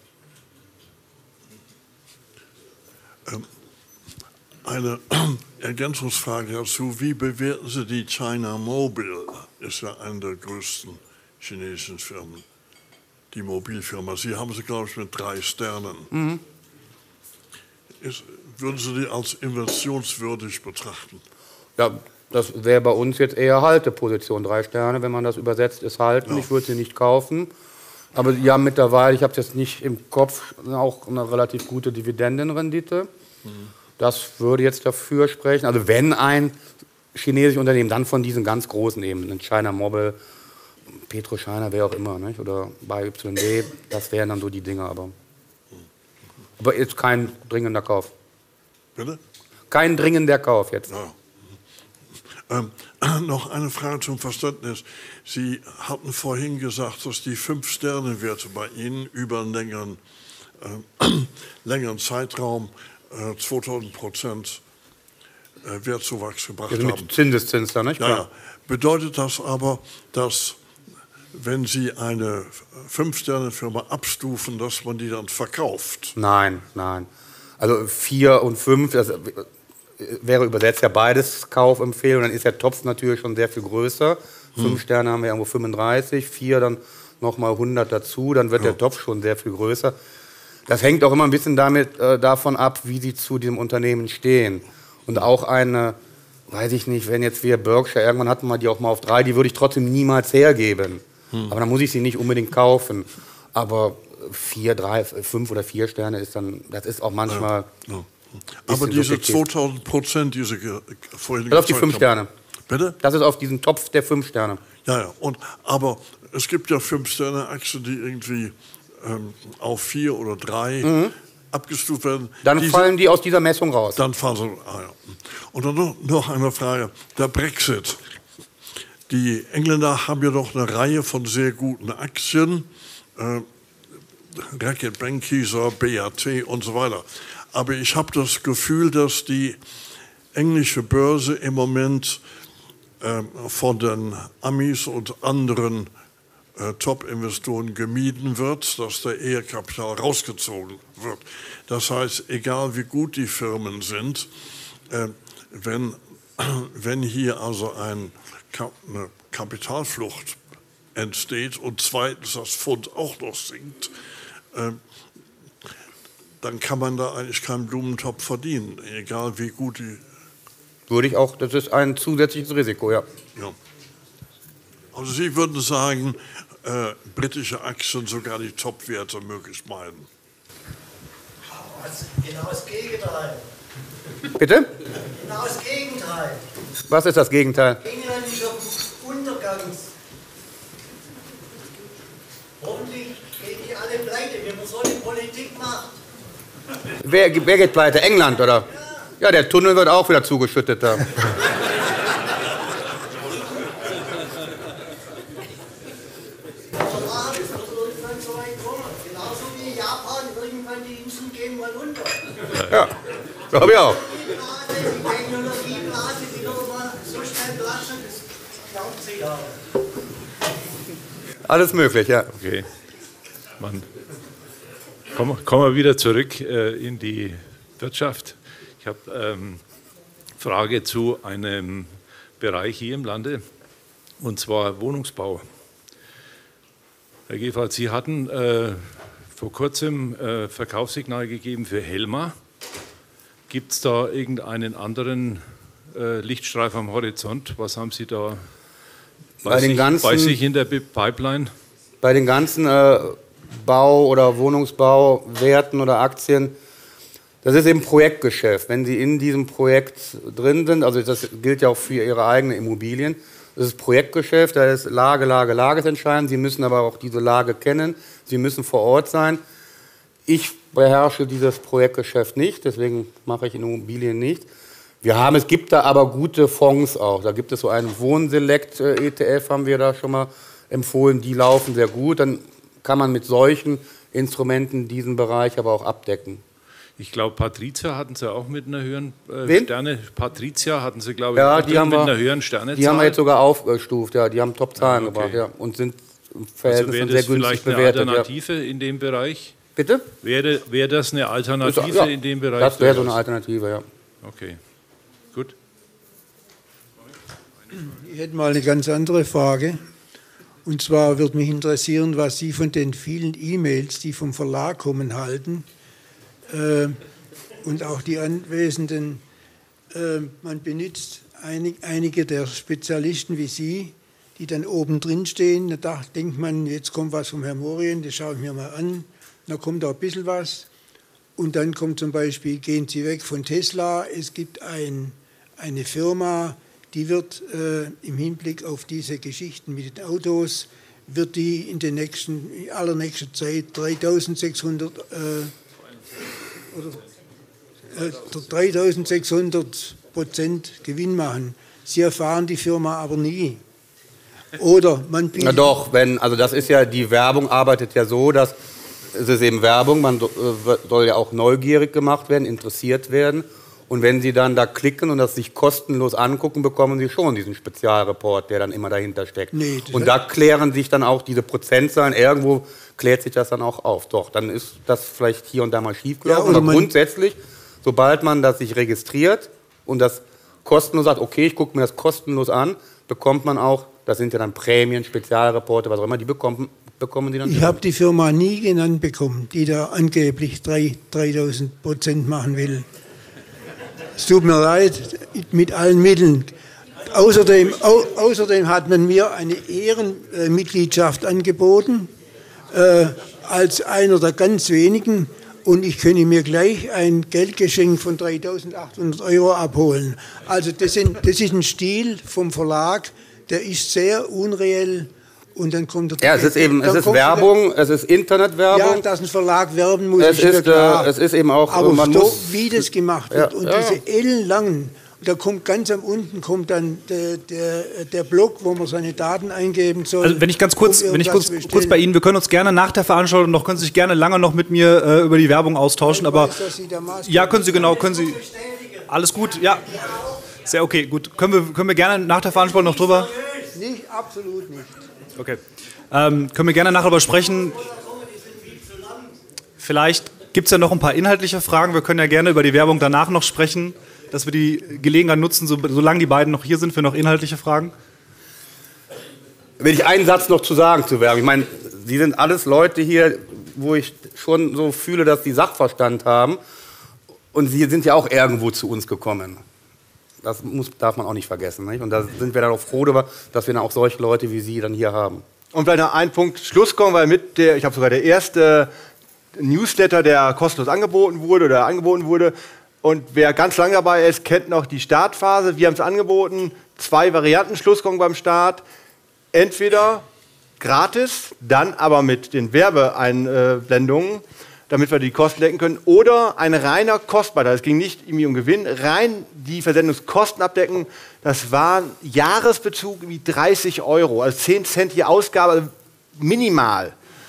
Ähm, eine Ergänzungsfrage dazu. Wie bewerten Sie die China Mobile? Ist ja eine der größten chinesischen Firmen. Die Mobilfirma. Sie haben sie, glaube ich, mit drei Sternen. Mhm. Ist, würden Sie die als inversionswürdig betrachten? Ja, Das wäre bei uns jetzt eher Halteposition. Drei Sterne, wenn man das übersetzt, ist halten. Ja. Ich würde sie nicht kaufen. Aber die haben mittlerweile, ich habe es jetzt nicht im Kopf, auch eine relativ gute Dividendenrendite. Mhm. Das würde jetzt dafür sprechen. Also wenn ein chinesisches Unternehmen, dann von diesen ganz großen eben, ein China Mobile, PetroChina, wer auch immer, nicht? Oder bei Y D, das wären dann so die Dinge. Aber, aber jetzt kein dringender Kauf. Bitte? Kein dringender Kauf jetzt. Ja. Ähm, noch eine Frage zum Verständnis. Sie hatten vorhin gesagt, dass die Fünf-Sterne-Werte bei Ihnen über einen längeren, äh, längeren Zeitraum äh, zweitausend Prozent äh, Wertzuwachs gebracht also mit haben. Mit Zinseszins da, nicht? Ja, ja. Bedeutet das aber, dass wenn Sie eine Fünf-Sterne-Firma abstufen, dass man die dann verkauft? Nein, nein. Also vier und fünf, das wäre übersetzt ja beides Kaufempfehlung. Dann ist der Topf natürlich schon sehr viel größer. Hm. Fünf Sterne haben wir irgendwo fünfunddreißig, vier dann nochmal hundert dazu. Dann wird ja. der Topf schon sehr viel größer. Das hängt auch immer ein bisschen damit, äh, davon ab, wie Sie zu diesem Unternehmen stehen. Und auch eine, weiß ich nicht, wenn jetzt wir Berkshire, irgendwann hatten wir die auch mal auf drei, die würde ich trotzdem niemals hergeben. Hm. Aber dann muss ich sie nicht unbedingt kaufen. Aber vier, drei, fünf oder vier Sterne ist dann, das ist auch manchmal... Ja. Ja. Aber diese zweitausend Prozent, diese vorhin das ist auf die fünf Sterne. Bitte? Das ist auf diesen Topf der fünf Sterne. Ja, ja. Und, aber es gibt ja fünf Sterne-Aktien, die irgendwie ähm, auf vier oder drei mhm. abgestuft werden. Dann diese, fallen die aus dieser Messung raus. Dann fallen sie. Ah, ja. Und dann noch, noch eine Frage: Der Brexit. Die Engländer haben ja doch eine Reihe von sehr guten Aktien. Äh, Reckitt Benckiser, B A T und so weiter. Aber ich habe das Gefühl, dass die englische Börse im Moment äh, von den Amis und anderen äh, Top-Investoren gemieden wird, dass da eher Kapital rausgezogen wird. Das heißt, egal wie gut die Firmen sind, äh, wenn, wenn hier also ein, eine Kapitalflucht entsteht und zweitens das Pfund auch noch sinkt, äh, dann kann man da eigentlich keinen Blumentopf verdienen, egal wie gut die... Würde ich auch, das ist ein zusätzliches Risiko, ja. ja. Also Sie würden sagen, äh, britische Aktien, sogar die Top-Werte möglichst meiden. Genau das Gegenteil. Bitte? Genau das Gegenteil. Was ist das Gegenteil? England ist auf Untergangs. Hoffentlich gehen die alle pleite, wenn man so eine Politik macht. Wer, wer geht pleite? England, oder? Ja, der Tunnel wird auch wieder zugeschüttet da. Genauso wie Japan, irgendwann die Inseln gehen mal unter. Ja, glaube ich auch. Die Technologieblase, die wird mal so schnell platzen, das glaubt sie ja. Alles möglich, ja. Okay. Mann. Kommen, kommen wir wieder zurück äh, in die Wirtschaft. Ich habe ähm, Frage zu einem Bereich hier im Lande, und zwar Wohnungsbau. Herr Gefhardt, Sie hatten äh, vor kurzem äh, Verkaufssignal gegeben für Helma. Gibt es da irgendeinen anderen äh, Lichtstreif am Horizont? Was haben Sie da bei, bei, den sich, ganzen, bei sich in der Pipeline? Bei den ganzen äh, Bau- oder Wohnungsbauwerten oder Aktien, das ist eben Projektgeschäft. Wenn Sie in diesem Projekt drin sind, also das gilt ja auch für Ihre eigenen Immobilien, das ist Projektgeschäft, da ist Lage, Lage, Lage entscheidend. Sie müssen aber auch diese Lage kennen, Sie müssen vor Ort sein. Ich beherrsche dieses Projektgeschäft nicht, deswegen mache ich Immobilien nicht. Wir haben, es gibt da aber gute Fonds auch. Da gibt es so einen Wohnselect-E T F, haben wir da schon mal empfohlen, die laufen sehr gut. Dann kann man mit solchen Instrumenten diesen Bereich aber auch abdecken. Ich glaube, Patrizia hatten Sie auch mit einer höheren äh, Sterne. Patrizia hatten Sie, glaube ich, ja, auch die haben mit wir, einer höheren Sternezahl. Die haben wir jetzt sogar aufgestuft, ja. Die haben Top-Zahlen ja, okay. gebracht, ja. Und sind im Verhältnis also sehr günstig vielleicht bewertet. Eine Alternative ja. in dem Bereich? Bitte? Wäre, wäre das eine Alternative ja, in dem Bereich? Das wäre so eine Alternative, ja. Okay, gut. Ich hätte mal eine ganz andere Frage. Und zwar würde mich interessieren, was Sie von den vielen E-Mails, die vom Verlag kommen, halten. Äh, und auch die Anwesenden. Äh, man benutzt einig, einige der Spezialisten wie Sie, die dann oben drin stehen, da denkt man, jetzt kommt was vom Herrn Morien, das schaue ich mir mal an, da kommt auch ein bisschen was. Und dann kommt zum Beispiel, gehen Sie weg von Tesla, es gibt ein, eine Firma, die wird äh, im Hinblick auf diese Geschichten mit den Autos, wird die in der nächsten, in allernächster Zeit dreitausendsechshundert äh, oder, äh, dreitausendsechshundert Prozent Gewinn machen. Sie erfahren die Firma aber nie. Oder man Na doch, wenn, also das ist ja, die Werbung arbeitet ja so, dass es ist eben Werbung, man soll ja auch neugierig gemacht werden, interessiert werden. Und wenn Sie dann da klicken und das sich kostenlos angucken, bekommen Sie schon diesen Spezialreport, der dann immer dahinter steckt. Nee, und da klären sich dann auch diese Prozentzahlen, irgendwo klärt sich das dann auch auf. Doch, dann ist das vielleicht hier und da mal schiefgelaufen. Ja, aber grundsätzlich, sobald man das sich registriert und das kostenlos sagt, okay, ich gucke mir das kostenlos an, bekommt man auch, das sind ja dann Prämien, Spezialreporte, was auch immer, die bekommen, bekommen Sie dann. Ich habe die Firma nie genannt bekommen, die da angeblich dreitausend Prozent machen will. Es tut mir leid, mit allen Mitteln. Außerdem, au, außerdem hat man mir eine Ehrenmitgliedschaft angeboten, äh, als einer der ganz wenigen. Und ich könnte mir gleich ein Geldgeschenk von dreitausendachthundert Euro abholen. Also das, sind, das ist ein Stil vom Verlag, der ist sehr unreell. Und dann kommt der ja, es ist eben, es ist Werbung, der, es ist Internetwerbung. Ja, dass ein Verlag werben muss, es ist, klar. Äh, es ist eben auch, aber man so, muss, wie das gemacht wird ja, und ja. diese ellenlangen, da kommt ganz am unten kommt dann der, der, der Block, wo man seine Daten eingeben soll. Also wenn ich ganz kurz, um wenn ich kurz, kurz bei Ihnen, wir können uns gerne nach der Veranstaltung noch, können Sie sich gerne lange noch mit mir äh, über die Werbung austauschen, aber weiß, ja, können Sie genau, können Sie, alles gut, ja, sehr okay, gut, können wir, können wir gerne nach der Veranstaltung noch drüber? Nicht, absolut nicht. Okay. Ähm, können wir gerne nachher darüber sprechen. Vielleicht gibt es ja noch ein paar inhaltliche Fragen. Wir können ja gerne über die Werbung danach noch sprechen, dass wir die Gelegenheit nutzen, so, solange die beiden noch hier sind, für noch inhaltliche Fragen. Will ich einen Satz noch zu sagen zu Werbung. Ich meine, Sie sind alles Leute hier, wo ich schon so fühle, dass Sie Sachverstand haben. Und Sie sind ja auch irgendwo zu uns gekommen. Das muss, darf man auch nicht vergessen. Nicht? Und da sind wir dann auch froh darüber, dass wir dann auch solche Leute wie Sie dann hier haben. Und vielleicht noch ein Punkt Schluss kommen, weil mit der, ich habe sogar der erste Newsletter, der kostenlos angeboten wurde oder angeboten wurde. Und wer ganz lang dabei ist, kennt noch die Startphase. Wir haben es angeboten, zwei Varianten Schlusskommen beim Start. Entweder gratis, dann aber mit den Werbeeinblendungen, damit wir die Kosten decken können, oder ein reiner Kostenbeitrag. Es ging nicht irgendwie um Gewinn, rein die Versendungskosten abdecken. Das war Jahresbezug wie dreißig Euro, also zehn Cent die Ausgabe, also minimal.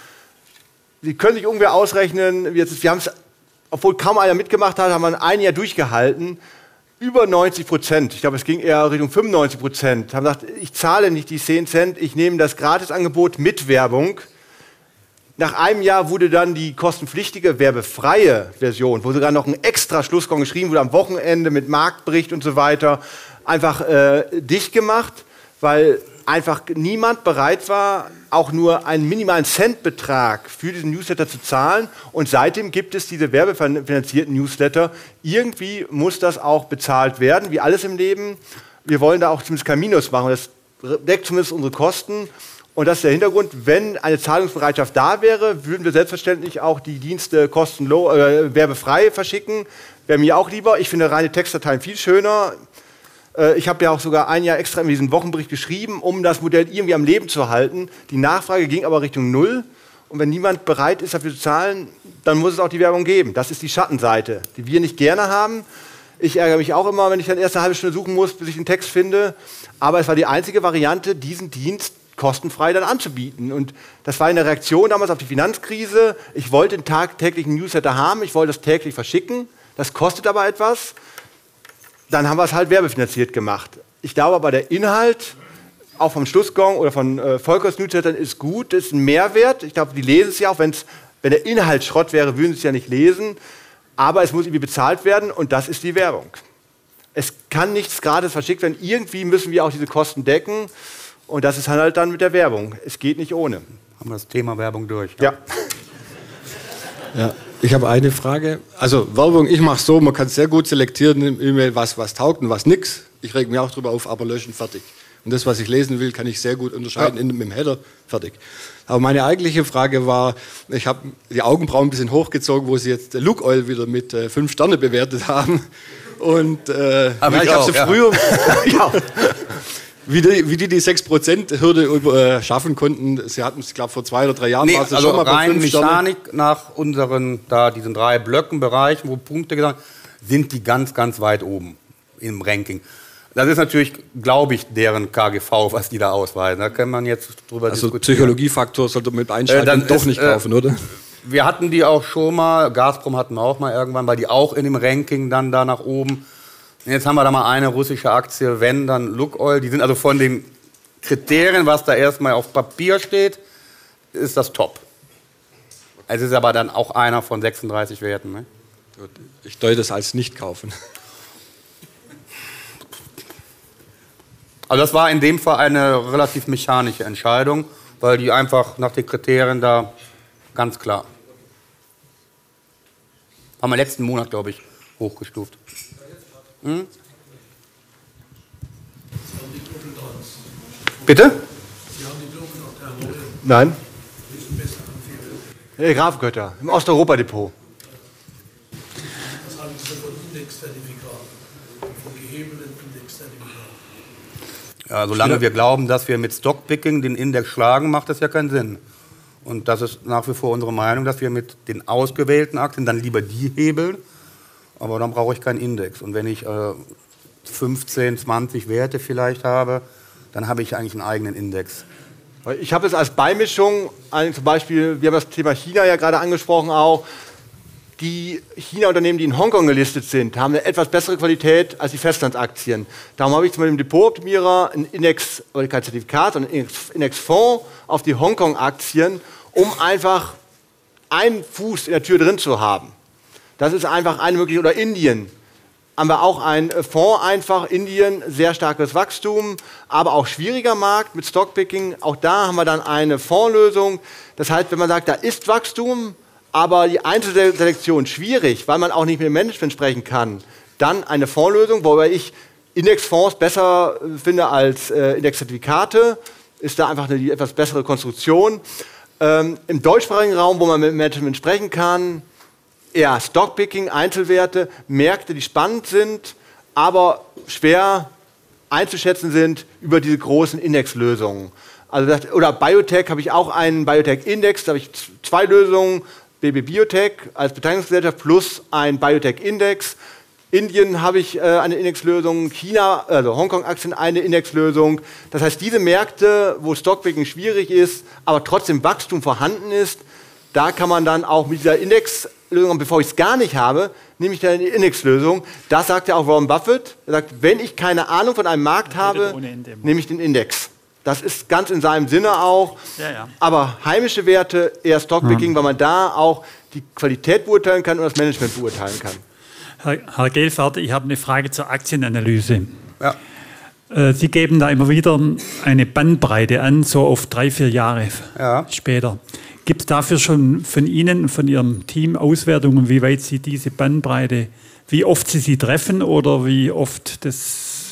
Sie können sich ungefähr ausrechnen, wir haben es, obwohl kaum einer mitgemacht hat, haben wir ein Jahr durchgehalten. Über neunzig Prozent, ich glaube, es ging eher Richtung fünfundneunzig Prozent, haben gesagt, ich zahle nicht die zehn Cent, ich nehme das Gratisangebot mit Werbung. Nach einem Jahr wurde dann die kostenpflichtige, werbefreie Version, wo sogar noch ein extra Schlusskommen geschrieben wurde am Wochenende mit Marktbericht und so weiter, einfach äh, dicht gemacht, weil einfach niemand bereit war, auch nur einen minimalen Centbetrag für diesen Newsletter zu zahlen. Und seitdem gibt es diese werbefinanzierten Newsletter. Irgendwie muss das auch bezahlt werden, wie alles im Leben. Wir wollen da auch zumindest kein Minus machen. Das deckt zumindest unsere Kosten. Und das ist der Hintergrund. Wenn eine Zahlungsbereitschaft da wäre, würden wir selbstverständlich auch die Dienste kostenlos, äh, werbefrei verschicken. Wäre mir auch lieber. Ich finde reine Textdateien viel schöner. Äh, ich habe ja auch sogar ein Jahr extra in diesen Wochenbericht geschrieben, um das Modell irgendwie am Leben zu halten. Die Nachfrage ging aber Richtung Null. Und wenn niemand bereit ist, dafür zu zahlen, dann muss es auch die Werbung geben. Das ist die Schattenseite, die wir nicht gerne haben. Ich ärgere mich auch immer, wenn ich dann erst eine halbe Stunde suchen muss, bis ich einen Text finde. Aber es war die einzige Variante, diesen Dienst kostenfrei dann anzubieten. Und das war eine Reaktion damals auf die Finanzkrise. Ich wollte einen tagtäglichen Newsletter haben, ich wollte das täglich verschicken. Das kostet aber etwas. Dann haben wir es halt werbefinanziert gemacht. Ich glaube aber, der Inhalt, auch vom Schlussgong oder von äh, Volkers Newslettern, ist gut, ist ein Mehrwert. Ich glaube, die lesen es ja auch, wenn's, wenn der Inhalt Schrott wäre, würden sie es ja nicht lesen. Aber es muss irgendwie bezahlt werden und das ist die Werbung. Es kann nichts gratis verschickt werden. Irgendwie müssen wir auch diese Kosten decken. Und das ist halt dann mit der Werbung. Es geht nicht ohne. Haben wir das Thema Werbung durch? Ja. Ja, ich habe eine Frage. Also Werbung, ich mache so, man kann sehr gut selektieren im E-Mail, was, was taugt und was nix. ich reg mich auch drüber auf, aber löschen, fertig. Und das, was ich lesen will, kann ich sehr gut unterscheiden ja. in, mit dem Header, fertig. Aber meine eigentliche Frage war, ich habe die Augenbrauen ein bisschen hochgezogen, wo Sie jetzt Look Oil wieder mit äh, fünf Sterne bewertet haben. Und äh, Hab ja, ich ich habe auch, sie ja. früher, ja, wie, die, wie die die sechs Prozent Hürde äh, schaffen konnten. Sie hatten es, ich glaube, vor zwei oder drei Jahren Nee, war es also schon mal bei rein fünf Sterne. Mechanik nach unseren, da diesen drei Blöcken, Bereichen, wo Punkte gesagt sind die ganz, ganz weit oben im Ranking. Das ist natürlich, glaube ich, deren K G V, was die da ausweisen. Da kann man jetzt drüber Also diskutieren. Psychologiefaktor sollte man mit einschalten Äh, dann und doch ist, nicht äh, kaufen, oder? Wir hatten die auch schon mal, Gazprom hatten wir auch mal irgendwann, weil die auch in dem Ranking dann da nach oben. Jetzt haben wir da mal eine russische Aktie, wenn, dann Look Oil. Die sind also von den Kriterien, was da erstmal auf Papier steht, ist das top. Es ist aber dann auch einer von sechsunddreißig Werten. Ne? Ich deute es als nicht kaufen. Also das war in dem Fall eine relativ mechanische Entscheidung, weil die einfach nach den Kriterien da ganz klar. Haben wir letzten Monat, glaube ich, hochgestuft. Hm? Bitte? Nein. Herr Grafenkötter, im Osteuropa-Depot. Was halten Sie von Indexzertifikaten, von gehebelten Indexzertifikaten? Ja, solange wir glauben, dass wir mit Stockpicking den Index schlagen, macht das ja keinen Sinn. Und das ist nach wie vor unsere Meinung, dass wir mit den ausgewählten Aktien dann lieber die hebeln, aber dann brauche ich keinen Index. Und wenn ich äh, fünfzehn, zwanzig Werte vielleicht habe, dann habe ich eigentlich einen eigenen Index. Ich habe es als Beimischung, zum Beispiel, wir haben das Thema China ja gerade angesprochen auch, die China-Unternehmen, die in Hongkong gelistet sind, haben eine etwas bessere Qualität als die Festlandsaktien. Darum habe ich zum Beispiel im Depotoptimierer ein Index, oder kein Zertifikat, sondern einen Indexfonds auf die Hongkong-Aktien, um einfach einen Fuß in der Tür drin zu haben. Das ist einfach eine Möglichkeit. Oder Indien. Haben wir auch einen Fonds einfach, Indien, sehr starkes Wachstum, aber auch schwieriger Markt mit Stockpicking. Auch da haben wir dann eine Fondslösung. Das heißt, wenn man sagt, da ist Wachstum, aber die Einzelselektion schwierig, weil man auch nicht mit dem Management sprechen kann, dann eine Fondslösung, wobei ich Indexfonds besser finde als äh, Indexzertifikate, ist da einfach eine etwas bessere Konstruktion. Ähm, Im deutschsprachigen Raum, wo man mit dem Management sprechen kann, eher Stockpicking, Einzelwerte, Märkte, die spannend sind, aber schwer einzuschätzen sind über diese großen Indexlösungen. Also das, oder Biotech habe ich auch einen Biotech-Index, da habe ich zwei Lösungen, B B Biotech als Beteiligungsgesellschaft plus ein Biotech-Index. Indien habe ich äh, eine Indexlösung, China, also Hongkong-Aktien eine Indexlösung. Das heißt, diese Märkte, wo Stockpicking schwierig ist, aber trotzdem Wachstum vorhanden ist, da kann man dann auch mit dieser Indexlösung, bevor ich es gar nicht habe, nehme ich dann eine Indexlösung. Das sagt ja auch Warren Buffett. Er sagt, wenn ich keine Ahnung von einem Markt habe, nehme ich den Index. Das ist ganz in seinem Sinne auch. Ja, ja. Aber heimische Werte, eher Stockpicking, ja. weil man da auch die Qualität beurteilen kann und das Management beurteilen kann. Herr, Herr Gelfard, ich habe eine Frage zur Aktienanalyse. Ja. Äh, Sie geben da immer wieder eine Bandbreite an, so auf drei, vier Jahre ja. später. Gibt es dafür schon von Ihnen und von Ihrem Team Auswertungen, wie weit Sie diese Bandbreite, wie oft Sie sie treffen oder wie oft das...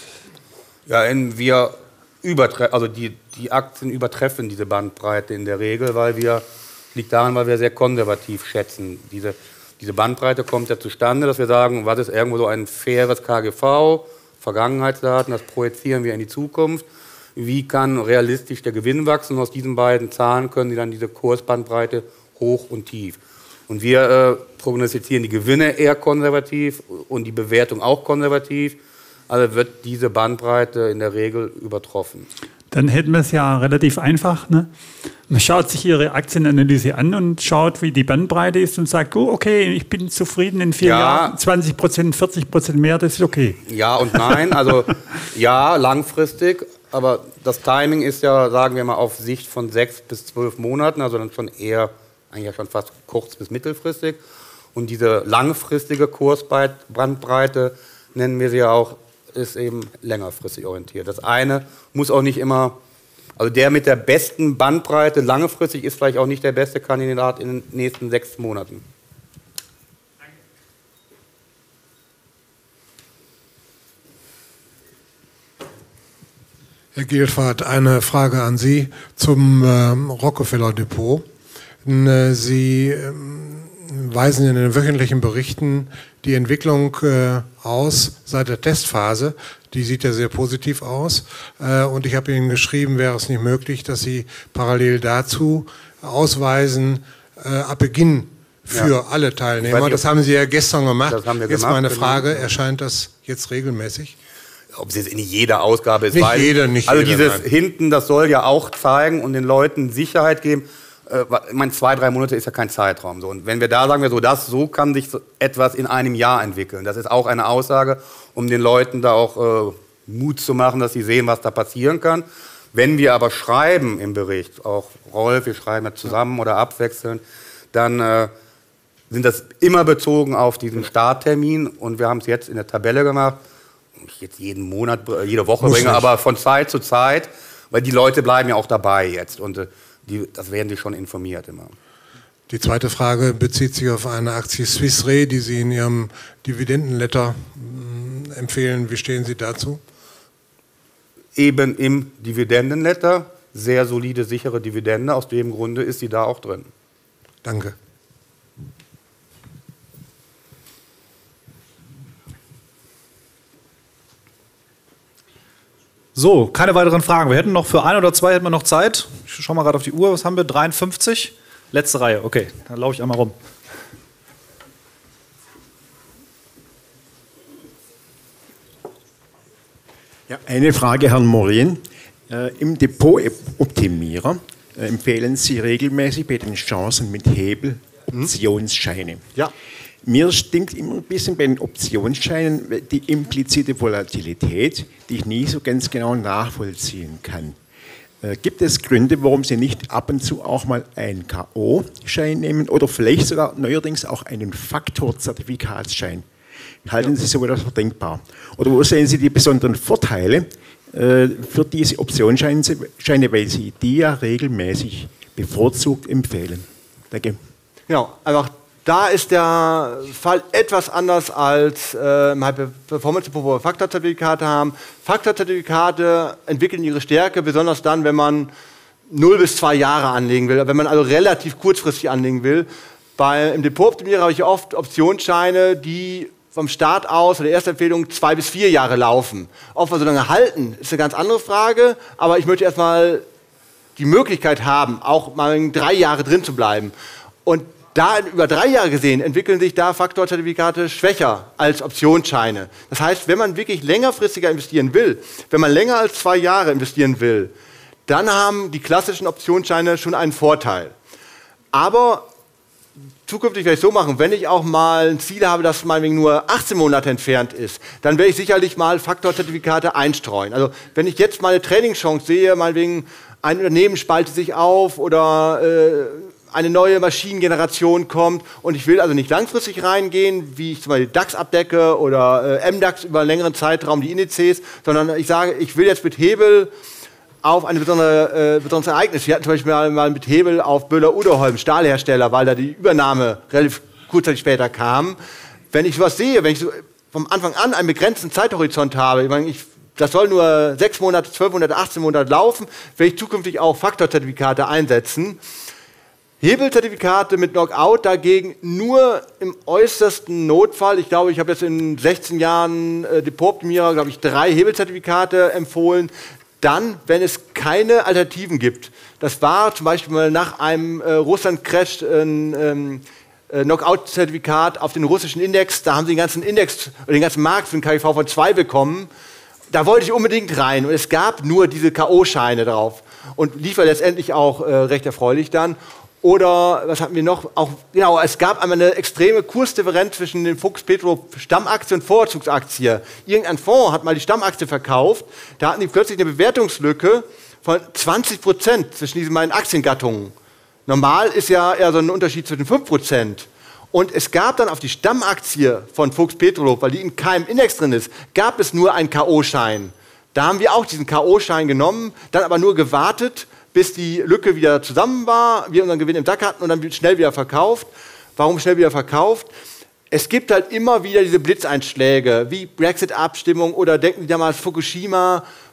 Ja, in, wir übertreffen, also die, die Aktien übertreffen diese Bandbreite in der Regel, weil wir, liegt daran, weil wir sehr konservativ schätzen. Diese, diese Bandbreite kommt ja zustande, dass wir sagen, was ist irgendwo so ein faires K G V, Vergangenheitsdaten, das projizieren wir in die Zukunft. Wie kann realistisch der Gewinn wachsen? Und aus diesen beiden Zahlen können Sie dann diese Kursbandbreite hoch und tief. Und wir äh, prognostizieren die Gewinne eher konservativ und die Bewertung auch konservativ. Also wird diese Bandbreite in der Regel übertroffen. Dann hätten wir es ja relativ einfach. Ne? Man schaut sich Ihre Aktienanalyse an und schaut, wie die Bandbreite ist und sagt, oh, okay, ich bin zufrieden in vier Ja. Jahren, zwanzig Prozent, vierzig Prozent mehr, das ist okay. Ja und nein, also ja, langfristig, aber das Timing ist ja, sagen wir mal, auf Sicht von sechs bis zwölf Monaten, also dann schon eher, eigentlich ja schon fast kurz- bis mittelfristig. Und diese langfristige Kursbandbreite, nennen wir sie ja auch, ist eben längerfristig orientiert. Das eine muss auch nicht immer, also der mit der besten Bandbreite langfristig ist vielleicht auch nicht der beste Kandidat in den nächsten sechs Monaten. Herr Gehlfahrt, eine Frage an Sie zum ähm, Rockefeller Depot. Äh, Sie ähm, weisen in den wöchentlichen Berichten die Entwicklung äh, aus seit der Testphase. Die sieht ja sehr positiv aus. Äh, und ich habe Ihnen geschrieben, wäre es nicht möglich, dass Sie parallel dazu ausweisen, äh, ab Beginn für ja. alle Teilnehmer. Das haben Sie ja gestern gemacht. Das haben wir jetzt gemacht, meine Frage, genau. Erscheint das jetzt regelmäßig? Ob es jetzt in jeder Ausgabe ist, nicht weil jede, nicht also jede, dieses nein. hinten, das soll ja auch zeigen und den Leuten Sicherheit geben. Äh, ich meine, zwei, drei Monate ist ja kein Zeitraum. So. Und wenn wir da sagen, wir so, das, so kann sich so etwas in einem Jahr entwickeln. Das ist auch eine Aussage, um den Leuten da auch äh, Mut zu machen, dass sie sehen, was da passieren kann. Wenn wir aber schreiben im Bericht, auch Rolf, wir schreiben ja zusammen oder abwechselnd, dann äh, sind das immer bezogen auf diesen Starttermin. Und wir haben es jetzt in der Tabelle gemacht. Ich jetzt jeden Monat, jede Woche Muss bringe, nicht. aber von Zeit zu Zeit, weil die Leute bleiben ja auch dabei jetzt und äh, die, das werden die schon informiert immer. Die zweite Frage bezieht sich auf eine Aktie Swiss Re, die Sie in Ihrem Dividendenletter mh, empfehlen. Wie stehen Sie dazu? Eben im Dividendenletter, sehr solide, sichere Dividende, aus dem Grunde ist sie da auch drin. Danke. So, keine weiteren Fragen. Wir hätten noch für ein oder zwei hätten wir noch Zeit. Ich schaue mal gerade auf die Uhr. Was haben wir? dreiundfünfzig? Letzte Reihe. Okay, dann laufe ich einmal rum. Ja, eine Frage, Herrn Morien. Äh, Im Depot-Optimierer äh, empfehlen Sie regelmäßig bei den Chancen mit Hebel Optionsscheine. Ja. Mir stinkt immer ein bisschen bei den Optionsscheinen die implizite Volatilität, die ich nie so ganz genau nachvollziehen kann. Äh, gibt es Gründe, warum Sie nicht ab und zu auch mal einen K O-Schein nehmen oder vielleicht sogar neuerdings auch einen Faktorzertifikatsschein? Halten Sie sowas für denkbar? Oder wo sehen Sie die besonderen Vorteile äh, für diese Optionsscheine, Scheine, weil Sie die ja regelmäßig bevorzugt empfehlen? Danke. Genau, einfach. Da ist der Fall etwas anders als äh, im High-Performance-Depot, wo wir Faktorzertifikate haben. Faktorzertifikate entwickeln ihre Stärke, besonders dann, wenn man null bis zwei Jahre anlegen will, wenn man also relativ kurzfristig anlegen will. Bei, Im Depot-Optimierer habe ich oft Optionsscheine, die vom Start aus oder erste Empfehlung zwei bis vier Jahre laufen. Ob wir so lange halten, ist eine ganz andere Frage, aber ich möchte erstmal die Möglichkeit haben, auch mal drei Jahre drin zu bleiben. Und da über drei Jahre gesehen entwickeln sich da Faktorzertifikate schwächer als Optionsscheine. Das heißt, wenn man wirklich längerfristiger investieren will, wenn man länger als zwei Jahre investieren will, dann haben die klassischen Optionsscheine schon einen Vorteil. Aber zukünftig werde ich so machen, wenn ich auch mal ein Ziel habe, das meinetwegen nur achtzehn Monate entfernt ist, dann werde ich sicherlich mal Faktorzertifikate einstreuen. Also wenn ich jetzt mal eine Trainingschance sehe, meinetwegen ein Unternehmen spaltet sich auf oder äh, eine neue Maschinengeneration kommt und ich will also nicht langfristig reingehen, wie ich zum Beispiel DAX abdecke oder äh, M DAX über einen längeren Zeitraum, die Indizes, sondern ich sage, ich will jetzt mit Hebel auf ein besondere, äh, besonderes Ereignis. Wir hatten zum Beispiel mal, mal mit Hebel auf Böhler-Uddeholm, Stahlhersteller, weil da die Übernahme relativ kurzzeitig später kam. Wenn ich sowas sehe, wenn ich so vom Anfang an einen begrenzten Zeithorizont habe, ich meine, ich, das soll nur sechs Monate, zwölf Monate, achtzehn Monate laufen, werde ich zukünftig auch Faktorzertifikate einsetzen. Hebelzertifikate mit Knockout dagegen nur im äußersten Notfall. Ich glaube, ich habe jetzt in sechzehn Jahren äh, Depot-Optimierer, glaube ich, drei Hebelzertifikate empfohlen. Dann, wenn es keine Alternativen gibt. Das war zum Beispiel mal nach einem äh, Russland-Crash ein ähm, äh, Knockout-Zertifikat auf den russischen Index. Da haben sie den ganzen Index, oder den ganzen Markt für den K G V von zwei bekommen. Da wollte ich unbedingt rein. Und es gab nur diese K O-Scheine drauf. Und lief ja letztendlich auch äh, recht erfreulich dann. Oder, was hatten wir noch? Auch, genau, es gab einmal eine extreme Kursdifferenz zwischen den Fuchs Petrolub Stammaktie und Vorzugsaktie. Irgendein Fonds hat mal die Stammaktie verkauft, da hatten die plötzlich eine Bewertungslücke von zwanzig Prozent zwischen diesen beiden Aktiengattungen. Normal ist ja eher so ein Unterschied zwischen fünf Prozent. Und es gab dann auf die Stammaktie von Fuchs Petrolub, weil die in keinem Index drin ist, gab es nur einen K O-Schein. Da haben wir auch diesen K O-Schein genommen, dann aber nur gewartet, bis die Lücke wieder zusammen war, wir unseren Gewinn im Sack hatten und dann schnell wieder verkauft. Warum schnell wieder verkauft? Es gibt halt immer wieder diese Blitzeinschläge, wie Brexit-Abstimmung oder denken Sie damals Fukushima,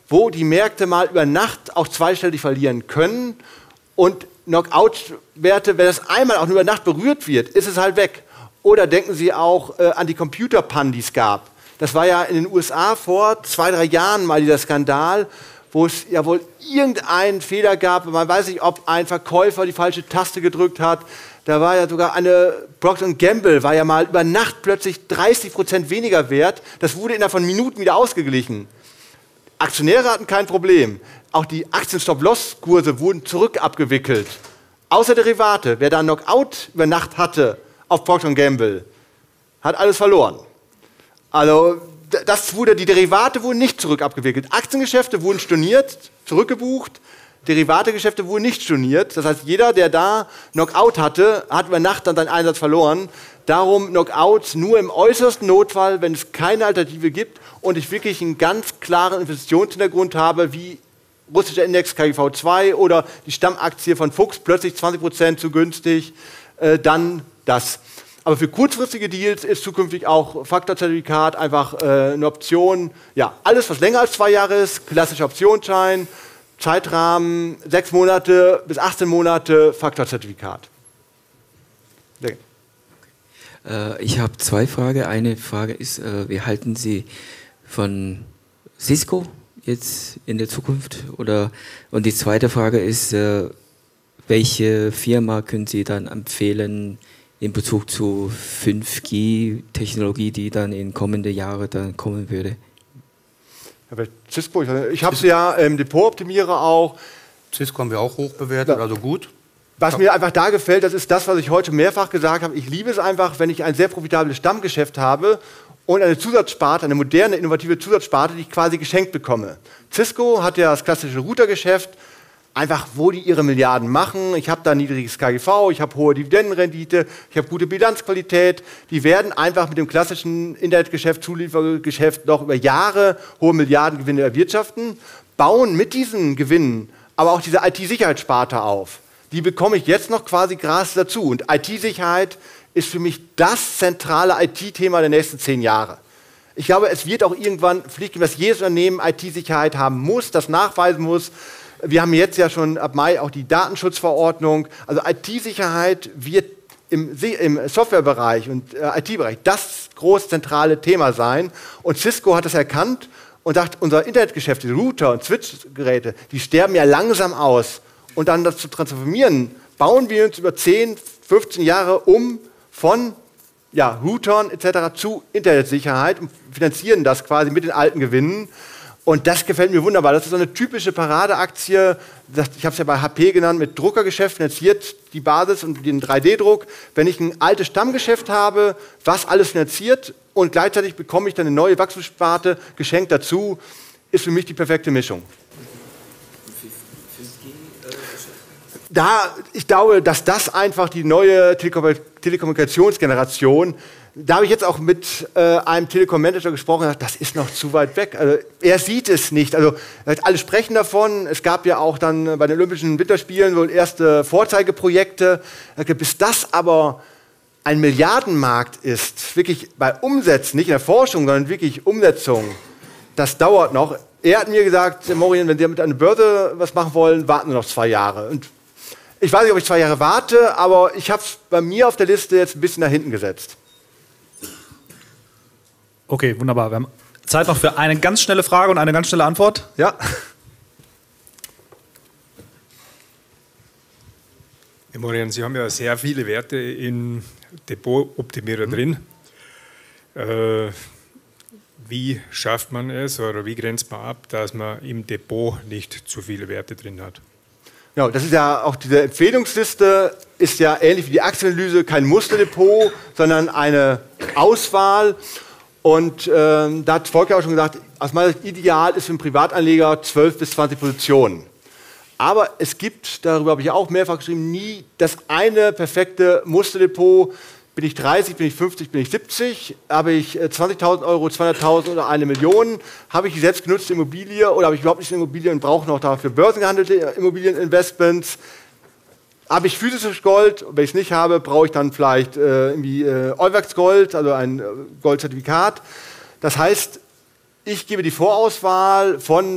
wo die Märkte mal über Nacht auch zweistellig verlieren können und Knockout-Werte, wenn das einmal auch nur über Nacht berührt wird, ist es halt weg. Oder denken Sie auch äh, an die Computerpannen, die es gab. Das war ja in den U S A vor zwei, drei Jahren mal dieser Skandal, wo es ja wohl irgendeinen Fehler gab. Man weiß nicht, ob ein Verkäufer die falsche Taste gedrückt hat. Da war ja sogar eine Procter und Gamble, war ja mal über Nacht plötzlich dreißig Prozent weniger wert. Das wurde innerhalb von Minuten wieder ausgeglichen. Aktionäre hatten kein Problem. Auch die Aktien-Stop-Loss-Kurse wurden zurückabgewickelt. Außer Derivate. Wer da einen Knockout über Nacht hatte auf Procter und Gamble, hat alles verloren. Also das wurde, die Derivate wurden nicht zurückabgewickelt. Aktiengeschäfte wurden storniert, zurückgebucht. Derivategeschäfte wurden nicht storniert. Das heißt, jeder, der da Knockout hatte, hat über Nacht dann seinen Einsatz verloren. Darum Knockouts nur im äußersten Notfall, wenn es keine Alternative gibt und ich wirklich einen ganz klaren Investitionshintergrund habe, wie russischer Index K G V zwei oder die Stammaktie von Fuchs, plötzlich zwanzig Prozent zu günstig, äh, dann das. Aber für kurzfristige Deals ist zukünftig auch Faktorzertifikat einfach äh, eine Option. Ja, alles, was länger als zwei Jahre ist, klassischer Optionsschein, Zeitrahmen sechs Monate bis achtzehn Monate, Faktorzertifikat. Okay. Äh, ich habe zwei Fragen. Eine Frage ist, äh, wie halten Sie von Cisco jetzt in der Zukunft? Oder, und die zweite Frage ist, äh, welche Firma können Sie dann empfehlen in Bezug zu fünf G Technologie, die dann in kommenden Jahren dann kommen würde? Ja, Cisco, ich, ich habe sie ja im Depot-Optimierer auch. Cisco haben wir auch hoch bewertet, ja. Also gut. Was mir einfach da gefällt, das ist das, was ich heute mehrfach gesagt habe. Ich liebe es einfach, wenn ich ein sehr profitables Stammgeschäft habe und eine Zusatzsparte, eine moderne, innovative Zusatzsparte, die ich quasi geschenkt bekomme. Cisco hat ja das klassische Routergeschäft, einfach wo die ihre Milliarden machen. Ich habe da niedriges K G V, ich habe hohe Dividendenrendite, ich habe gute Bilanzqualität. Die werden einfach mit dem klassischen Internetgeschäft, Zuliefergeschäft noch über Jahre hohe Milliardengewinne erwirtschaften, bauen mit diesen Gewinnen aber auch diese I T-Sicherheitssparte auf. Die bekomme ich jetzt noch quasi gratis dazu. Und I T-Sicherheit ist für mich das zentrale I T-Thema der nächsten zehn Jahre. Ich glaube, es wird auch irgendwann pflichtgemäß, dass jedes Unternehmen I T-Sicherheit haben muss, das nachweisen muss. Wir haben jetzt ja schon ab Mai auch die Datenschutzverordnung. Also I T-Sicherheit wird im, im Softwarebereich und äh, I T-Bereich das groß zentrale Thema sein. Und Cisco hat das erkannt und sagt, unser Internetgeschäft, die Router und Switch-Geräte, die sterben ja langsam aus. Und dann das zu transformieren, bauen wir uns über zehn, fünfzehn Jahre um von ja, Routern et cetera zu Internetsicherheit und finanzieren das quasi mit den alten Gewinnen. Und das gefällt mir wunderbar. Das ist so eine typische Paradeaktie. Ich habe es ja bei H P genannt, mit Druckergeschäft finanziert die Basis und den drei D Druck. Wenn ich ein altes Stammgeschäft habe, was alles finanziert und gleichzeitig bekomme ich dann eine neue Wachstumssparte geschenkt dazu, ist für mich die perfekte Mischung. Da, ich glaube, dass das einfach die neue Telekom Telekommunikationsgeneration, da habe ich jetzt auch mit äh, einem Telekom-Manager gesprochen, gesagt, das ist noch zu weit weg. Also, er sieht es nicht. Also, alle sprechen davon. Es gab ja auch dann bei den Olympischen Winterspielen wohl erste Vorzeigeprojekte. Bis das aber ein Milliardenmarkt ist, wirklich bei Umsätzen, nicht in der Forschung, sondern wirklich Umsetzung, das dauert noch. Er hat mir gesagt, Morien, wenn Sie mit einer Börse was machen wollen, warten Sie noch zwei Jahre. Und ich weiß nicht, ob ich zwei Jahre warte, aber ich habe es bei mir auf der Liste jetzt ein bisschen nach hinten gesetzt. Okay, wunderbar. Wir haben Zeit noch für eine ganz schnelle Frage und eine ganz schnelle Antwort. Ja. Morien, Sie haben ja sehr viele Werte im Depot-Optimierer mhm. drin. Äh, wie schafft man es oder wie grenzt man ab, dass man im Depot nicht zu viele Werte drin hat? Ja, das ist ja auch diese Empfehlungsliste, ist ja ähnlich wie die Aktienanalyse kein Musterdepot, sondern eine Auswahl. Und ähm, da hat Volker auch schon gesagt, aus meiner Sicht ideal ist für einen Privatanleger zwölf bis zwanzig Positionen. Aber es gibt, darüber habe ich auch mehrfach geschrieben, nie das eine perfekte Musterdepot. Bin ich dreißig, bin ich fünfzig, bin ich siebzig, habe ich zwanzigtausend Euro, zweihunderttausend oder eine Million, habe ich die selbst genutzte Immobilie oder habe ich überhaupt nicht eine Immobilie und brauche noch dafür börsengehandelte Immobilieninvestments? Habe ich physisches Gold? Wenn ich es nicht habe, brauche ich dann vielleicht äh, irgendwie äh, Euwax Gold, also ein äh, Goldzertifikat. Das heißt, ich gebe die Vorauswahl von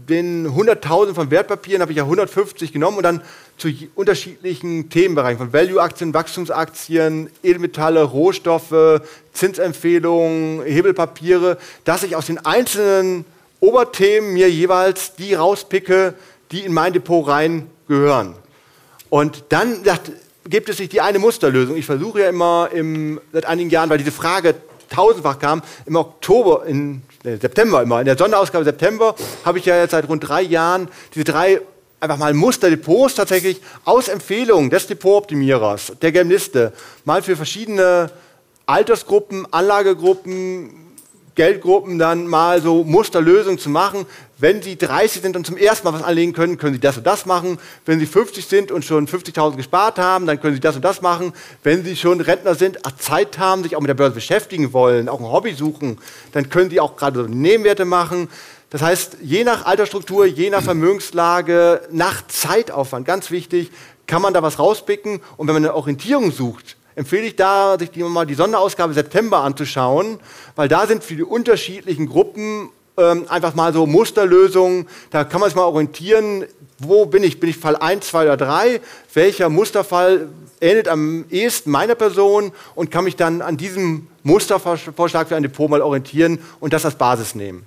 den hunderttausend von Wertpapieren habe ich ja hundertfünfzig genommen und dann zu unterschiedlichen Themenbereichen, von Value-Aktien, Wachstumsaktien, Edelmetalle, Rohstoffe, Zinsempfehlungen, Hebelpapiere, dass ich aus den einzelnen Oberthemen mir jeweils die rauspicke, die in mein Depot reingehören. Und dann sagt, gibt es nicht die eine Musterlösung. Ich versuche ja immer im, seit einigen Jahren, weil diese Frage tausendfach kam, im Oktober, in äh, September immer, in der Sonderausgabe September, habe ich ja jetzt seit rund drei Jahren diese drei einfach mal Musterdepots tatsächlich aus Empfehlungen des Depotoptimierers, der gelben Liste, mal für verschiedene Altersgruppen, Anlagegruppen, Geldgruppen dann mal so Musterlösungen zu machen. Wenn Sie dreißig sind und zum ersten Mal was anlegen können, können Sie das und das machen. Wenn Sie fünfzig sind und schon fünfzigtausend gespart haben, dann können Sie das und das machen. Wenn Sie schon Rentner sind, Zeit haben, sich auch mit der Börse beschäftigen wollen, auch ein Hobby suchen, dann können Sie auch gerade so Nebenwerte machen. Das heißt, je nach Altersstruktur, je nach Vermögenslage, nach Zeitaufwand, ganz wichtig, kann man da was rauspicken. Und wenn man eine Orientierung sucht, empfehle ich da, sich die, mal die Sonderausgabe September anzuschauen, weil da sind für die unterschiedlichen Gruppen ähm, einfach mal so Musterlösungen, da kann man sich mal orientieren, wo bin ich, bin ich Fall eins, zwei oder drei, welcher Musterfall ähnelt am ehesten meiner Person und kann mich dann an diesem Mustervorschlag für ein Depot mal orientieren und das als Basis nehmen.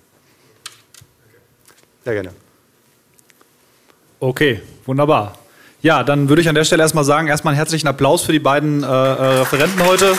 Sehr gerne. Okay, wunderbar. Ja, dann würde ich an der Stelle erstmal sagen, erstmal einen herzlichen Applaus für die beiden äh, Referenten heute.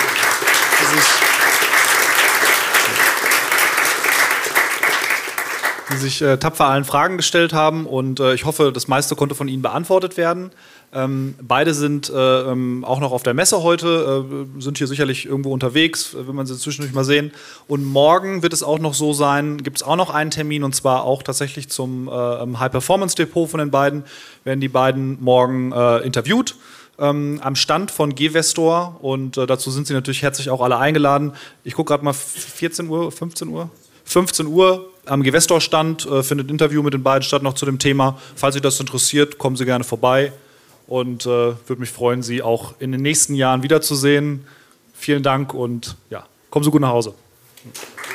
Die sich äh, tapfer allen Fragen gestellt haben und äh, ich hoffe, das meiste konnte von Ihnen beantwortet werden. Ähm, beide sind äh, ähm, auch noch auf der Messe heute, äh, sind hier sicherlich irgendwo unterwegs, äh, wenn man sie zwischendurch mal sehen. Und morgen wird es auch noch so sein, gibt es auch noch einen Termin und zwar auch tatsächlich zum äh, High-Performance-Depot von den beiden, werden die beiden morgen äh, interviewt. Ähm, am Stand von G-Vestor und äh, dazu sind sie natürlich herzlich auch alle eingeladen. Ich gucke gerade mal, vierzehn Uhr, fünfzehn Uhr? fünfzehn Uhr am G-Vestor-Stand äh, findet ein Interview mit den beiden statt noch zu dem Thema. Falls Sie das interessiert, kommen Sie gerne vorbei. Und äh, würde mich freuen, Sie auch in den nächsten Jahren wiederzusehen. Vielen Dank und ja, kommen Sie gut nach Hause.